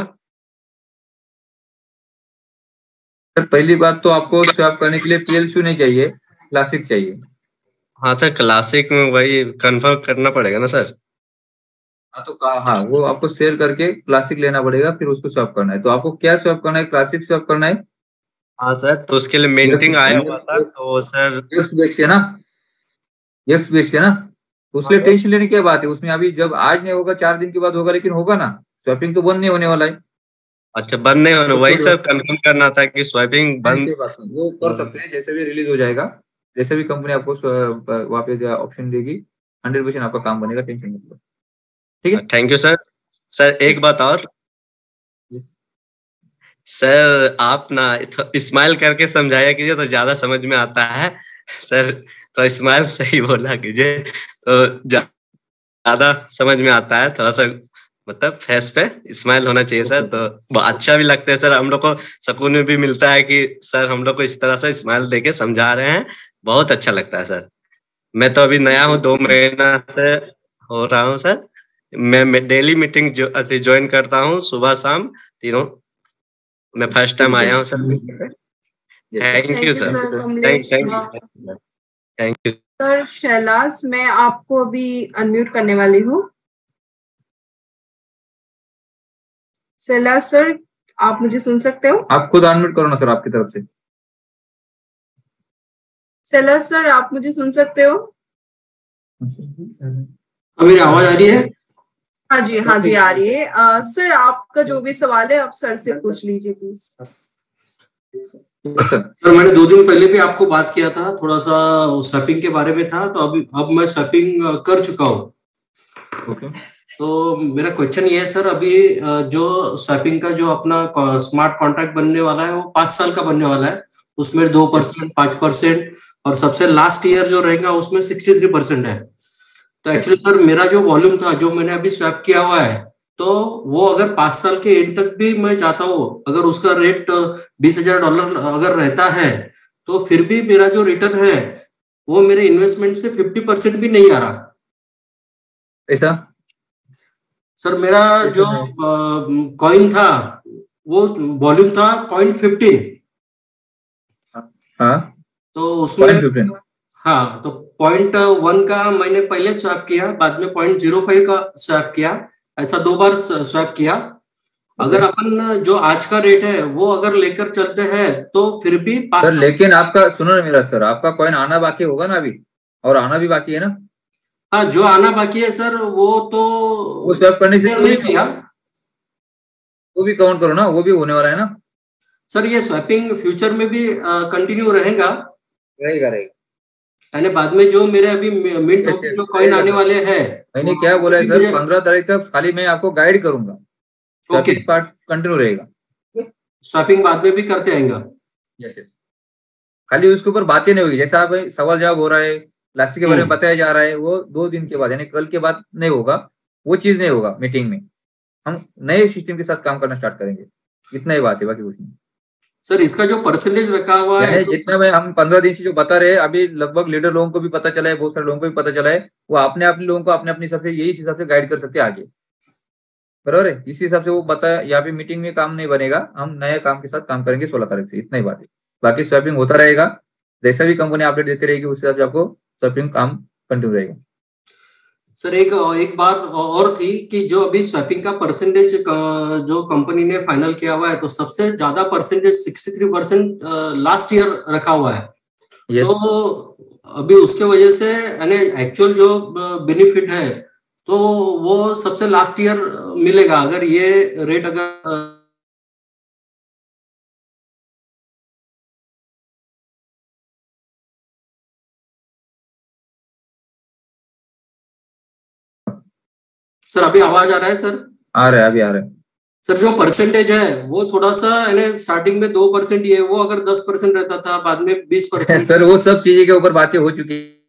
सर पहली बात तो आपको स्वैप करने के लिए पीएलसी नहीं चाहिए, क्लासिक चाहिए। हाँ सर, क्लासिक में वही कंफर्म करना पड़ेगा ना सर। हाँ तो कहा, हाँ वो आपको शेयर करके क्लासिक लेना पड़ेगा, फिर उसको स्वैप करना है। तो आपको क्या स्वैप करना है, क्लासिक स्वैप करना है? हाँ सर, तो उसके लिए मेंटिंग आया हुआ था, तो सर एक्स बेच के ना, एक्स बेच के ना, उसके लिए टेंशन लेने की बात है उसमें। अभी जब आज नहीं होगा, चार दिन के बाद होगा, लेकिन होगा ना, स्वैपिंग तो बंद नहीं होने वाला है। अच्छा, बंद नहीं होना, वही सर कंफर्म करना था कि स्वैपिंग बंद। वो कर सकते हैं, जैसे भी रिलीज हो जाएगा, जैसे भी कंपनी आपको वहाँ पे ऑप्शन देगी, हंड्रेड परसेंट आपका काम बनेगा, टेंशन मत लो। ठीक है, थैंक यू सर। सर एक बात और, सर आप ना स्माइल करके समझाया कीजिए तो ज्यादा समझ में आता है सर, तो स्माइल सही बोला कीजिए तो ज्यादा समझ में आता है। थोड़ा सा मतलब फेस पे स्माइल होना चाहिए सर, तो अच्छा भी लगता है सर, हम लोग को सुकून भी मिलता है कि सर हम लोग को इस तरह से स्माइल देके समझा रहे हैं, बहुत अच्छा लगता है सर। मैं तो अभी नया हूँ, दो महीना से हो रहा हूँ सर। मैं डेली मीटिंग जो ज्वाइन करता हूँ, सुबह शाम तीनों। मैं फर्स्ट टाइम आया हूँ sir. Thank you sir, thank you sir. Shailesh, मैं आपको अभी अनम्यूट करने वाली हूँ। शैलाश सर, आप मुझे सुन सकते हो? आप खुद अनम्यूट करो ना सर आपकी तरफ से। शैलाश सर, आप मुझे सुन सकते हो? मेरी आवाज आ रही है? हाँ जी, हाँ जी आ रही है। आ, सर आपका जो भी सवाल है आप सर से पूछ लीजिए प्लीज। सर मैंने दो दिन पहले भी आपको बात किया था, थोड़ा सा स्वैपिंग के बारे में था, तो अभी अब मैं स्वैपिंग कर चुका हूँ। okay. तो मेरा क्वेश्चन ये है सर, अभी जो स्वैपिंग का जो अपना स्मार्ट कॉन्ट्रैक्ट बनने वाला है वो पांच साल का बनने वाला है, उसमें दो परसेंट पांच परसेंट और सबसे लास्ट ईयर जो रहेगा उसमें सिक्सटी थ्री परसेंट है। तो एक्चुअली सर मेरा जो वॉल्यूम था जो मैंने अभी स्वैप किया हुआ है, तो वो अगर पांच साल के एंड तक भी मैं चाहता हूँ, अगर उसका रेट बीस हजार डॉलर अगर रहता है, तो फिर भी मेरा जो रिटर्न है वो मेरे इन्वेस्टमेंट से फिफ्टी परसेंट भी नहीं आ रहा। ऐसा सर मेरा जो कॉइन था वो वॉल्यूम था पॉइंट फिफ्टीन। हाँ तो उसमें हाँ तो पॉइंट वन का मैंने पहले स्वैप किया, बाद में पॉइंट जीरो फाइव का स्वैप किया, ऐसा दो बार स्वैप किया। अगर अपन जो आज का रेट है वो अगर लेकर चलते हैं तो फिर भी सर, लेकिन आपका सुनो ना मेरा सर, आपका कॉइन आना बाकी होगा ना अभी, और आना भी बाकी है ना? हाँ जो आना बाकी है सर वो तो वो स्वैप करने से नहीं किया, वो भी काउंट करो ना, वो भी होने वाला है ना सर। ये स्वैपिंग फ्यूचर में भी कंटिन्यू रहेगा रहेगा रहेगा यानी बाद में जो मेरे अभी मिड जो कॉइन आने वाले हैं। मैंने क्या बोला है सर, पंद्रह तारीख तक खाली मैं आपको गाइड करूंगा, ओके पार्ट कंटिन्यू रहेगा, स्वैपिंग बाद में भी करते आएगा। यस यस, खाली उसके ऊपर बातें नहीं होगी, जैसा आप सवाल जवाब हो रहा है, प्लास्टिक के बारे में बताया जा रहा है, वो दो दिन के बाद यानी कल के बाद नहीं होगा, वो चीज नहीं होगा। मीटिंग में हम नए सिस्टम के साथ काम करना स्टार्ट करेंगे, इतना ही बात है, बाकी कुछ नहीं। सर इसका जो परसेंटेज रखा हुआ है तो जितना मैं हम पंद्रह दिन से जो बता रहे हैं, अभी लगभग लीडर लोगों को भी पता चला है, बहुत सारे लोगों को भी पता चला है, वो अपने अपने लोगों को अपने अपने हिसाब से यही हिसाब से गाइड कर सकते हैं आगे, बराबर है। इसी हिसाब से वो बताया, यहाँ पे मीटिंग में काम नहीं बनेगा, हम नए काम के साथ काम करेंगे सोलह तारीख से, इतना ही बात है। बाकी स्वैपिंग होता रहेगा, जैसा भी कंपनी अपडेट देती रहेगी उस हिसाब से आपको स्वैपिंग काम कंटिन्यू रहेगा। सर एक एक बात और थी कि जो अभी स्वैपिंग का परसेंटेज जो कंपनी ने फाइनल किया हुआ है, तो सबसे ज्यादा percentage sixty three percent last year रखा हुआ है। yes. तो अभी उसके वजह से यानी एक्चुअल जो बेनिफिट है तो वो सबसे लास्ट ईयर मिलेगा अगर ये रेट अगर सर अभी आवाज आ रहा है सर? आ रहा है, अभी आ रहा है सर। जो परसेंटेज है वो थोड़ा सा स्टार्टिंग में दो परसेंट ही है, वो अगर दस परसेंट रहता था बाद में बीस परसेंट सर वो सब चीजें के ऊपर बातें हो चुकी है,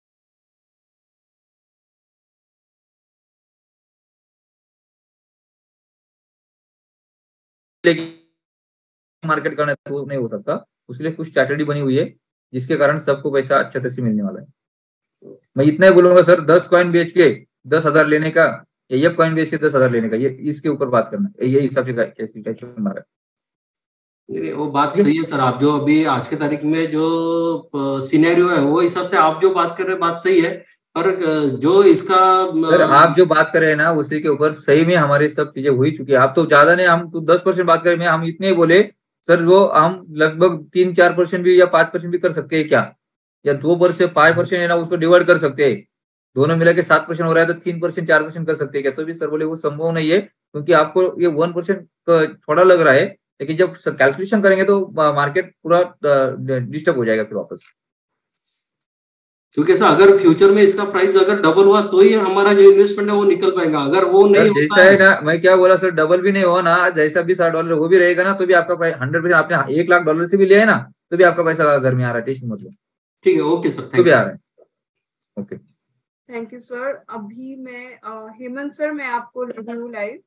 लेकिन मार्केट करना तो नहीं हो सकता, उसके लिए कुछ स्ट्रैटेजी बनी हुई है जिसके कारण सबको पैसा अच्छे तरह से मिलने वाला है। मैं इतना ही बोलूंगा सर, दस कॉइन बेच के दस हजार लेने का, एक कॉइन बेच के दस हजार लेने का, ये इसके ऊपर बात करना है, ये हिसाब से मारा। वो बात सही है सर, आप जो अभी आज के तारीख में जो सिनेरियो है वो हिसाब से आप जो बात कर रहे हैं बात सही है, पर जो इसका सर आप जो बात कर रहे हैं ना उसी के ऊपर सही में हमारी सब चीजें हो ही चुकी है। आप तो ज्यादा नहीं, हम तो दस परसेंट बात करें, हम इतने ही बोले सर, वो हम लगभग तीन चार परसेंट भी या पांच परसेंट भी कर सकते हैं क्या, या दो परसेंट पांच परसेंट है ना उसको डिवाइड कर सकते हैं, दोनों मिला के सात परसेंट हो रहा है तो तीन परसेंट चार परसेंट कर सकते हैं क्या? तो भी सर बोले वो संभव नहीं है, क्योंकि आपको ये वन परसेंट थोड़ा लग रहा है, लेकिन जब कैलकुलेशन करेंगे तो मार्केट पूरा डिस्टर्ब हो जाएगा फिर वापस। क्योंकि सर अगर फ्यूचर में इसका प्राइस अगर डबल हुआ तो ही हमारा जो इन्वेस्टमेंट है वो निकल पाएगा, अगर वो नहीं जैसा है ना, मैं क्या बोला सर, डबल भी नहीं हुआ ना, जैसा भी साठ डॉलर वो भी रहेगा ना, तो भी आपका हंड्रेड परसेंट आपने एक लाख डॉलर से भी लिया है ना, तो भी आपका पैसा घर में आ रहा है, टेंशन मतलब। ठीक है, ओके सर, तो भी आ रहा है, ओके थैंक यू सर। अभी मैं हेमंत सर, मैं आपको रिव्यू लाइव।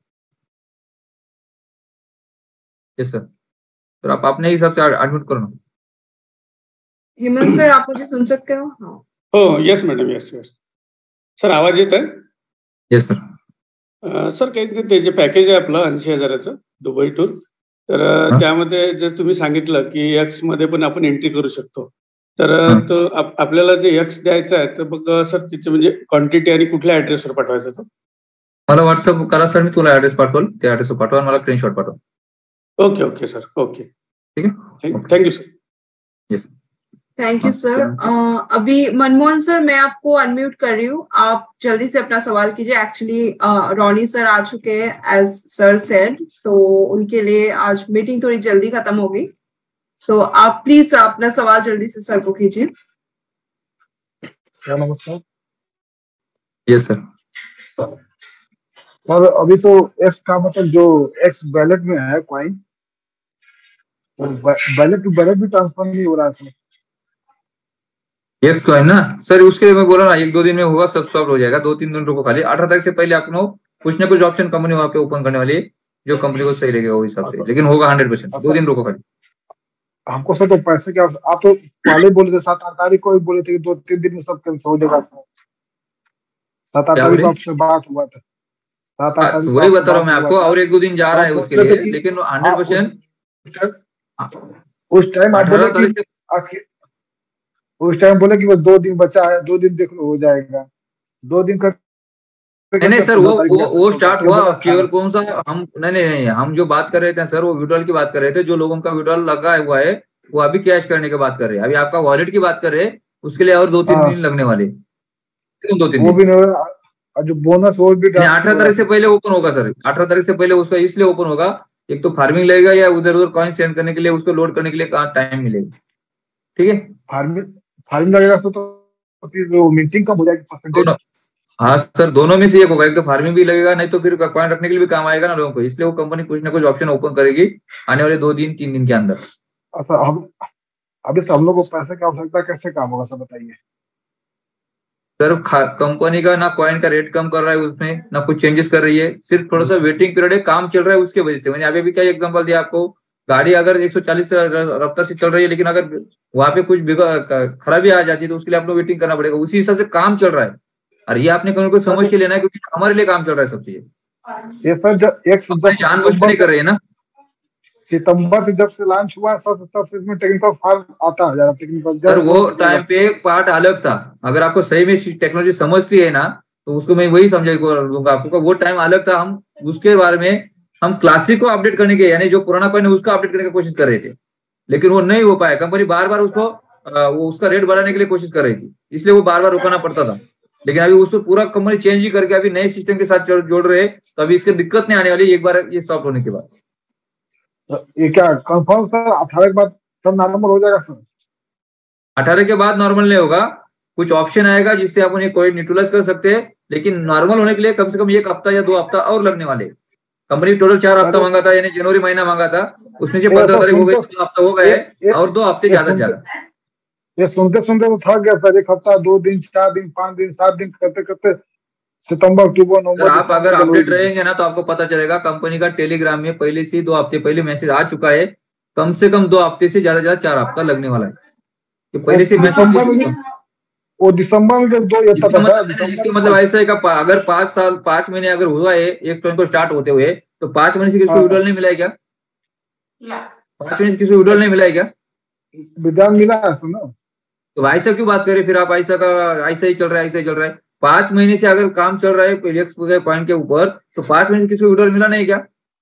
यस सर, तो आप अपने हिसाब से एडमिट करो ना। हेमंत सर आप मुझे सुन सकते हो? हाँ हो, yes madam, yes yes sir, आवाज येत आहे? Yes sir. सर काही ते जे पॅकेज आहे आपलं ऐंशी हजाराचं दुबई टूर, तर त्यामध्ये जर तुम्ही सांगितलं की एक्स मध्ये पण आपण एंट्री करू शकतो, तर तो आपल्याला जे एक्स द्यायचा आहे तर मग सर तिचे म्हणजे क्वांटिटी आणि कुठल्या ऍड्रेसवर पाठवायचा तो? मला व्हॉट्सअप करा सर, मी तुला ऍड्रेस पाठवल, त्या ऍड्रेसवर पाठवा, मला स्क्रीनशॉट पाठवा। ओके ओके सर, ओके, ठीक है, thank you sir. Yes thank you sir. अभी मनमोहन सर मैं आपको अनम्यूट कर रही हूँ, आप जल्दी से अपना सवाल कीजिए। एक्चुअली रोनी सर आ चुके हैं एज सर सेड, तो उनके लिए आज मीटिंग थोड़ी जल्दी खत्म हो गई, तो आप प्लीज अपना सवाल जल्दी से सर को कीजिए। सर नमस्कार। Yes sir. सर अभी तो एक्स का मतलब जो एक्स बैलेट में है कॉइन, बैलेट टू बैलेट भी ट्रांसफर नहीं हो रहा है सर। एक कॉइन ना सर, उसके लिए मैं बोला ना एक दो दिन में होगा, सब सॉल्व हो जाएगा, दो तीन दिन रुको खाली। अठारह तारीख से पहले आपको कुछ ना कुछ ऑप्शन कंपनी वहां पे ओपन करने वाली है, जो कंपनी को सही लगेगा वो हिसाब से, लेकिन होगा हंड्रेड परसेंट। दो दिन रुको खाली। हमको सर तो पैसे क्या, आप तो पहले बोले थे सात आठ तारीख को ही बोले थे कि दो तीन दिन में सब कैंसिल हो जाएगा सर। सात आठ तारीख को आपसे बात हुआ था। सात आठ तारीख वही बता रहा हूँ मैं आपको, और एक दो दिन जा रहा है उसके लिए, लेकिन हंड्रेड परसेंट उस टाइम आप बोले कि आज के उस टाइम बोले कि वो दो दिन बचा है, दो दिन देख लो हो जाएगा, दो दिन कर नहीं नहीं सर, वो वो वो स्टार्ट हुआ केवल कौन सा हम नहीं नहीं नहीं हम जो बात कर रहे थे सर, वो विड्रॉल की बात कर रहे थे। जो लोगों का विड्रॉल लगा हुआ है वो अभी कैश करने की बात कर रहे हैं, अभी आपका वॉलेट की बात कर रहे हैं, उसके लिए और दो तीन दिन लगने वाले, दो तीन वो भी जो बोनस वो भी अठारह तारीख से पहले ओपन होगा सर। अठारह तारीख से पहले उसका इसलिए ओपन होगा, एक तो फार्मिंग लगेगा या उधर उधर कॉइन सेंड करने के लिए, उसको लोड करने के लिए कहाँ टाइम मिलेगा। ठीक है, फार्मिंग फार्मिंग लगेगा तो फिर मीटिंग कम हो जाएगी। हाँ सर, दोनों में से एक होगा, एक तो फार्मिंग भी लगेगा, नहीं तो फिर कॉइन रखने के लिए भी काम आएगा ना लोगों को, इसलिए वो कंपनी कुछ ना कुछ ऑप्शन ओपन करेगी आने वाले दो दिन तीन दिन के अंदर। अच्छा, हम अभी सब लोगों को पैसे की आवश्यकता, कैसे काम होगा सब बताइए सर। कंपनी का ना कॉइन का रेट कम कर रहा है उसमें, ना कुछ चेंजेस कर रही है, सिर्फ थोड़ा सा वेटिंग पीरियड है, काम चल रहा है उसके वजह से। मैंने अभी भी क्या एग्जांपल दिया आपको, गाड़ी अगर एक सौ चालीस रफ्तार से चल रही है, लेकिन अगर वहां पे कुछ खराबी आ जाती है तो उसके लिए आपको वेटिंग करना पड़ेगा, उसी हिसाब से काम चल रहा है। और ये आपने को समझ के लेना है, क्योंकि हमारे लिए काम चल रहा है सब चीजें। ये सर जब एक जानबूझ के नहीं कर रही है ना, सितंबर से जब से लॉन्च हुआ सब सब इसमें टेक्निकल फॉल्ट आता है ज्यादा टेक्निकल। सर वो टाइम पे पार्ट अलग था, अगर आपको सही में टेक्नोलॉजी समझती है ना तो उसको मैं वही समझा दूंगा आपको, वो टाइम अलग था। हम उसके बारे में हम क्लासिक को अपडेट करने के, यानी जो पुराना कॉइन है उसका अपडेट करने की कोशिश कर रहे थे, लेकिन वो नहीं हो पाया। कंपनी बार बार उसको वो उसका रेट बढ़ाने के लिए कोशिश कर रही थी, इसलिए वो बार बार रुकाना पड़ता था। लेकिन अभी उसको पूरा कंपनी चेंज ही करके अभी नए सिस्टम के साथ जोड़ रहे हैं, तो अभी इसकी दिक्कत नहीं आने वाली एक बार ये सॉफ्ट होने के बाद। ये क्या कंफर्म सर अठारह के बाद सब नॉर्मल हो जाएगा सर? अठारह के बाद नॉर्मल नहीं होगा, कुछ ऑप्शन आएगा जिससे आप उन्हें कोई न्यूट्रलाइज कर सकते हैं, लेकिन नॉर्मल होने के लिए कम से कम एक हफ्ता या दो हफ्ता और लगने वाले। कंपनी टोटल चार हफ्ता मांगा था, यानी जनवरी महीना मांगा था, उसमें से पंद्रह तारीख हो गई, दो हफ्ता हो गए और दो हफ्ते ज्यादा ज्यादा। ये सुनते सुनते तो थक गया सर, एक हफ्ता, दो दिन, चार दिन, पांच दिन, सात दिन करते करते सितंबर अक्टूबर नवंबर। आप अगर अपडेट रहेंगे ना तो आपको पता चलेगा, कंपनी का टेलीग्राम में पहले से दो हफ्ते पहले मैसेज आ चुका है, कम से कम दो हफ्ते से ज्यादा ज्यादा चार हफ्ता लगने वाला है, कि पहले से मैसेज। वो दिसंबर में जब दो इसका मतलब इसका मतलब ऐसा है कि अगर पांच साल पांच महीने अगर हुआ है एक कॉइन को स्टार्ट होते हुए, तो पांच महीने से किसी को विड्रॉल नहीं मिला है क्या? पांच महीने से किसी को विड्रॉल नहीं मिला है क्या? विड्रॉल मिला है ना, तो ऐसा क्यों बात करें फिर आप? ऐसा का ऐसा ही चल रहा है, ऐसा ही चल रहा है। पांच महीने से अगर काम चल रहा है एक्स कॉइन के ऊपर, तो पांच महीने से किसी को विड्रॉल मिला नहीं क्या?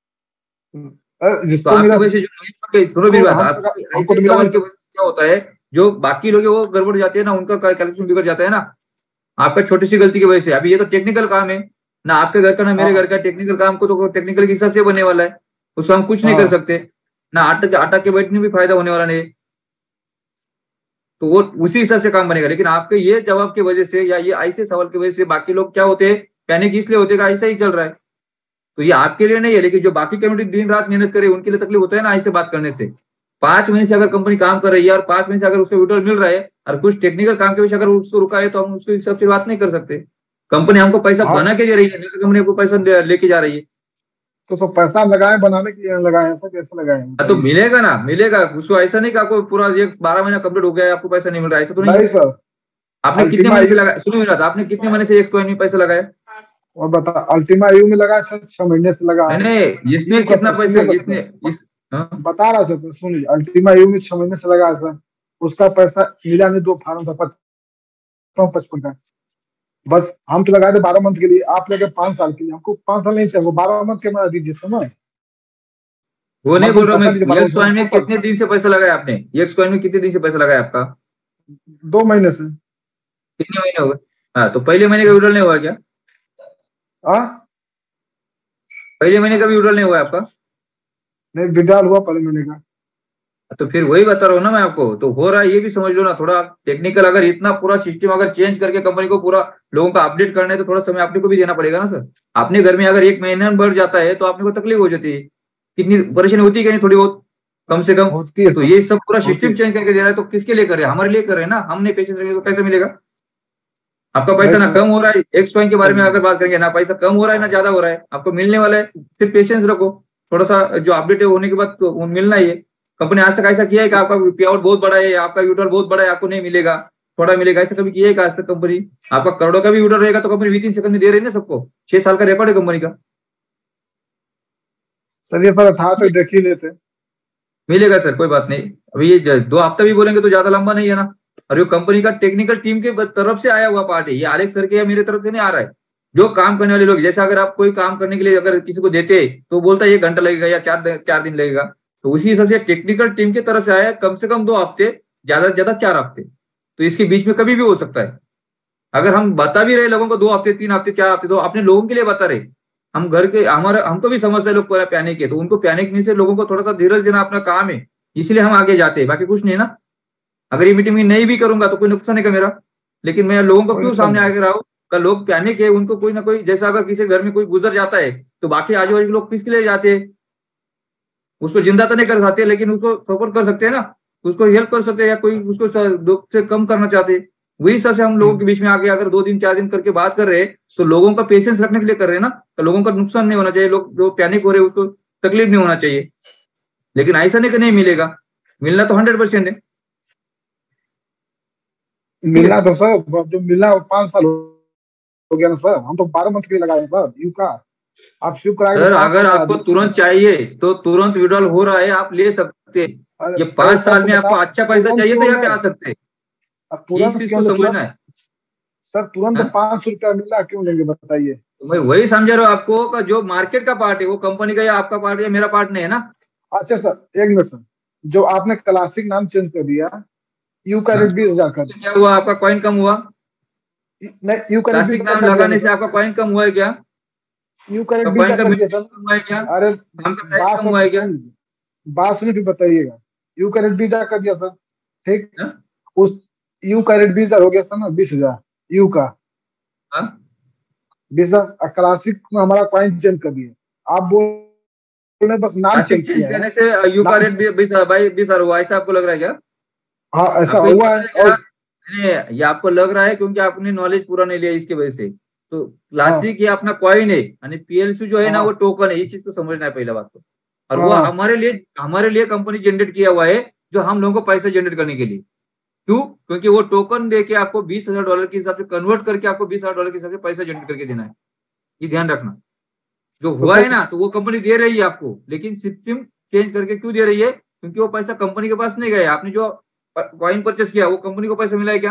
तो आपकी वजह से सुनो भी बात, ऐसे सवाल के क्या होता है, जो बाकी लोग वो गड़बड़ जाते हैं ना, उनका कैलकुलेशन बिगड़ जाता है ना, आपका छोटी सी गलती की वजह से। अभी ये तो टेक्निकल काम है ना, आपके घर का ना मेरे घर का, टेक्निकल काम को तो टेक्निकल के हिसाब से बनने वाला है, उसको हम कुछ नहीं कर सकते ना, आटा आटा के बैठने भी फायदा होने वाला नहीं, तो वो उसी हिसाब से काम बनेगा। लेकिन आपके ये जवाब की वजह से या ये ऐसे सवाल की वजह से बाकी लोग क्या होते हैं, पैनिक इसलिए होते हैं ऐसा ही चल रहा है। तो ये आपके लिए नहीं है, लेकिन जो बाकी कम्युनिटी दिन रात मेहनत करे उनके लिए तकलीफ होता है ना ऐसे बात करने से। पांच महीने से अगर कंपनी काम कर रही है और पांच महीने से अगर उसको विड्रॉल मिल रहा है और कुछ टेक्निकल काम के वजह से अगर उसको रुका है, तो हम उसके हिसाब से बात नहीं कर सकते। कंपनी हमको पैसा बना के दे रही है, कंपनी आपको पैसा लेके जा रही है, तो सब पैसा लगाए बनाने के लिए लगाए, ऐसा कैसे लगाए? तो मिलेगा ना, मिलेगा उसको। ऐसा नहीं कि आपको पूरा एक बारह महीना कंप्लीट हो गया आपको पैसा नहीं मिल रहा है, ऐसा तो नहीं, नहीं सर। आपने कितने महीने से लगाया? सुनो मेरा, आपने कितने महीने से एक्स कॉइन में पैसा लगाया? और बता, अल्टीमा यू में लगा छह महीने से लगा। नहीं, इसमें कितना पैसा इसने इस बता रहा सर, सुनिए, अल्टीमा यू में छह महीने से लगा सर, उसका पैसा मिला नहीं, दो फार्म था पचपन का, बस हम तो लगा दे बारह मंथ के लिए, आप लगे पांच साल के लिए, हमको पांच साल नहीं चाहिए, वो बारह मंथ के मना दीजिए सर ना। वो नहीं बोल रहा मैं, एक्स कॉइन में कितने दिन से पैसा लगाया आपने? एक्स कॉइन में कितने दिन से पैसा लगाया आपका? दो महीने से। कितने महीने हो गए? हाँ, तो पहले महीने का विड्रॉल नहीं हुआ क्या? हाँ, पहले महीने का भी विड्रॉल नहीं हुआ आपका? नहीं, विड्रॉल हुआ पहले महीने का। तो फिर वही बता रहा हूँ ना मैं आपको, तो हो रहा है ये भी समझ लो ना थोड़ा टेक्निकल। अगर इतना पूरा सिस्टम अगर चेंज करके कंपनी को पूरा लोगों का अपडेट करना है, तो थोड़ा समय आपने को भी देना पड़ेगा ना सर। अपने घर में अगर एक महीना बढ़ जाता है तो आपने को तकलीफ हो जाती है, कितनी परेशानी होती है क्या नहीं थोड़ी बहुत? कम से कम। होती है तो सर, ये सब पूरा होती सिस्टम है। चेंज करके दे रहा है, तो किसके लिए कर रहे हैं? हमारे लिए कर रहे हैं ना। हमने पेशेंस रखेंगे तो कैसे मिलेगा? आपका पैसा नहीं ना सर, कम हो रहा है, एक्स पॉइंट के बारे में अगर बात करेंगे ना, पैसा कम हो रहा है ना ज्यादा हो रहा है, आपको मिलने वाला है, सिर्फ पेशेंस रखो। थोड़ा सा जो अपडेट होने के बाद तो वो मिलना ही है। कंपनी आज तक ऐसा किया है कि आपका पे आउट बहुत बड़ा है, आपका विड्रॉल बहुत बड़ा है, आपको नहीं मिलेगा, थोड़ा मिलेगा, ऐसा कभी किया है आज तक कंपनी? आपका करोड़ों का भी विड्रॉल रहेगा तो कंपनी विद इन सेकंड में दे रही है ना सबको। छह साल का रिकॉर्ड है कंपनी का। सर ये सर अठारह तक देख ही लेते। मिलेगा सर, कोई बात नहीं। अभी ये ज- दो हफ्ता भी बोलेंगे तो ज्यादा लंबा नहीं है ना। और ये कंपनी का टेक्निकल टीम के तरफ से आया हुआ पार्ट है, ये आलेख सर के या मेरे तरफ से नहीं आ रहा है। जो काम करने वाले लोग, जैसे अगर आप कोई काम करने के लिए अगर किसी को देते तो बोलता है एक घंटा लगेगा या चार द- चार दिन लगेगा, तो उसी हिसाब से टेक्निकल टीम की तरफ से आया है, कम से कम दो हफ्ते, ज्यादा से ज्यादा चार हफ्ते। तो इसके बीच में कभी भी हो सकता है। अगर हम बता भी रहे लोगों को दो हफ्ते, तीन हफ्ते, चार हफ्ते, तो अपने लोगों के लिए बता रहे। हम घर के, हमारा हमको भी समझते हैं लोग पूरा पैनिक है, तो उनको पैनिक में से लोगों को थोड़ा सा धीरज देना अपना काम है, इसलिए हम आगे जाते हैं, बाकी कुछ नहीं है ना। अगर ये मीटिंग में नहीं भी करूंगा तो कोई नुकसान नहीं का मेरा, लेकिन मैं लोगों को कोई क्यों नुकसान सामने नहीं। आगे रहा हूँ? का लोग पैनिक है, उनको कोई ना कोई, जैसा अगर किसी घर में कोई गुजर जाता है तो बाकी आजू बाजू के लोग किसके लिए जाते हैं? उसको जिंदा तो नहीं कर सकते, लेकिन उसको सपोर्ट कर सकते हैं ना, उसको हेल्प कर सकते हैं, या कोई उसको दुख से कम करना चाहते हैं। वही सबसे हम लोगों के बीच में आगे अगर दो दिन चार दिन करके बात कर रहे हैं तो लोगों का पेशेंस रखने के लिए कर रहे हैं ना, तो लोगों का नुकसान नहीं होना चाहिए, लोग जो पैनिक हो रहे हैं उसको तकलीफ नहीं होना चाहिए। लेकिन ऐसा नहीं कि नहीं मिलेगा, मिलना तो हंड्रेड परसेंट है। मिलना तो सर, जो मिलना पांच साल हो गया ना सर, हम तो बारह मंथ के लिए लगाए हैं सर यू का। आप शिव करा के सर पांच अगर साल लगा आपको दिए। तुरंत चाहिए तो तुरंत विड्रॉल हो रहा है, आप ले सकते हैं। अरे ये अरे पांच सर साल तो में आपको बता, अच्छा पैसा तुरंत चाहिए तो क्यों यहाँ पे ले? आ सकते हैं। अब ये इस तुरंत चीज क्यों को ले? समझना तुरंत है। सर तुरंत हाँ? पांच सौ रुपया मिला, क्यों लेंगे बताइए? तो मैं वही समझा रहा हूँ आपको का जो मार्केट का पार्ट है वो कंपनी का या आपका पार्ट या मेरा पार्ट नहीं है ना। अच्छा सर एक मिनट सर, जो आपने क्लासिक नाम चेंज कर दिया, यू का हाँ? रेट बीस हजार कर इससे क्या हुआ? आपका कॉइन कम हुआ? नहीं, यू का रेट बीस क्लासिक हजार नाम कर दिया लगाने से आपका कॉइन कम हुआ है क्या? यू का रेट तो बीस कॉइन हजार का कर दिया मीटर सर। कम हुआ है क्या? अरे नाम का साइज बात कम हुआ है क्या? सुन, बात सुनिए फिर बताइएगा। यू का रेट बीस हजार कर दिया सर, ठीक। हाँ? उस यू का रेट बीस हजार हो गया सर ना, बीस हजार यू का हाँ? बीस हजार। क्लासिक में हमारा कॉइन चेंज कर दिए, आप बोल रहे हैं बस नाम क्लासिक चेंज चेंज किया है। करने से यू का नाम रेट भी बीस बाई बीस हुआ, ऐसा आपको लग रहा है क्या? हाँ ऐसा आपको ये हुआ पता है। है क्या? और नहीं, ये आपको लग रहा है क्योंकि आपने नॉलेज पूरा नहीं लिया इसके वजह से। तो हाँ क्लासिक ये अपना कॉइन है, यानी पीएलसी जो है ना हाँ वो टोकन है, इस चीज को समझना है पहला बात तो। और वो हाँ हमारे लिए हमारे लिए कंपनी जनरेट किया हुआ है, जो हम लोगों को पैसा जनरेट करने के लिए। क्यों? क्योंकि वो टोकन दे के आपको बीस हजार डॉलर के हिसाब से कन्वर्ट करके आपको बीस हजार डॉलर के हिसाब से पैसा जनरेट करके देना है। ये ध्यान रखना। जो तो हुआ है सर ना तो वो कंपनी दे रही है आपको, लेकिन सिस्टम चेंज करके क्यों दे रही है? क्योंकि वो पैसा कंपनी के पास नहीं गया। आपने जो कॉइन परचेस किया वो कंपनी को पैसा मिला है क्या?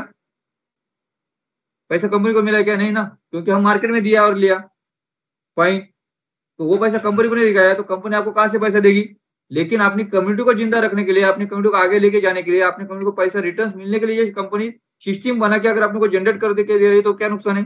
पैसा कंपनी को मिला है क्या? नहीं ना, क्योंकि हम मार्केट में दिया और लिया कॉइन, तो वो पैसा कंपनी को नहीं गया है, तो कंपनी आपको कहां से पैसा देगी? लेकिन अपनी कम्युनिटी को जिंदा रखने के लिए, अपनी कम्युनिटी को आगे लेके जाने के लिए, अपनी कम्युनिटी को पैसा रिटर्न मिलने के लिए ये कंपनी सिस्टम बना के अगर अपने को जनरेट कर दे के दे रही है तो क्या नुकसान है?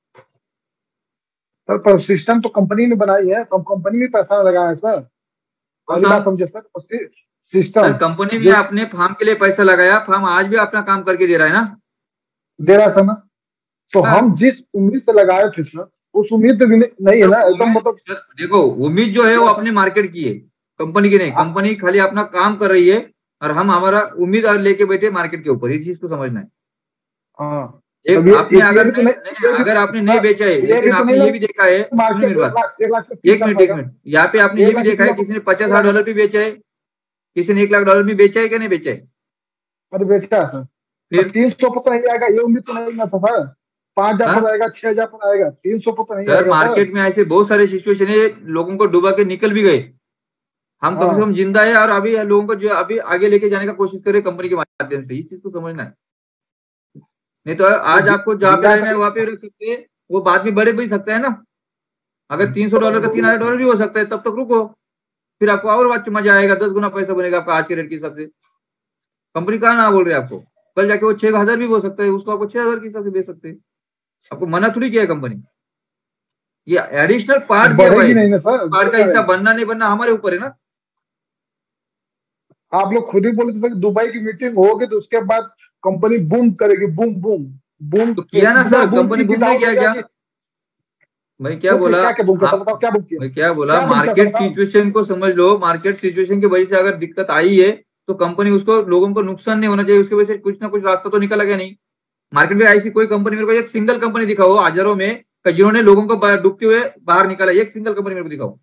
सर पर सिस्टम तो कंपनी ने बनाई है, तो कंपनी में पैसा लगा है सर। कौन पहली सा? बात समझे सर, सर सिस्टम कंपनी में जो अपने फार्म के लिए पैसा लगाया, फार्म आज भी अपना काम करके दे रहा है ना। दे रहा था ना, तो हाँ, हम जिस उम्मीद से लगाए थे सर, उस उम्मीद तो भी नहीं नहीं है सर ना एकदम, उम्मीद, मतलब सर देखो उम्मीद जो है वो क्या सर? अपने मार्केट की है, कंपनी की नहीं। आ- कंपनी खाली अपना काम कर रही है और हम हमारा उम्मीद आज लेके बैठे मार्केट के ऊपर। ये चीज को समझना है। हाँ एक अब ये आपने ये, ये अगर भी तो नहीं, नहीं, नहीं ये भी अगर आपने नहीं सर, बेचा है, ये भी लेकिन तो आपने नहीं ये ना भी देखा है, सुनो मार्केट मेरी एक बात, लाख एक लाख से तीस एक साल मिनट एक रहेगा, मिनट यहाँ पे आपने ये एक भी लाख से देखा है तीस किसी ने लाख पचास एक हजार लाख डॉलर भी बेचा है, किसी ने एक लाख डॉलर भी बेचा है क्या? नहीं बेचा है। अरे बेचा है सर। फिर तीन सौ पर तो नहीं आएगा, ये उम्मीद तो नहीं ना था सर। पांच हजार हाँ पर आएगा, छह हजार पर आएगा, तीन सौ पर तो नहीं सर, आएगा सर। मार्केट में ऐसे बहुत सारे सिचुएशन है, लोगों को डुबा के निकल भी गए। हम कम से हाँ कम जिंदा है और अभी लोगों को जो अभी आगे लेके जाने का कोशिश करें कंपनी के माध्यम से। इस चीज को समझना है। नहीं तो तो आज जि, आपको जहाँ पे जिंदा रहना है वहां पे रख सकते हैं, वो बाद में बढ़े भी सकता है ना। अगर तीन सौ डॉलर का तीन हजार डॉलर भी हो सकता है, तब तक रुको, फिर आपको और बात मजा आएगा, दस गुना पैसा बनेगा आपका आज के रेट के हिसाब से। कंपनी कहाँ ना बोल रही है आपको, कल जाके वो छह हजार भी हो सकता है, उसको आपको छह हजार के हिसाब से बेच सकते हैं। आपको मना थोड़ी किया है कंपनी। ये एडिशनल पार्ट दिया हुआ बढ़ेगी है, नहीं ना सर, पार्ट का हिस्सा बनना नहीं बनना हमारे ऊपर है ना। आप लोग खुद ही बोले थे कि दुबई की मीटिंग होगी तो उसके बाद कंपनी बूम करेगी, बूम बूम बूम तो किया ना इतना सर, बूम कंपनी की बूम नहीं डाउन किया हो गया क्या? कि मैं क्या बोला क्या क्या बुक किया आप, बताओ, क्या बुक किया? मैं क्या बोला क्या बुक किया मार्केट बताओ? सिचुएशन को समझ लो। मार्केट सिचुएशन की वजह से अगर दिक्कत आई है तो कंपनी उसको, लोगों को नुकसान नहीं होना चाहिए, उसकी वजह से कुछ ना कुछ रास्ता तो निकला गया नहीं। मार्केट में ऐसी कोई कंपनी मेरे को एक सिंगल कंपनी दिखाओ हजारों में जिन्होंने लोगों को डूबते हुए बाहर निकाला, एक सिंगल कंपनी मेरे को दिखाओ।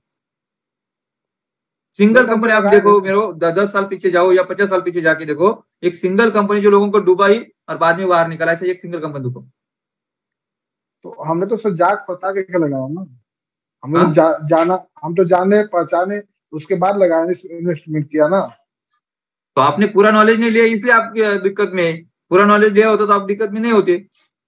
सिंगल कंपनी आप देखो मेरे को, दस साल पीछे जाओ या पचास साल पीछे जाके देखो, एक सिंगल कंपनी जो लोगों को डुबाई और बाद में बाहर निकाला, ऐसे एक सिंगल कंपनी देखो। तो हमने तो सर जाग पता के लगाया ना, हमने तो जा, जाना हम तो जाने पहचाने उसके बाद लगाया, इन्वेस्टमेंट किया ना। तो आपने पूरा नॉलेज नहीं लिया इसलिए आप दिक्कत में, पूरा नॉलेज लिया होता तो आप दिक्कत में नहीं होते।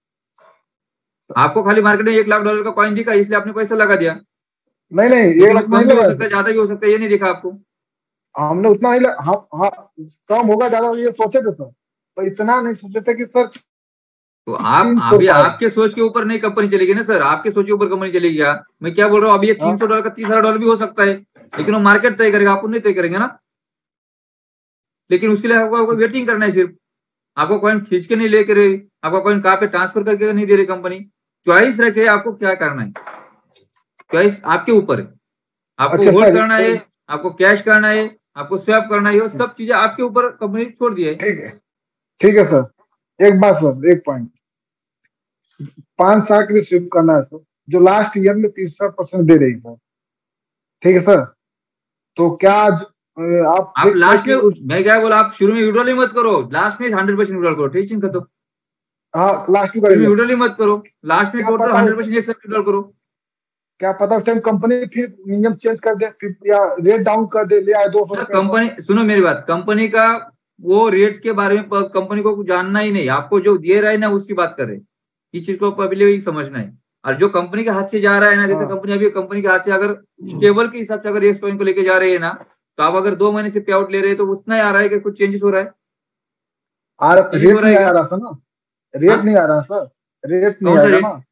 आपको खाली मार्केट में एक लाख डॉलर का कॉइन दिखा इसलिए आपने पैसा लगा दिया। नहीं नहीं एक लाख कम भी हो सकता है, ज्यादा भी हो सकता है, ये नहीं दिखा आपको। हमने उतना नहीं, हाँ हाँ कम होगा ज्यादा ये सोचे थे सर, तो इतना नहीं सोचे थे कि सर। तो आप अभी आपके सोच के ऊपर नहीं कंपनी चलेगी ना सर, आपके सोच के ऊपर कंपनी चलेगी। क्या मैं क्या बोल रहा हूँ, अभी ये तीन सौ डॉलर का तीस हजार डॉलर भी हो सकता है, लेकिन वो मार्केट तय करेगा, आप नहीं तय करेंगे ना। लेकिन उसके लिए आपको वेटिंग करना है, सिर्फ आपको कॉइन खींच के नहीं लेकर, आपको कॉइन कहाँ पे ट्रांसफर करके नहीं दे रही कंपनी। चॉइस रखे आपको क्या करना है, चॉइस आपके ऊपर है। आपको होल्ड अच्छा, करना है, आपको कैश करना है, आपको स्वैप करना है, सब चीजें आपके ऊपर कंपनी छोड़ दी है। ठीक है ठीक है सर। एक बात सर, एक पॉइंट, पांच साल के लिए स्विप करना है सर, जो लास्ट ईयर में तीसरा परसेंट दे रही सर। ठीक है सर, तो क्या आप आप लास्ट में उस... मैं क्या बोला, आप शुरू में विड्रॉल ही मत करो, लास्ट में हंड्रेड परसेंट विड्रॉल करो, ठीक है। खत्म। हाँ लास्ट में विड्रॉल ही मत करो, लास्ट में टोटल हंड्रेड परसेंट एक साथ विड्रॉल करो। क्या पता उस टाइम कंपनी फिर नियम चेंज कर दे या रेट डाउन कर दे, ले आए दो सौ। कंपनी सुनो मेरी बात, कंपनी का वो रेट के बारे में कंपनी को जानना ही नहीं, आपको जो दे रहा है ना उसकी बात कर रहे हैं। इस चीज को पहले समझना है। और जो कंपनी के हाथ से जा रहा है ना, जैसे कंपनी अभी कंपनी के हाथ से अगर स्टेबल के हिसाब से अगर इस कॉइन को लेके जा रहे हैं ना, तो आप अगर दो महीने से पे आउट ले रहे हैं तो उतना ही आ रहा है कि कुछ चेंजेस हो रहा है? आ रहा रेट नहीं आ रहा सर ना, रेट नहीं आ रहा सर, रेट नहीं आ रहा ना।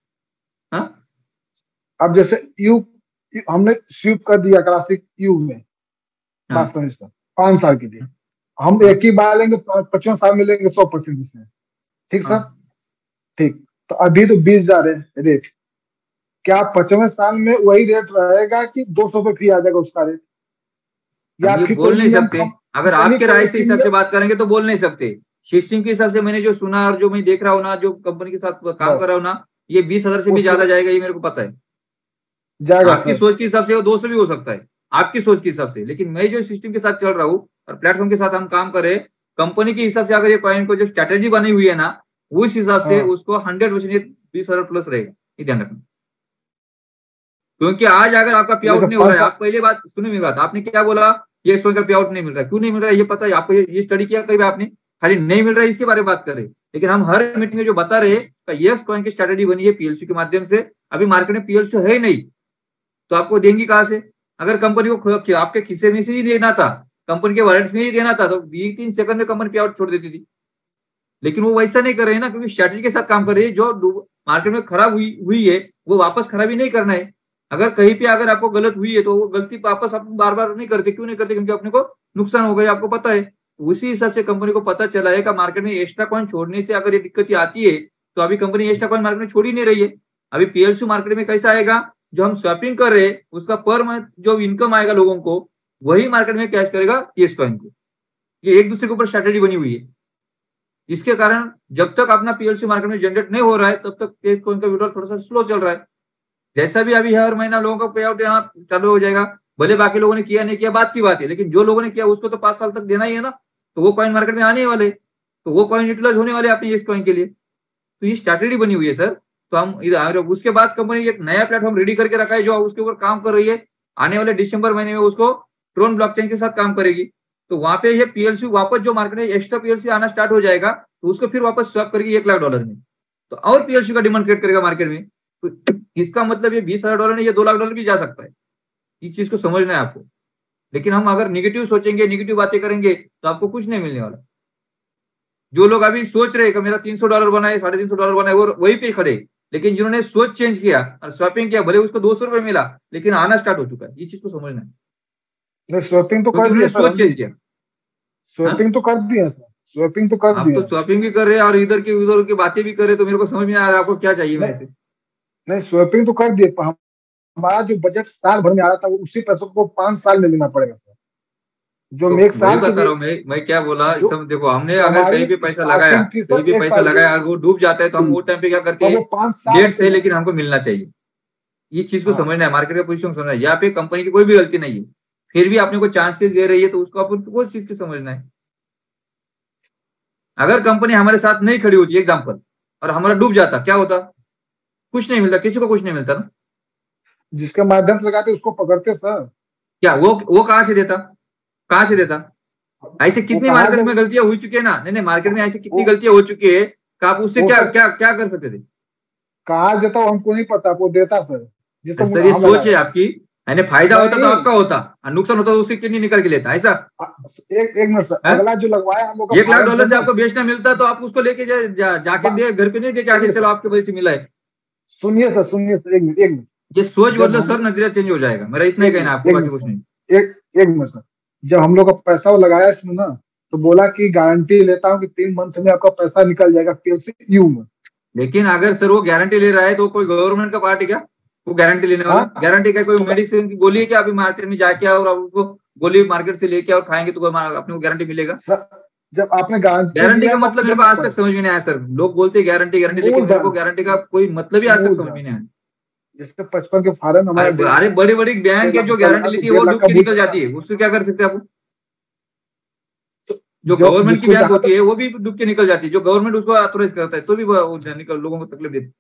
अब जैसे यू हमने स्वीप कर दिया क्लासिक यू में पांच साल के लिए, हम एक ही बार लेंगे, पचपन साल में लेंगे सौ परसेंट इसमें। ठीक सर, ठीक। तो अभी तो बीस हजार है रेट, क्या पचपन साल में वही रेट रहेगा कि दो सौ पे फ्री आ जाएगा उसका रेट? या फिर बोल नहीं सकते, अगर आपके राय से हिसाब से बात करेंगे तो बोल नहीं सकते। सिस्टम के हिसाब से मैंने जो सुना और जो मैं देख रहा हूँ ना, जो कंपनी के साथ काम कर रहा हूँ ना, ये बीस हजार से भी ज्यादा जाएगा, ये मेरे को पता है। जाएगा आपकी सोच के हिसाब से वो दो सौ भी हो सकता है, आपकी सोच के हिसाब से। लेकिन मैं जो सिस्टम के साथ चल रहा हूँ और प्लेटफॉर्म के साथ हम काम कर रहे हैं, कंपनी के हिसाब से अगर ये कॉइन को जो स्ट्रेटेजी बनी हुई है ना, उस हिसाब से उसको हंड्रेड परसेंट बीस हजार प्लस रहेगा, ये ध्यान रखना। क्योंकि आज अगर आपका पे आउट नहीं हो रहा है, आप पहले बात सुनो मेरी बात, आपने क्या बोला, ये कॉइन का पे आउट नहीं मिल रहा है, क्यों नहीं मिल रहा है ये पता है आपको? ये स्टडी किया कहीं आपने? खाली नहीं मिल रहा है इसके बारे में बात कर रहे, लेकिन हम हर मीटिंग में जो बता रहे हैं ये कॉइन की स्ट्रेटेजी बनी है पीएलसी के माध्यम से। अभी मार्केट में पीएलसी है ही नहीं, तो आपको देंगी कहां से? अगर कंपनी को आपके खिस्से में से ही देना था, कंपनी के वॉलेट्स में ही देना था, तो बीस तीन सेकंड में कंपनी पे आउट छोड़ देती थी। लेकिन वो वैसा नहीं कर रहे हैं ना, क्योंकि स्ट्रैटेजी के साथ काम कर रहे हैं। जो मार्केट में खराब हुई हुई है वो वापस खराबी नहीं करना है। अगर कहीं पे अगर आपको गलत हुई है तो वो गलती वापस आप बार बार नहीं करते। क्यों नहीं करते? क्योंकि अपने को नुकसान हो गया, आपको पता है। उसी हिसाब से कंपनी को पता चला है कि मार्केट में एक्स्ट्रा कॉइन छोड़ने से अगर ये दिक्कत आती है, तो अभी कंपनी एक्स्ट्रा कॉइन मार्केट में छोड़ ही नहीं रही है। अभी पीएलसी मार्केट में कैसा आएगा, जो हम स्वैपिंग कर रहे हैं उसका पर मंथ जो इनकम आएगा लोगों को, वही मार्केट में कैश करेगा पीएस कॉइन को। ये एक दूसरे के ऊपर स्ट्रेटेजी बनी हुई है। इसके कारण जब तक अपना पीएलसी मार्केट में जनरेट नहीं हो रहा है, तब तक पीएस कॉइन का विड्रॉल थोड़ा सा स्लो चल रहा है। जैसा भी अभी हर महीना लोगों का पे आउट देना चालू हो जाएगा, भले बाकी लोगों ने किया नहीं किया बात की बात है, लेकिन जो लोगों ने किया उसको तो पांच साल तक देना ही है ना। तो वो कॉइन मार्केट में आने वाले, तो वो कॉइन यूटिलाइज होने वाले अपने इस कॉइन के लिए। तो ये स्ट्रैटेजी बनी हुई है सर। तो हम उसके बाद कंपनी एक नया प्लेटफॉर्म रेडी करके रखा है जो उसके ऊपर काम कर रही है। आने वाले दिसंबर महीने में उसको ट्रोन ब्लॉकचेन के साथ काम करेगी। तो वहां पे ये पीएलसी वापस जो मार्केट में एक्स्ट्रा पीएलसी आना स्टार्ट हो जाएगा, तो उसको फिर वापस स्वैप करेगी एक लाख डॉलर में। तो और पीएलसी का डिमांड क्रिएट करेगा मार्केट में। तो इसका मतलब ये बीस हजार डॉलर नहीं, ये दो लाख डॉलर भी जा सकता है। इस चीज को समझना है आपको। लेकिन हम अगर निगेटिव सोचेंगे, निगेटिव बातें करेंगे, तो आपको कुछ नहीं मिलने वाला। जो लोग अभी सोच रहे कि मेरा तीन सौ डॉलर बना है, साढ़े तीन सौ डॉलर बना है, वो वहीं पे खड़े। लेकिन जिन्होंने सोच चेंज किया और स्वैपिंग किया, भले उसको दो सौ रुपए मिला, लेकिन आना स्टार्ट हो चुका है। ये चीज को समझना है। स्वैपिंग तो कर दिया, सोच चेंज किया, स्वैपिंग तो कर दिया सर, स्वैपिंग तो कर दिया। आप तो स्वैपिंग भी कर रहे हैं और इधर की उधर की बातें भी कर रहे, तो मेरे को समझ में आ रहा है आपको क्या चाहिए मेरे से। नहीं, स्वैपिंग तो कर दिए, हमारा जो बजट साल भर में आ रहा था वो उसी पैसों को पांच साल में लेना पड़ेगा सर। जो तो मैं एक वही साल के बता रहा लिए हूँ मैं मैं क्या बोला जो सब देखो, हमने अगर हमारी कहीं भी पैसा लगाया स्टार्टिंग थी कहीं सर भी एक पैसा साल की, लगाया अगर वो डूब जाता है तो हम वो टाइम पे क्या करते और वो हैं, पांच साल लेट से के लेकिन हमको मिलना चाहिए। ये चीज को हाँ समझना है, मार्केट का पोजीशन समझना है। यहाँ पे कंपनी की कोई भी गलती नहीं है, फिर भी आपने को चांसेस दे रही है तो उसको अपन वो चीज को समझना है। अगर कंपनी हमारे साथ नहीं खड़ी होती एग्जाम्पल और हमारा डूब जाता, क्या होता? कुछ नहीं मिलता, किसी को कुछ नहीं मिलता ना। जिसके माध्यम से लगाते उसको पकड़ते सर। क्या वो वो कहाँ से देता, कहाँ से देता? ऐसे वो कितनी कहा मार्केट जब में गलतियां हो चुकी है ना, नहीं नहीं मार्केट में ऐसी कितनी वो गलतियां हो चुकी है कि आप उससे वो क्या सर क्या क्या कर सकते थे? कहा जाता हमको नहीं पता, वो देता सर जिसको सर ये हम सोच है लगाए। आपकी, यानी फायदा होता तो नहीं आपका होता और नुकसान होता तो उससे कितनी निकल के लेता, ऐसा एक एक मिनट सर, है? अगला जो लगवाया हम लोग का एक लाख फार्म डॉलर सर से ना, आपको बेचना मिलता तो आप उसको लेके जा, जा, जाके दे घर पे नहीं दे के आगे सुनिए चलो सर आपके वजह से मिला है। सुनिए सर सुनिए सर एक मिनट एक मिनट ये सोच जब बदलो हम सर, नजरिया चेंज हो जाएगा। मेरा इतना ही एक कहना है मिनट आपको, एक बाकी मिनट कुछ नहीं। सर एक एक मिनट सर, जब हम लोग का पैसा वो लगाया इसमें ना तो बोला कि गारंटी लेता हूँ कि तीन मंथ में आपका पैसा निकल जाएगा पीएलसी यू में। लेकिन अगर सर वो गारंटी ले रहा है तो कोई गवर्नमेंट का पार्ट है क्या वो गारंटी लेने वाला? हाँ गारंटी का कोई तो मेडिसिन की गोली है क्या? अभी मार्केट में जाके और आप उसको गोली मार्केट से लेके और खाएंगे तो अपने को गारंटी मिलेगा? सर जब आपने गारंटी गारंटी दिया का तो मतलब आपको मेरे को देना आज तक पड़ेगा समझ में नहीं आया सर। लोग बोलते हैं गारंटी गारंटी, लेकिन मेरे को मूलधन गारंटी का कोई मतलब ही आज तक समझ में मूलधन नहीं आया। जिसके पचपन के फॉरन हमारा अरे डेढ़ अरे बड़ी बड़ी बैंक डेढ़ है लाख जो रुपया गारंटी लगा तो लेती है डेढ़ वो लाख डूब का के मूल निकल धन जाती है, उससे क्या कर सकते हैं आप? तो जो जो गवर्नमेंट की जिसको बैंक जहां होती तक है वो भी डूब के निकल जाती है, जो गवर्नमेंट उसको ऑथोराइज करता है तो भी वो निकल लोगों को तकलीफ देती है।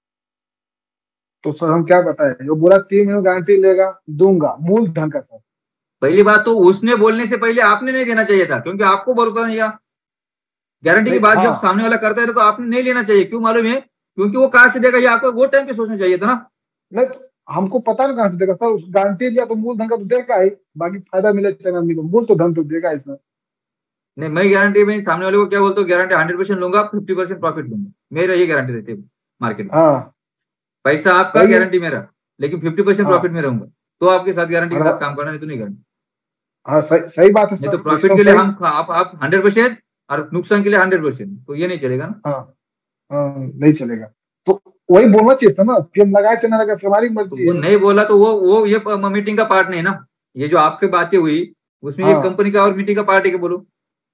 तो सर हम क्या बताएं, जो बोला तीन महीने गारंटी लेगा दूंगा मूल धन का सर। पहली बात तो उसने बोलने से पहले आपने नहीं देना चाहिए था, क्योंकि आपको भरोसा नहीं था। गारंटी की नहीं बात जब हाँ सामने वाला करता है तो आपने नहीं लेना चाहिए। क्यों मालूम है? क्योंकि वो कहाँ से देगा ये आपको वो टाइम पे सोचना चाहिए था ना। नहीं तो हमको पता नहीं कहाँ से देगा सर, उस गारंटी लिया तो मूल धन का तो देगा ही, बाकी फायदा मिले चलेगा मिले, मूल तो धन तो देगा ही सर। नहीं मैं गारंटी में सामने वाले को क्या बोलता हूँ, गारंटी हंड्रेड परसेंट लूंगा, फिफ्टी परसेंट प्रॉफिट लूंगा। मेरा ये गारंटी रहती है मार्केट में। हाँ पैसा आपका, सही है गारंटी मेरा, लेकिन फिफ्टी परसेंट हाँ प्रॉफिट में रहूंगा। तो आपके साथ गारंटी के और साथ काम करना, नहीं तो नहीं करना। हाँ सही सही बात है नहीं तो सर, प्रॉफिट इसमें के लिए सही हम आप आप हंड्रेड परसेंट और नुकसान के लिए हंड्रेड परसेंट, तो ये नहीं चलेगा ना। हाँ हाँ नहीं चलेगा। तो वही बोलना चाहिए था ना, फिर लगाए चलना लगा फिर हमारी तो मर्जी वो है। नहीं बोला तो वो वो ये मीटिंग का पार्ट नहीं ना। ये जो आपके बातें हुई उसमें ये हाँ कंपनी का और मीटिंग का पार्ट है क्या? बोलो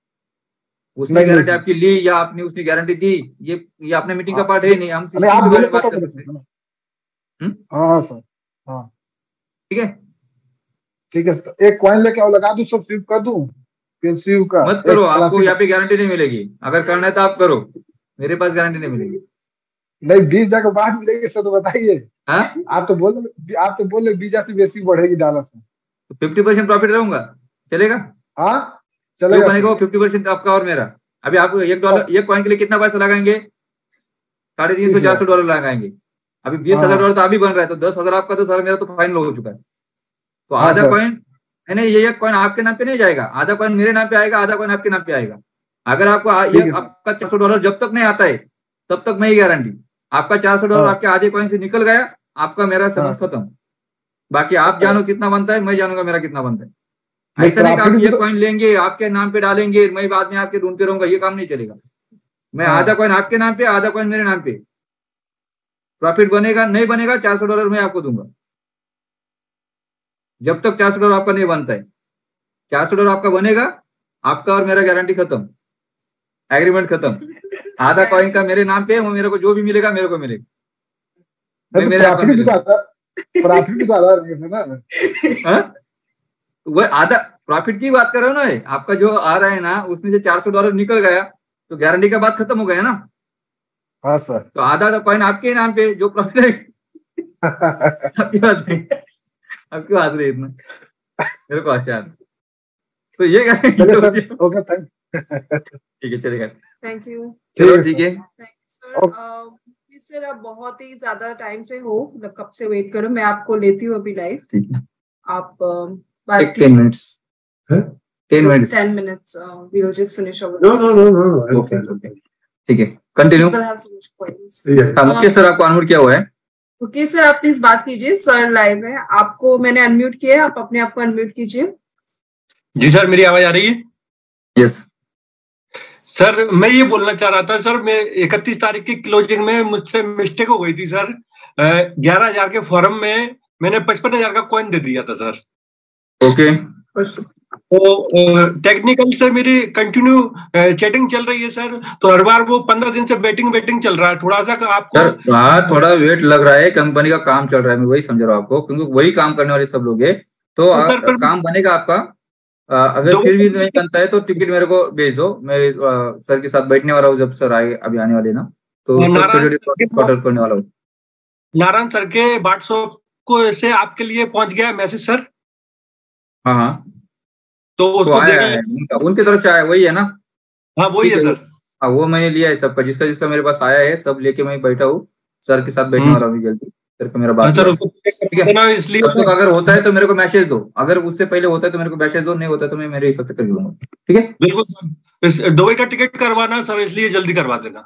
उसने नहीं नहीं गारंटी सर आपकी ली या आपने उसने गारंटी दी, ये ये अपने मीटिंग का हाँ पार्ट है ही नहीं। हम नहीं सिस्टम आप के बारे बोले में बात पता कर पता सकते हैं। चलता ना। हम्म? हाँ हाँ सर हाँ ठीक है, ठीक है सर, एक कॉइन लेके आओ लगा दूं सर, स्वीप कर दूं पीएलसी का मत करो, एक आपको क्लासिक। यहाँ पे गारंटी नहीं मिलेगी। अगर करना है तो आप करो, मेरे पास गारंटी नहीं मिलेगी। नहीं बीस हजार के बाद मिलेगी सर तो बताइए। हाँ आप तो बोल आप तो बोल रहे बीस हजार से बेसी बढ़ेगी डॉलर से। तो फिफ्टी परसेंट प्रॉफिट रहूंगा, चलेगा? हाँ जो चलेगा बनेगा सर। वो फिफ्टी परसेंट आपका और मेरा। अभी आप एक डॉलर एक कॉइन के लिए कितना पैसा लगाएंगे? साढ़े तीन सौ तीस चार सौ हजार डॉलर लगाएंगे। अभी बीस हाँ हजार डॉलर हाँ तो अभी बन रहा है, तो दस हजार आपका, दस हजार मेरा, तो फाइनल हो चुका है। तो हाँ आधा सर कॉइन नहीं, ये एक कॉइन आपके नाम पे नहीं जाएगा, आधा कॉइन मेरे नाम पे आएगा, आधा कॉइन आपके नाम पे आएगा। अगर आपको आ- ठीक ये है सर आपका चार सौ डॉलर जब तक नहीं आता है तब तक मैं ही गारंटी। आपका चार सौ डॉलर हाँ आपके आधे कॉइन से निकल गया, आपका मेरा हाँ समझ खत्म। बाकी आप जानो कितना बनता है, मैं जानूंगा मेरा कितना बनता है। नहीं ऐसा नहीं कि प्रॉफिट आप भी ये तो कॉइन लेंगे आपके नाम पे डालेंगे, मैं बाद में आपके ढूंढते रहूंगा, ये काम नहीं चलेगा। मैं आधा हाँ कॉइन आपके नाम पे, आधा कॉइन मेरे नाम पे। प्रॉफिट बनेगा नहीं बनेगा, चार सौ डॉलर मैं आपको दूंगा। जब तक चार सौ डॉलर आपका नहीं बनता है, चार सौ डॉलर आपका बनेगा, आपका और मेरा गारंटी खत्म, एग्रीमेंट खत्म। आधा कॉइन का मेरे नाम पे है, वो मेरे को जो भी मिलेगा मेरे को मिलेगा, मैं नहीं तो मेरे अकाउंट में प्रॉफिट भी तो ले आता प्रॉफिट भी तो आधा रहेगा ना। हाँ? तो वह आधा प्रॉफिट की बात कर रहे हो ना, ये आपका जो आ रहा है ना उसमें से चार सौ डॉलर निकल गया तो गारंटी का बात खत्म हो गया ना। हाँ सर तो आधा कॉइन आपके ही नाम पे, जो प्रॉफिट है आपकी बात नहीं, आपकी बात नहीं इतना मेरे को हंसा। तो ये गारंटी चलिए होती सर है। ओके थैंक ठीक है चलेगा, थैंक यू चलो ठीक है ठीक सर है। Thank you sir. सर आप बहुत ही ज्यादा टाइम से हो, मतलब कब से वेट करो, मैं आपको लेती हूँ अभी लाइव। ठीक है, आप अ, बात एक ten minutes ten just minutes ten minutes. Uh, we'll just finish over. No, no, no, no, no. Okay okay ठीक है, continue. People have so much points. Yeah. हाँ मुकेश सर आपको अनम्यूट किया हुआ है। ओके सर, आप प्लीज बात कीजिए, सर लाइव है। आपको मैंने अनम्यूट किया है, आप अपने आप को अनम्यूट कीजिए। जी सर, मेरी आवाज आ रही है? यस सर मैं ये बोलना चाह रहा था सर, मैं इकतीस तारीख की क्लोजिंग में मुझसे मिस्टेक हो गई थी सर। ग्यारह हजार के फॉर्म में मैंने पचपन हजार का कॉइन दे दिया था सर। ओके तो टेक्निकल से मेरी कंटिन्यू चैटिंग चल रही है सर, तो हर बार वो पंद्रह दिन से बैटिंग बैटिंग चल रहा है, थोड़ा सा आपको सर हाँ थोड़ा वेट लग रहा है, कंपनी का काम चल रहा है, मैं वही समझ रहा हूँ आपको, क्योंकि वही काम करने वाले सब लोग हैं, तो आ, सर पर काम बनेगा आपका। आ, अगर फिर भी नहीं बनता है तो टिकट मेरे को भेज दो, मैं आ, सर के साथ बैठने वाला हूँ जब सर आए अभी आने वाले ना, तो सब छोटे करने वाला हूँ। नारायण सर के व्हाट्सएप को से आपके लिए पहुंच गया मैसेज सर? हाँ हाँ तो उसको तो आया है उनका, उनकी तरफ से आया, वही है ना? हाँ वही है सर। हाँ वो मैंने लिया है सबका, जिसका जिसका मेरे पास आया है सब लेके मैं बैठा हूँ, सर के साथ बैठने वाला हूँ जल्दी, सर का मेरा बात सर ठीक है। इसलिए तब तक अगर होता है तो मेरे को मैसेज दो, अगर उससे पहले होता है तो मेरे को मैसेज दो, नहीं होता तो मैं मेरे हिसाब से कर लूंगा, ठीक है? बिल्कुल, दुबई का टिकट करवाना सर, इसलिए जल्दी करवा देना।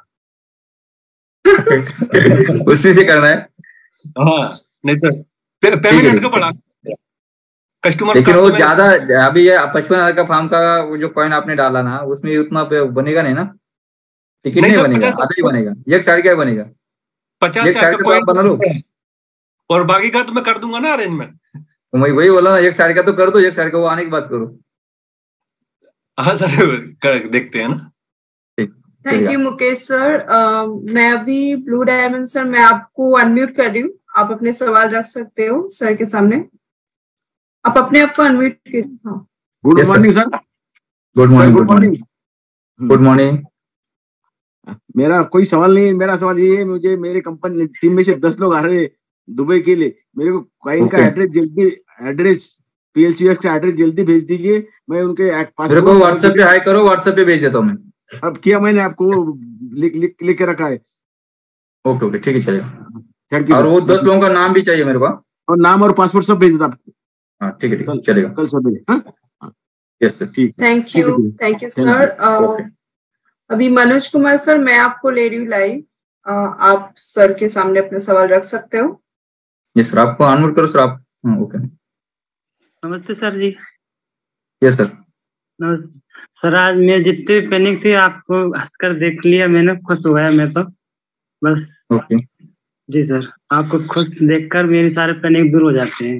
उसी से करना है। हाँ नहीं सर पेमेंट का पड़ा कस्टमर, लेकिन वो ज्यादा अभी ये पचपन हजार का फार्म का वो जो कॉइन आपने डाला ना, उसमें उतना बनेगा नहीं ना, टिकट नहीं, नहीं बनेगा, आधा ही बनेगा, एक साइड का ही बनेगा, पचास एक साइड का आप बना लो और बाकी का तो मैं कर दूंगा ना अरेंजमेंट। तो मैं वही बोला ना, एक साइड का तो कर दो, एक साइड का वो आने की बात करो। हाँ सर कर देखते हैं ना। Thank you Mukesh sir. uh, मैं अभी ब्लू डायमंड सर, मैं आपको अनम्यूट कर रही हूँ, आप अपने सवाल रख सकते हो सर के सामने, आप अपने आप को अनम्यूट कीजिए। हाँ good morning sir. Good morning. Good morning. Good morning. मेरा कोई सवाल नहीं, मेरा सवाल ये है, मुझे मेरे कंपनी टीम में से दस लोग आ रहे हैं दुबई के लिए, मेरे को कॉइन का एड्रेस जल्दी, एड्रेस पीएलसीएस का एड्रेस जल्दी भेज दीजिए, मैं उनके मेरे को व्हाट्सएप पे हाई करो, व्हाट्सएप पे भेज देता हूँ मैं। अब किया मैंने, आपको लिख लिख लिख के रखा है। ओके ओके ठीक है चलेगा, थैंक यू। और वो दस लोगों का नाम भी चाहिए मेरे को, और नाम और पासपोर्ट सब भेज देता आपको। हाँ ठीक है ठीक है चलेगा, कल सब भेज। यस सर ठीक। Thank you thank you sir. अभी मनोज कुमार सर, मैं आपको ले रही हूँ लाइव, आप सर के सामने अपने सवाल रख सकते हो। यस सर, आपको अनम्यूट करो सर आप। ओके नमस्ते सर जी। Yes sir. नमस्ते सर, आज मैं जितनी पैनिक थी आपको हंसकर देख लिया मैंने, खुश हुआ मैं तो बस। ओके जी सर, आपको खुश देखकर मेरे सारे पैनिक दूर हो जाते हैं।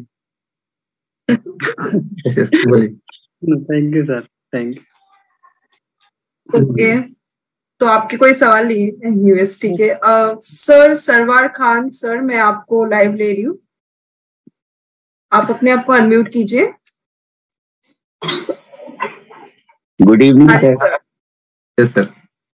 यस यस बोलिए। Thank you sir, thank you. Okay तो आपके कोई सवाल नहीं है यूएसटी के? uh, sir Sarwar Khan sir, मैं आपको लाइव ले रही हूँ, आप अपने आप को अनम्यूट कीजिए। Good evening sir. Yes sir.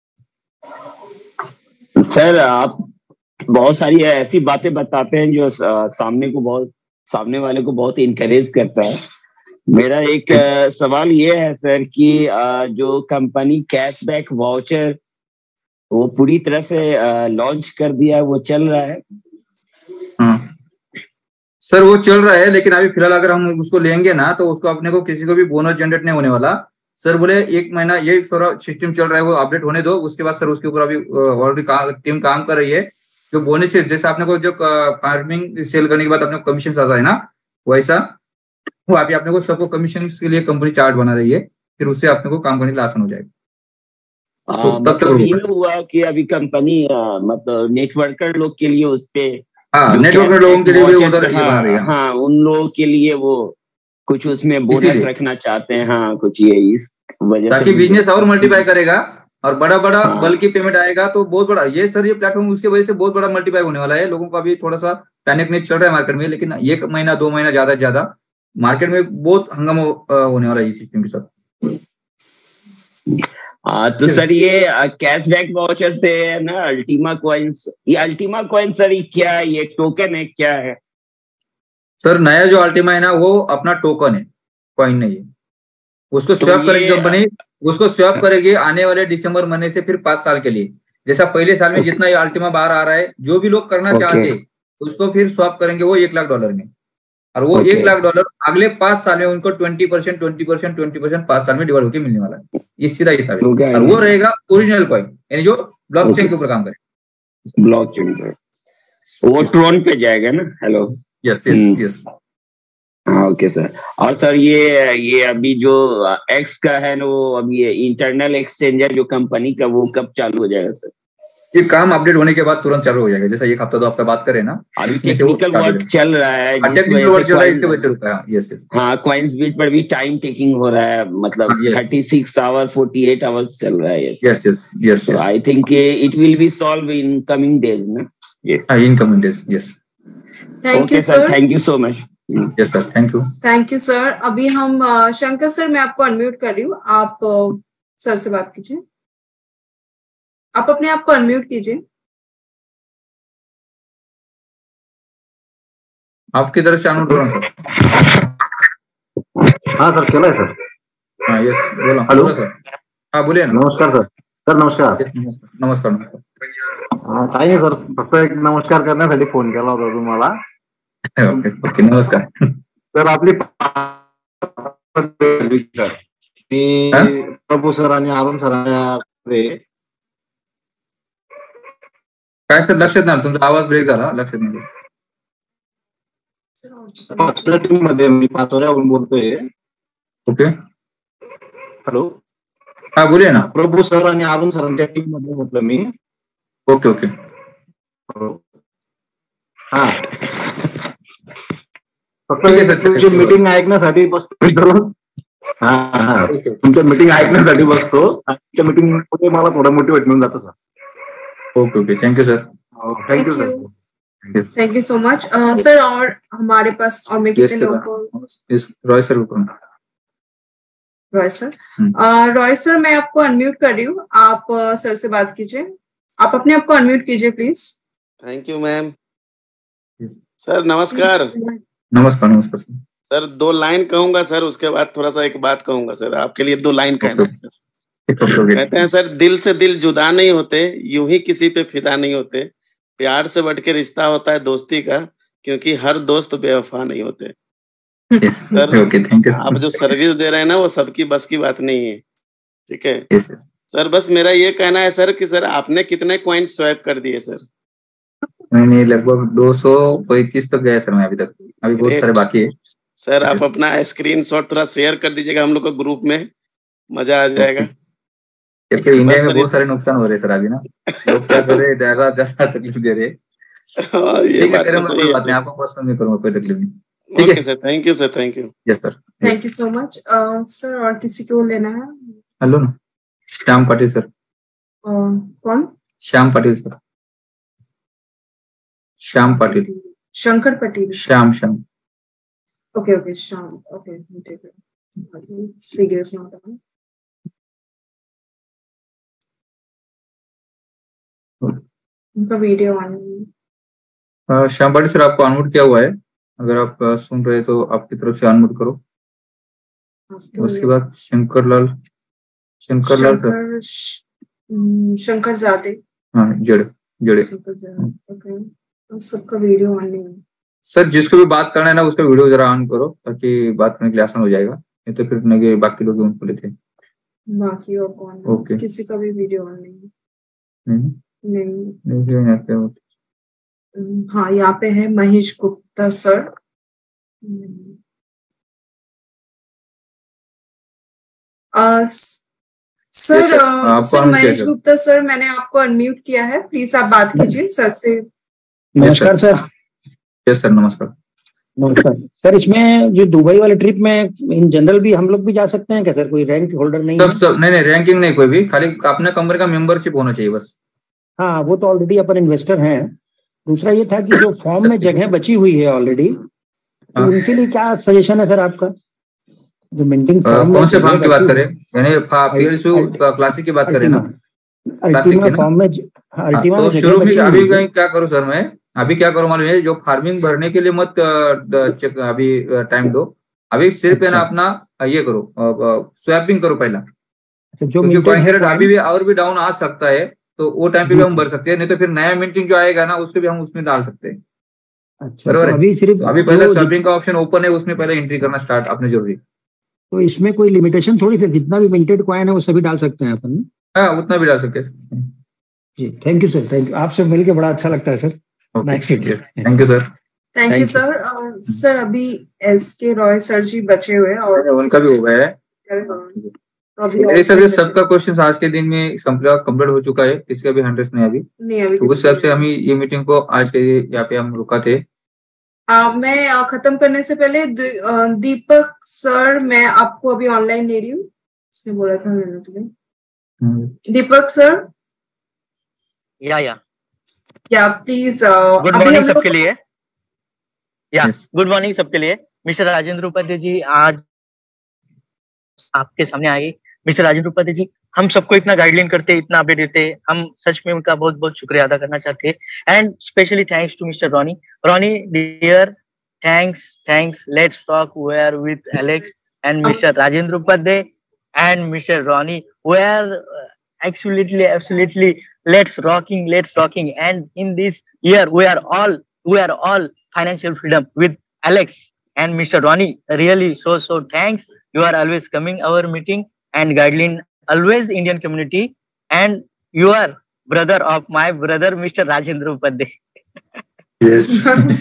Sir आप बहुत सारी ऐसी बातें बताते हैं जो सामने को बहुत सामने वाले को बहुत इनकरेज करता है। मेरा एक सवाल ये है सर कि जो कंपनी कैशबैक वाउचर वो पूरी तरह से लॉन्च कर दिया, वो चल रहा है? हाँ सर वो चल रहा है, लेकिन अभी फिलहाल अगर हम उसको लेंगे ना तो उसको अपने को किसी को भी बोनस जनरेट नहीं होने वाला। सर बोले एक महीना ये सारा सिस्टम चल रहा है वो अपडेट होने दो, उसके बाद सर उसके ऊपर अभी ऑलरेडी का, टीम काम कर रही है। जो बोनसेस जैसे आपने को जो फार्मिंग सेल करने के बाद अपने को कमीशन आता है ना, वैसा वो अभी अपने को सबको कमीशन के लिए कंपनी चार्ट बना रही है, फिर उससे अपने को काम करने के लिए आसान हो जाएगा। तो मतलब ये हुआ कि अभी कंपनी मतलब नेटवर्कर लोग के लिए उस पे हाँ नेटवर्कर लोगों के लिए भी उधर ये बना रही है। हाँ उन लोगों के लिए वो कुछ उसमें बोनस रखना चाहते हैं। हाँ कुछ ये इस वजह ताकि बिजनेस और मल्टीप्लाई करेगा और बड़ा बड़ा हाँ। बल्कि पेमेंट आएगा तो बहुत बड़ा ये सर ये प्लेटफॉर्म उसके वजह से बहुत बड़ा मल्टीप्लाई होने वाला है। लोगों का भी थोड़ा सा पैनिक नहीं चल रहा है मार्केट में, लेकिन एक महीना दो महीना ज्यादा से ज्यादा मार्केट में बहुत हंगामा होने वाला है इस सिस्टम के साथ। हाँ तो सर ये कैशबैक वाउचर से है ना अल्टीमा कॉइन्स, ये अल्टीमा कॉइन सर ये क्या है, ये टोकन है क्या है? सर नया जो अल्टीमा है ना वो अपना टोकन है, कॉइन नहीं है। उसको तो स्वैप करेगी कंपनी, उसको स्वैप करेगी आने वाले दिसंबर महीने से फिर पांच साल के लिए। जैसा पहले साल में जितना ये अल्टीमा बाहर आ रहा है, जो भी लोग करना चाहते उसको फिर स्वैप करेंगे वो एक लाख डॉलर में, और वो एक लाख डॉलर अगले पांच साल में उनको twenty percent twenty percent twenty percent पांच साल में डिवाइड होकर मिलने वाला है। ये सीधा हिसाब है, और वो रहेगा ओरिजिनल कॉइन, यानी जो ब्लॉकचेन के ऊपर काम करे। ब्लॉकचेन पे वो ट्रोन पे जाएगा ना? हेलो यस यस यस हाँ ओके सर। और सर ये ये अभी जो एक्स का है ना वो अभी ये इंटरनल एक्सचेंजर जो कंपनी का वो कब चालू हो जाएगा सर? ये काम अपडेट होने के बाद तुरंत चालू हो जाएगा, जैसा एक हफ्ता दो हफ्ता बात करें ना, अभी टेक्निकल वर्क चल रहा है, टेक्निकल वर्क चल रहा है, इसके वजह से रुका है। यस यस हाँ, क्वाइंस बीट पर भी टाइम टेकिंग हो रहा है, मतलब thirty six hour forty eight hours चल रहा है। Yes yes yes yes I think it will be solve in coming days ना। Yes in coming days. Yes thank you sir, thank you so much. Yes sir, thank you thank you sir. अभी हम uh, शंकर सर, मैं आपको अनम्यूट कर रही हूँ, आप uh, सर से बात कीजिए, आप अपने आप को अनम्यूट कीजिए। आपकी तरफ से अनम्यूट करो सर। हाँ सर, चला है सर। हाँ यस, बोला। हेलो सर, हाँ बोलिए ना। नमस्कार सर। सर नमस्कार. नमस्कार. काही नाही सर, फक्त एक नमस्कार करण्यासाठी फोन केला होता तुम्हाला. ओके ओके, नमस्कार सर. आपली मी प्रभू सर आणि अरुण सरांकडे. काय सर, लक्षात नाही, तुमचा आवाज ब्रेक झाला, लक्षात नाही. पाचव्या टीम मध्ये मी पाचोऱ्यावरून बोलतोय. Okay, hello. हा बोलिए ना. प्रभू सर आणि अरुण सरांच्या टीम मध्ये म्हटलं मी. Okay okay. हा, फक्त तुमची मीटिंग ऐकण्यासाठी बसतो. हा हा, तुमच्या मीटिंग ऐकण्यासाठी बसतो. तुमच्या मीटिंग मध्ये मला थोडं मोटिवेट मिळून जातं सर. Okay okay, thank you sir. Thank you sir. Thank you so much sir. और हमारे पास और मैं कितने लोगों को, रॉय सर को, रॉय सर. रॉय सर, मैं आपको अनम्यूट कर रही हूँ, आप सर से बात कीजिए. आप अपने आप को अनम्यूट कीजिए please. Thank you ma'am. Sir नमस्कार. नमस्कार नमस्कार सर. सर दो लाइन कहूंगा सर, उसके बाद थोड़ा सा एक बात कहूंगा सर. आपके लिए दो लाइन कहना है सर. कहते हैं सर, दिल से दिल जुदा नहीं होते, यूं ही किसी पे फिदा नहीं होते. प्यार से बढ़ के रिश्ता होता है दोस्ती का, क्योंकि हर दोस्त बेवफा नहीं होते. yes, सर okay, आप जो सर्विस दे रहे हैं ना, वो सबकी बस की बात नहीं है. ठीक है. yes, yes. सर बस मेरा ये कहना है सर कि सर आपने कितने कॉइन स्वैप कर दिए सर? मैंने लगभग दो सौ पैंतीस तक गया सर मैं अभी तक. अभी बहुत सारे बाकी है सर. आप अपना स्क्रीनशॉट थोड़ा शेयर कर दीजिएगा हम लोग को ग्रुप में, मजा आ जाएगा. क्योंकि इंडिया में बहुत सारे नुकसान हो रहे हैं सर अभी ना. लोग क्या कर रहे हैं, ज्यादा ज्यादा तकलीफ दे रहे हैं. ये बात तो सही है. बात नहीं, आपको पर्सनल नहीं करूंगा, कोई तकलीफ नहीं. Okay sir, thank you sir. Thank you. Yes sir. Thank you so much sir. और किसी को लेना है? हेलो ना, श्याम पाटिल सर. कौन? Shyam Patil sir. Shyam Patil. Shankar Patil. Shyam Shyam. Okay okay, Shyam. Okay, ठीक है. This video is not on. उनका video on. Shyam Patil sir, आपको अनम्यूट किया हुआ है, अगर आप सुन रहे तो आपकी तरफ से अनम्यूट करो. उसके बाद शंकर लाल. शंकर लाल सर. शंकर जादे. हाँ, जड़े जड़े. ओके, सबका वीडियो ऑन नहीं है सर. जिसको भी बात करना है ना, उसका वीडियो जरा ऑन करो, ताकि बात करने के लिए आसान हो जाएगा. नहीं तो फिर नगे बाकी लोग उनको लेते हैं. बाकी और कौन? ओके. किसी का भी वीडियो ऑन नहीं है. नहीं नहीं, नहीं यहाँ पे. हाँ, यहाँ पे है महेश गुप्ता सर. आ, sir sir Mahesh Gupta sir, मैंने आपको अनम्यूट किया है, प्लीज आप बात कीजिए सर से. नमस्कार सर. यस सर, नमस्कार. नमस्कार सर. इसमें जो दुबई वाले ट्रिप में इन जनरल भी हम लोग भी जा सकते हैं क्या सर? कोई रैंक होल्डर नहीं सब है? सब नहीं नहीं, रैंकिंग नहीं, कोई भी, खाली अपने कंपनी का मेंबरशिप होना चाहिए बस. हाँ, वो तो ऑलरेडी अपन इन्वेस्टर हैं. दूसरा ये था कि जो फॉर्म में जगह बची हुई है ऑलरेडी, तो उनके लिए क्या सजेशन है सर आपका? जो मिंटिंग फॉर्म, कौन से फॉर्म की बात करें? यानी पीएलसी क्लासिक की बात करें ना? अल्टीमा फॉर्म में. अल्टीमा तो शुरू में अभी क्या करूं सर मैं, अभी क्या करूं मालूम है, जो फार्मिंग भरने के लिए मत अभी टाइम दो. अभी सिर्फ है ना अपना ये करो, स्वैपिंग करो पहला, क्योंकि कॉइन रेट अभी भी और भी डाउन आ सकता है, तो वो टाइम पे भी हम भर सकते हैं. नहीं तो फिर नया मिंटिंग जो आएगा ना, उसको भी हम उसमें डाल सकते हैं. अच्छा, तो अभी सिर्फ अभी पहले स्वैपिंग का ऑप्शन ओपन है, उसमें पहले एंट्री करना स्टार्ट आपने जरूरी. तो इसमें कोई लिमिटेशन थोड़ी सी, जितना भी मिंटेड कॉइन है वो सभी डाल सकते हैं अपन? हाँ, उतना भी डाल सकते हैं जी. Thank you sir. Thank you. आपसे मिलके बड़ा अच्छा लगता है sir. Thank you sir. Thank you sir. Sir अभी एस के रॉय सर जी बचे हुए हैं, और उनका भी हो गया है. तो अभी मेरे हिसाब से सबका क्वेश्चन आज के दिन में कंप्लीट हो चुका है, किसी का भी हैंड रेस नहीं अभी नहीं अभी तो उस हिसाब से हम ये मीटिंग को आज के यहाँ पे हम रुका थे। आ, मैं आ, खत्म करने से पहले दीपक सर मैं आपको अभी ऑनलाइन ले रही हूँ, उसने बोला था मैंने तुम्हें। दीपक सर या या या प्लीज गुड मॉर्निंग सबके लिए। या गुड मॉर्निंग सबके लिए। मिस्टर राजेंद्र उपाध्याय जी आज आपके सामने आए। मिस्टर राजेंद्र उपाध्याय जी हम सबको इतना गाइडलाइन करते, इतना अपडेट देते, हम सच में उनका बहुत बहुत शुक्रिया अदा करना चाहते हैं। And specially thanks to mister Ronnie. Ronnie dear thanks thanks let's talk where with Alex and mister Rajendra Upadhyay and mister Ronnie where absolutely absolutely let's rocking let's rocking and in this year we are all we are all financial freedom with Alex and Mister Ronnie. Really so so thanks, you are always coming our meeting and guideline always Indian community and you are brother of my brother Mister Rajendra Upadhyay. Yes.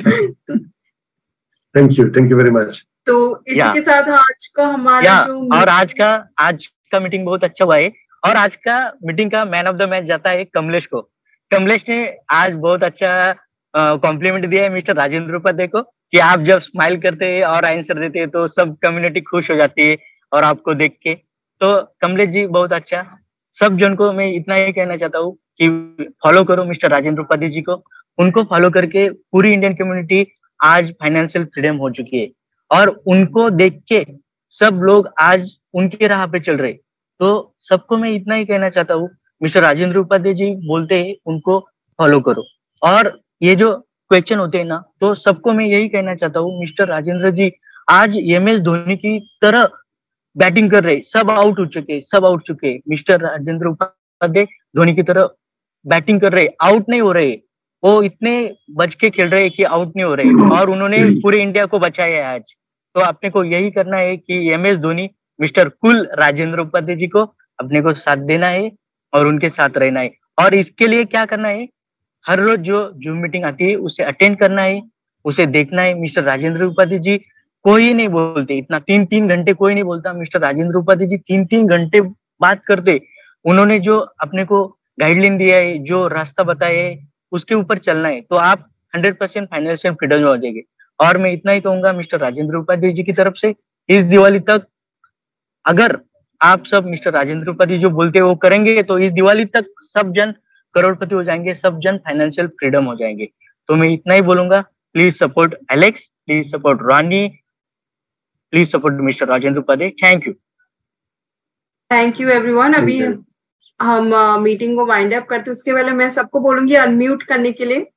Thank you thank you very much. तो इसी yeah. के साथ आज का हमारा yeah. जो और आज का आज का मीटिंग बहुत अच्छा हुआ है और आज का मीटिंग का मैन ऑफ द मैच जाता है कमलेश को। कमलेश ने आज बहुत अच्छा कॉम्प्लीमेंट दिया है मिस्टर राजेंद्र उपाध्याय को कि आप जब स्माइल करते हैं और आंसर देते हैं तो सब कम्युनिटी खुश हो जाती है और आपको देख के। तो कमलेश जी बहुत अच्छा। सब जन को मैं इतना ही कहना चाहता हूँ कि फॉलो करो मिस्टर राजेंद्र उपाध्याय जी को। उनको फॉलो करके पूरी इंडियन कम्युनिटी आज फाइनेंशियल फ्रीडम हो चुकी है और उनको देख के सब लोग आज उनके राह पे चल रहे। तो सबको मैं इतना ही कहना चाहता हूँ मिस्टर राजेंद्र उपाध्याय जी बोलते हैं उनको फॉलो करो। और ये जो क्वेश्चन होते हैं ना तो सबको मैं यही कहना चाहता हूँ मिस्टर राजेंद्र जी आज एम एस धोनी की तरह बैटिंग कर रहे, सब आउट हो चुके सब आउट चुके मिस्टर राजेंद्र उपाध्याय धोनी की तरह बैटिंग कर रहे, आउट नहीं हो रहे, वो इतने बच के खेल रहे कि आउट नहीं हो रहे और उन्होंने पूरे इंडिया को बचाया है आज। तो अपने को यही करना है कि एम एस धोनी मिस्टर कुल राजेंद्र उपाध्याय जी को अपने को साथ देना है और उनके साथ रहना है। और इसके लिए क्या करना है, हर रोज जो जूम मीटिंग आती है उसे अटेंड करना है, उसे देखना है। मिस्टर राजेंद्र उपाध्याय जी कोई नहीं बोलते इतना, तीन तीन घंटे कोई नहीं बोलता। मिस्टर राजेंद्र उपाध्याय जी तीन तीन घंटे बात करते। उन्होंने जो अपने को गाइडलाइन दिया है, जो रास्ता बताया है, उसके ऊपर चलना है तो आप हंड्रेड परसेंट फाइनेंशियल फ्रीडम हो जाएंगे। और मैं इतना ही कहूंगा मिस्टर राजेंद्र उपाध्याय जी की तरफ से इस दिवाली तक अगर आप सब मिस्टर राजेंद्र उपाध्याय जो बोलते हैं वो करेंगे तो इस दिवाली तक सब जन करोड़पति हो जाएंगे, सब जन फाइनेंशियल फ्रीडम हो जाएंगे। तो मैं इतना ही बोलूंगा। Please support Alex, please support Ronnie, please support mister Rajendra Upadhyay. Thank you thank you everyone. अभी हम मीटिंग को वाइंड अप करते, उसके पहले मैं सबको बोलूंगी अनम्यूट करने के लिए।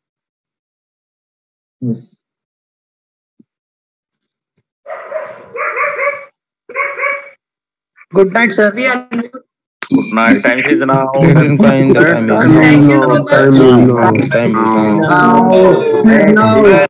yes. Good night, sir. We are Good night. Time is now. Thank you so much. Time is now. Now.